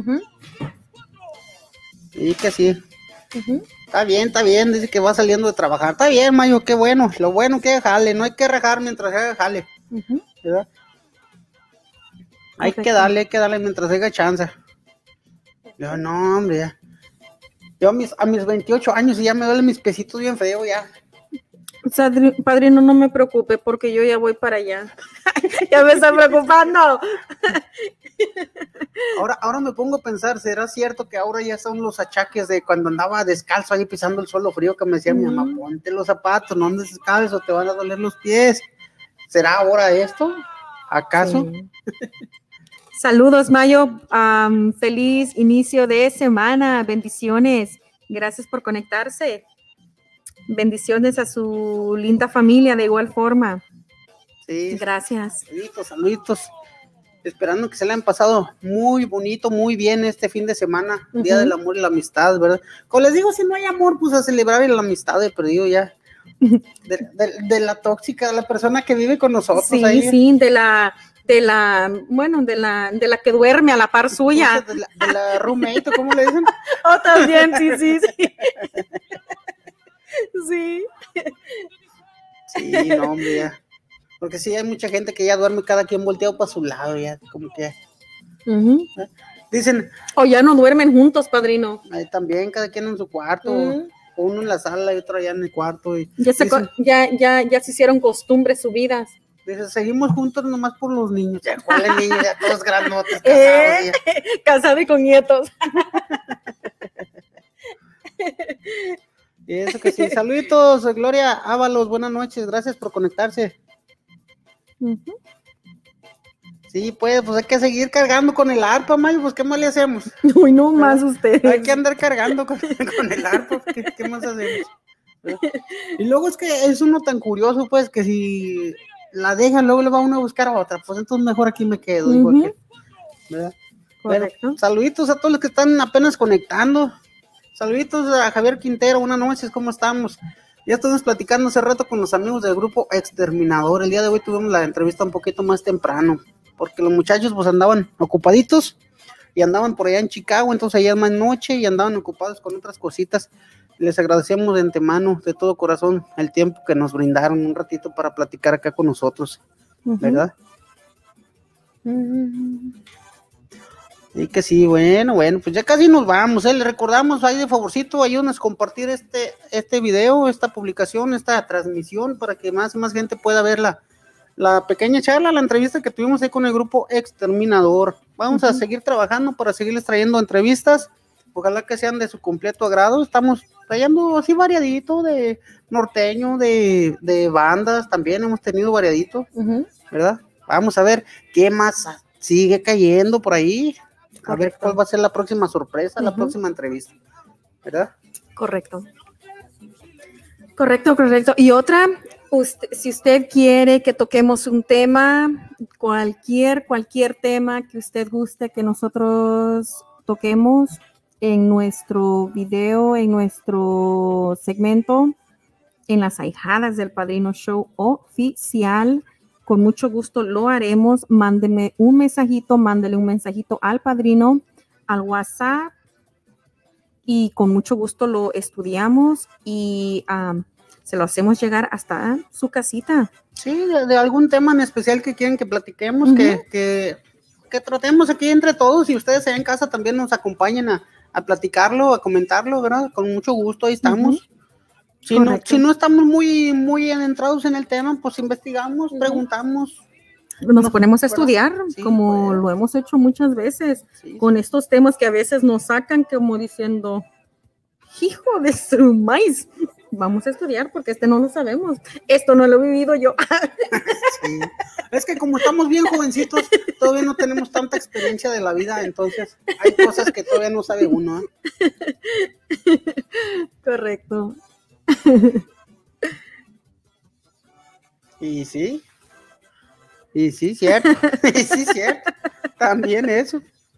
Y que sí. Está bien, dice que va saliendo de trabajar. Está bien, Mayo, qué bueno. Lo bueno que jale, no hay que rajar mientras haga jale. ¿Verdad? Hay que darle mientras haya chance. Yo, no, hombre, ya. Yo a mis 28 años y ya me duelen mis pesitos bien feo, ya. Padrino, no me preocupe porque yo ya voy para allá. Ya me está preocupando. Ahora me pongo a pensar, ¿será cierto que ahora ya son los achaques de cuando andaba descalzo ahí pisando el suelo frío que me decía mi mamá, ponte los zapatos, no andes descalzo, te van a doler los pies? ¿Será ahora esto? ¿Acaso? Sí. Saludos, Mayo. Feliz inicio de semana. Bendiciones. Gracias por conectarse. Bendiciones a su linda familia de igual forma. Sí. Gracias. Saluditos. Esperando que se le hayan pasado muy bonito, muy bien este fin de semana, Día del Amor y la Amistad, ¿verdad? Como les digo, si no hay amor, pues a celebrar la amistad de perdido ya. De la tóxica, de la persona que vive con nosotros. Sí, ahí. Sí, de la que duerme a la par suya. De la roommate, ¿cómo le dicen? Oh, también, sí. Sí. Sí, no, hombre, ya. Porque sí, hay mucha gente que ya duerme cada quien volteado para su lado, ya, como que. Dicen. O ya no duermen juntos, padrino. Ahí también, cada quien en su cuarto, uno en la sala y otro allá en el cuarto. Y ya se hicieron costumbres subidas. Dice, seguimos juntos nomás por los niños. Ya, ¿cuáles niños? Ya todos grandotes, casados. Casado y con nietos. Y eso que sí. Saluditos, Gloria Ábalos, buenas noches, gracias por conectarse. Sí, pues hay que seguir cargando con el arpa, Mayo, pues ¿qué más le hacemos? Uy, no más ustedes. Hay que andar cargando con el arpa, ¿qué más hacemos? Y luego es que es uno tan curioso, pues, que si la dejan, luego le va uno a buscar a otra, pues entonces mejor aquí me quedo, ¿verdad? Bueno, saluditos a todos los que están apenas conectando. Saluditos a Javier Quintero, buenas noches, ¿cómo estamos? Ya estuvimos platicando hace rato con los amigos del grupo Exterminador. El día de hoy tuvimos la entrevista un poquito más temprano, porque los muchachos pues andaban ocupaditos y andaban por allá en Chicago, entonces allá es más noche y andaban ocupados con otras cositas. Les agradecemos de antemano, de todo corazón, el tiempo que nos brindaron un ratito para platicar acá con nosotros, ¿verdad? Y que sí, bueno, pues ya casi nos vamos, le recordamos ahí de favorcito, ayúdenos a compartir este video, esta publicación, esta transmisión, para que más gente pueda ver la pequeña charla, la entrevista que tuvimos ahí con el grupo Exterminador. Vamos a seguir trabajando para seguirles trayendo entrevistas, ojalá que sean de su completo agrado. Estamos trayendo así variadito de norteño, de bandas, también hemos tenido variadito, ¿verdad? Vamos a ver qué más sigue cayendo por ahí. A ver cuál va a ser la próxima sorpresa, la próxima entrevista, ¿verdad? Correcto. Y otra, si usted quiere que toquemos un tema, cualquier tema que usted guste que nosotros toquemos en nuestro video, en nuestro segmento, en las ahijadas del Padrino Show oficial, con mucho gusto lo haremos. Mándele un mensajito al Padrino, al WhatsApp, y con mucho gusto lo estudiamos y se lo hacemos llegar hasta su casita. Sí, de algún tema en especial que quieren que platiquemos, que tratemos aquí entre todos, y ustedes allá en casa también nos acompañen a platicarlo, a comentarlo, ¿verdad? Con mucho gusto, ahí estamos. Si no estamos muy entrados en el tema, pues investigamos, preguntamos. Nos ponemos a estudiar, como lo hemos hecho muchas veces, con estos temas que a veces nos sacan como diciendo, hijo de su maíz, vamos a estudiar porque no lo sabemos, esto no lo he vivido yo. Sí. Es que como estamos bien jovencitos, todavía no tenemos tanta experiencia de la vida, entonces hay cosas que todavía no sabe uno. Correcto. Y sí, cierto. También eso.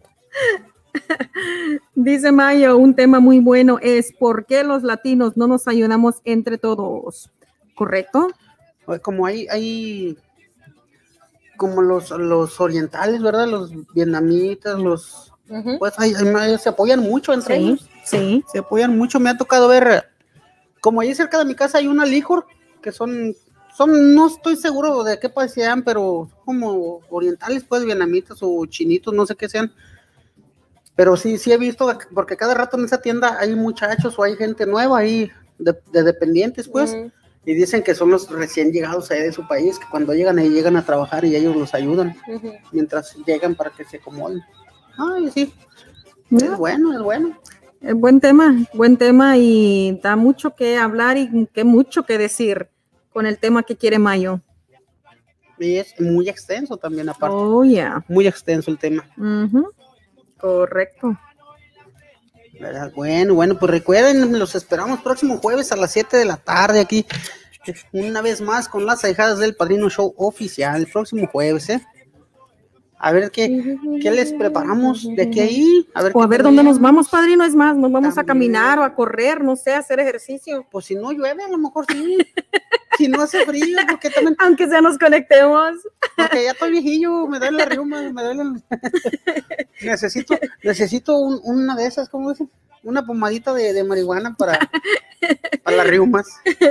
Dice Mayo, un tema muy bueno es ¿por qué los latinos no nos ayudamos entre todos? ¿Correcto? Como hay como los orientales, ¿verdad? Los vietnamitas, pues se apoyan mucho entre ellos. Sí. Se apoyan mucho. Me ha tocado ver, como ahí cerca de mi casa hay una licor que son, no estoy seguro de qué país sean, pero como orientales, pues vietnamitas o chinitos, no sé qué sean. Pero sí he visto, porque cada rato en esa tienda hay muchachos o hay gente nueva ahí, de dependientes, pues, y dicen que son los recién llegados ahí de su país, que cuando llegan ahí llegan a trabajar y ellos los ayudan, mientras llegan para que se acomoden. Ay, sí, es bueno. Buen tema y da mucho que hablar y mucho que decir con el tema que quiere Mayo. Y es muy extenso también aparte. Oh, yeah. Muy extenso el tema. Correcto. ¿Verdad? Bueno, pues recuerden, los esperamos próximo jueves a las 7 de la tarde aquí, una vez más con las ahijadas del Padrino Show oficial, el próximo jueves, A ver qué les preparamos de aquí ahí. A ver dónde nos vamos, Padrino. Es más, nos vamos también a caminar o a correr, no sé, a hacer ejercicio. Pues si no llueve, a lo mejor sí. Si no hace frío, porque también. Aunque sea nos conectemos. Porque ya estoy viejillo, me duele la riuma, Necesito una de esas, ¿cómo dicen? Una pomadita de marihuana para las riumas.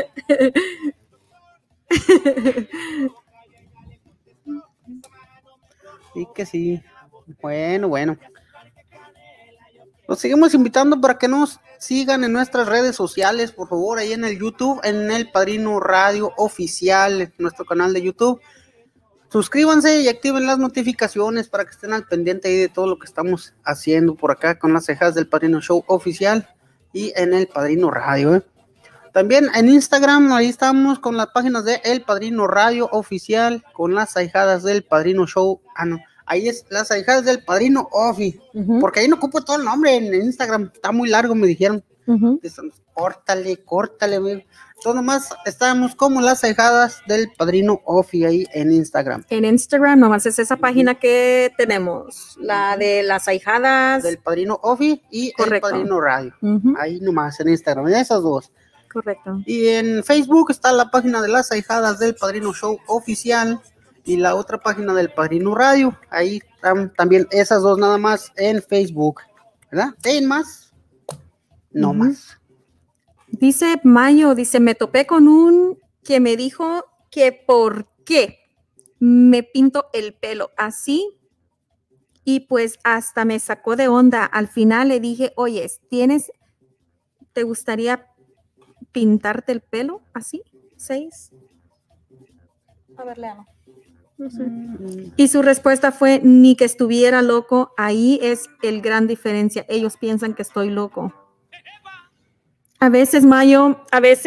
Sí que sí. Bueno. Los seguimos invitando para que nos sigan en nuestras redes sociales, por favor, ahí en el YouTube, en el Padrino Radio Oficial, en nuestro canal de YouTube. Suscríbanse y activen las notificaciones para que estén al pendiente ahí de todo lo que estamos haciendo por acá con las cejas del Padrino Show Oficial y en el Padrino Radio. También en Instagram, ahí estamos con las páginas de El Padrino Radio Oficial, con las ahijadas del Padrino Show. Ahí es las ahijadas del Padrino Ofi, porque ahí no ocupo todo el nombre en Instagram, está muy largo, me dijeron. Córtale. Entonces nomás estábamos como las ahijadas del Padrino Ofi ahí en Instagram. En Instagram nomás es esa página que tenemos, la de las ahijadas del Padrino Ofi y correcto. El Padrino Radio. Ahí nomás en Instagram, esas dos. Correcto. Y en Facebook está la página de las ahijadas del Padrino Show Oficial y la otra página del Padrino Radio. Ahí están también esas dos nada más en Facebook, ¿verdad? ¿Tienen más? No más. Dice Mayo, me topé con un que me dijo que por qué me pinto el pelo así y pues hasta me sacó de onda. Al final le dije, oye, ¿te gustaría pintarte el pelo así? 6. A ver, léalo. No sé. Y su respuesta fue, ni que estuviera loco. Ahí es el gran diferencia. Ellos piensan que estoy loco. A veces Mayo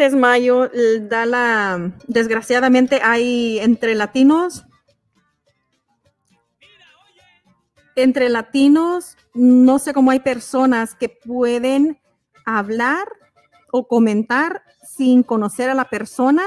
desgraciadamente hay entre latinos, no sé cómo hay personas que pueden hablar o comentar sin conocer a la persona.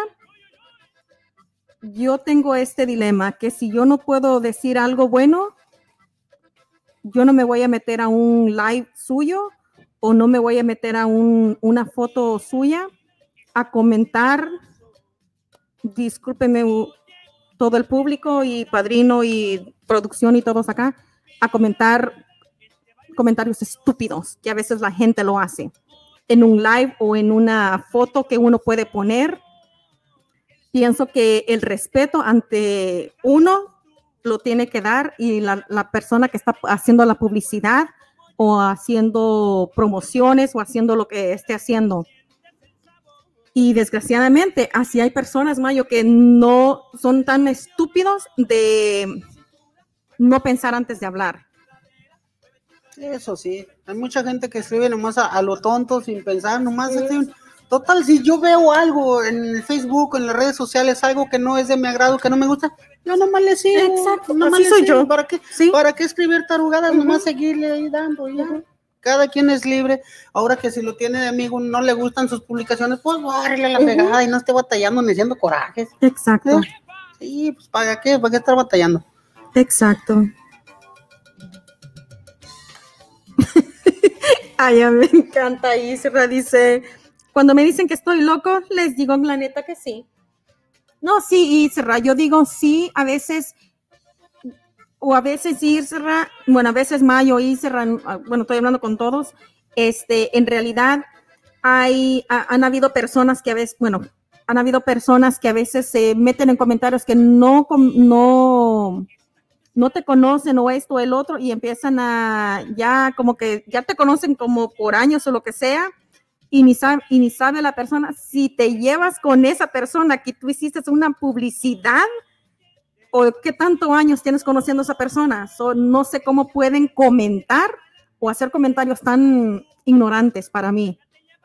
Yo tengo este dilema, que si yo no puedo decir algo bueno, yo no me voy a meter a un live suyo o no me voy a meter a una foto suya a comentar. Discúlpeme todo el público y Padrino y producción y todos acá, a comentar comentarios estúpidos que a veces la gente lo hace en un live o en una foto que uno puede poner. Pienso que el respeto ante uno lo tiene que dar y la persona que está haciendo la publicidad o haciendo promociones o haciendo lo que esté haciendo. Y desgraciadamente, así hay personas, Mayo, que no son tan estúpidos de no pensar antes de hablar. Eso sí, hay mucha gente que escribe nomás a lo tonto, sin pensar, nomás total, si yo veo algo en el Facebook, en las redes sociales, algo que no es de mi agrado, que no me gusta, yo nomás le sigo. Exacto, así soy yo. ¿Para qué escribir tarugadas? Nomás seguirle ahí dando, ya. Cada quien es libre. Ahora que si lo tiene de amigo, no le gustan sus publicaciones, pues bárrele la pegada y no esté batallando ni haciendo corajes. Exacto. Sí, pues ¿para qué estar batallando? Exacto. Ay, me encanta Isra, dice, cuando me dicen que estoy loco, les digo la neta que sí. No, sí, Isra, yo digo sí, a veces, o a veces Isra, bueno, a veces Mayo, Isra, bueno, estoy hablando con todos, en realidad han habido personas que a veces, se meten en comentarios que no no te conocen o esto o el otro y empiezan a, ya como que ya te conocen como por años o lo que sea y ni sabe la persona si te llevas con esa persona que tú hiciste una publicidad o qué tantos años tienes conociendo a esa persona. No sé cómo pueden comentar o hacer comentarios tan ignorantes para mí.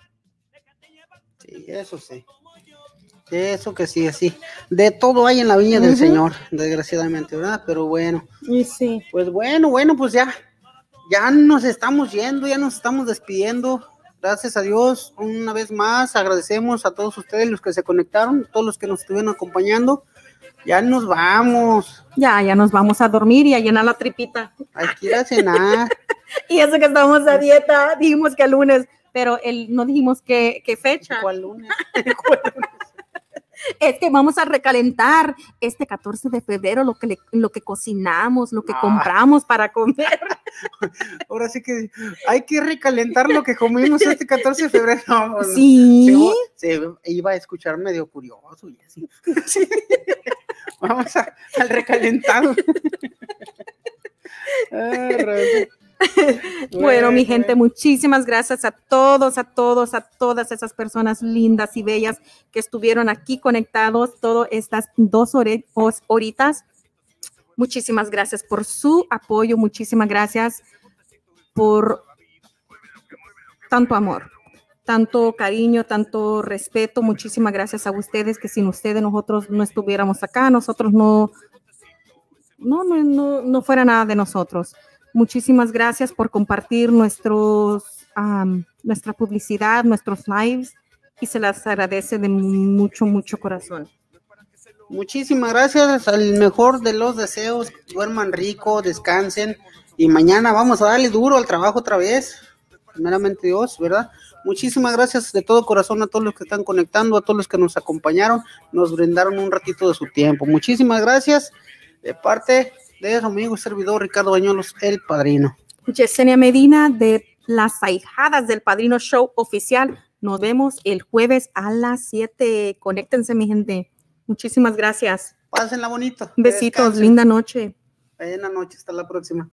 Sí, eso sí. Eso que sí, así. De todo hay en la viña del Señor, desgraciadamente, ¿verdad? Pero bueno. Y sí. Pues bueno, pues ya nos estamos yendo, ya nos estamos despidiendo. Gracias a Dios, una vez más, agradecemos a todos ustedes los que se conectaron, todos los que nos estuvieron acompañando. Ya nos vamos. Ya nos vamos a dormir y a llenar la tripita. Hay que ir a cenar. Y eso que estamos a dieta, dijimos que el lunes, pero no dijimos qué fecha. ¿Cuál lunes? Es que vamos a recalentar este 14 de febrero lo que cocinamos, lo que compramos para comer. Ahora sí que hay que recalentar lo que comimos este 14 de febrero. No, sí. Se iba a escuchar medio curioso y así. Sí. Vamos al recalentado. Bueno, mi gente, muchísimas gracias a todas esas personas lindas y bellas que estuvieron aquí conectados todas estas 2 horitas. Muchísimas gracias por su apoyo, muchísimas gracias por tanto amor, tanto cariño, tanto respeto. Muchísimas gracias a ustedes, que sin ustedes nosotros no estuviéramos acá, nosotros no fuera nada de nosotros. Muchísimas gracias por compartir nuestra publicidad, nuestros lives, y se las agradece de mucho, mucho corazón. Muchísimas gracias, al mejor de los deseos, duerman rico, descansen, y mañana vamos a darle duro al trabajo otra vez, primeramente Dios, ¿verdad? Muchísimas gracias de todo corazón a todos los que están conectando, a todos los que nos acompañaron, nos brindaron un ratito de su tiempo. Muchísimas gracias de parte de su amigo y servidor Ricardo Bañuelos, el Padrino. Yesenia Medina, de las Ahijadas del Padrino Show Oficial. Nos vemos el jueves a las 7. Conéctense, mi gente. Muchísimas gracias. Pásenla bonito. Besitos, linda noche. Buena noche, hasta la próxima.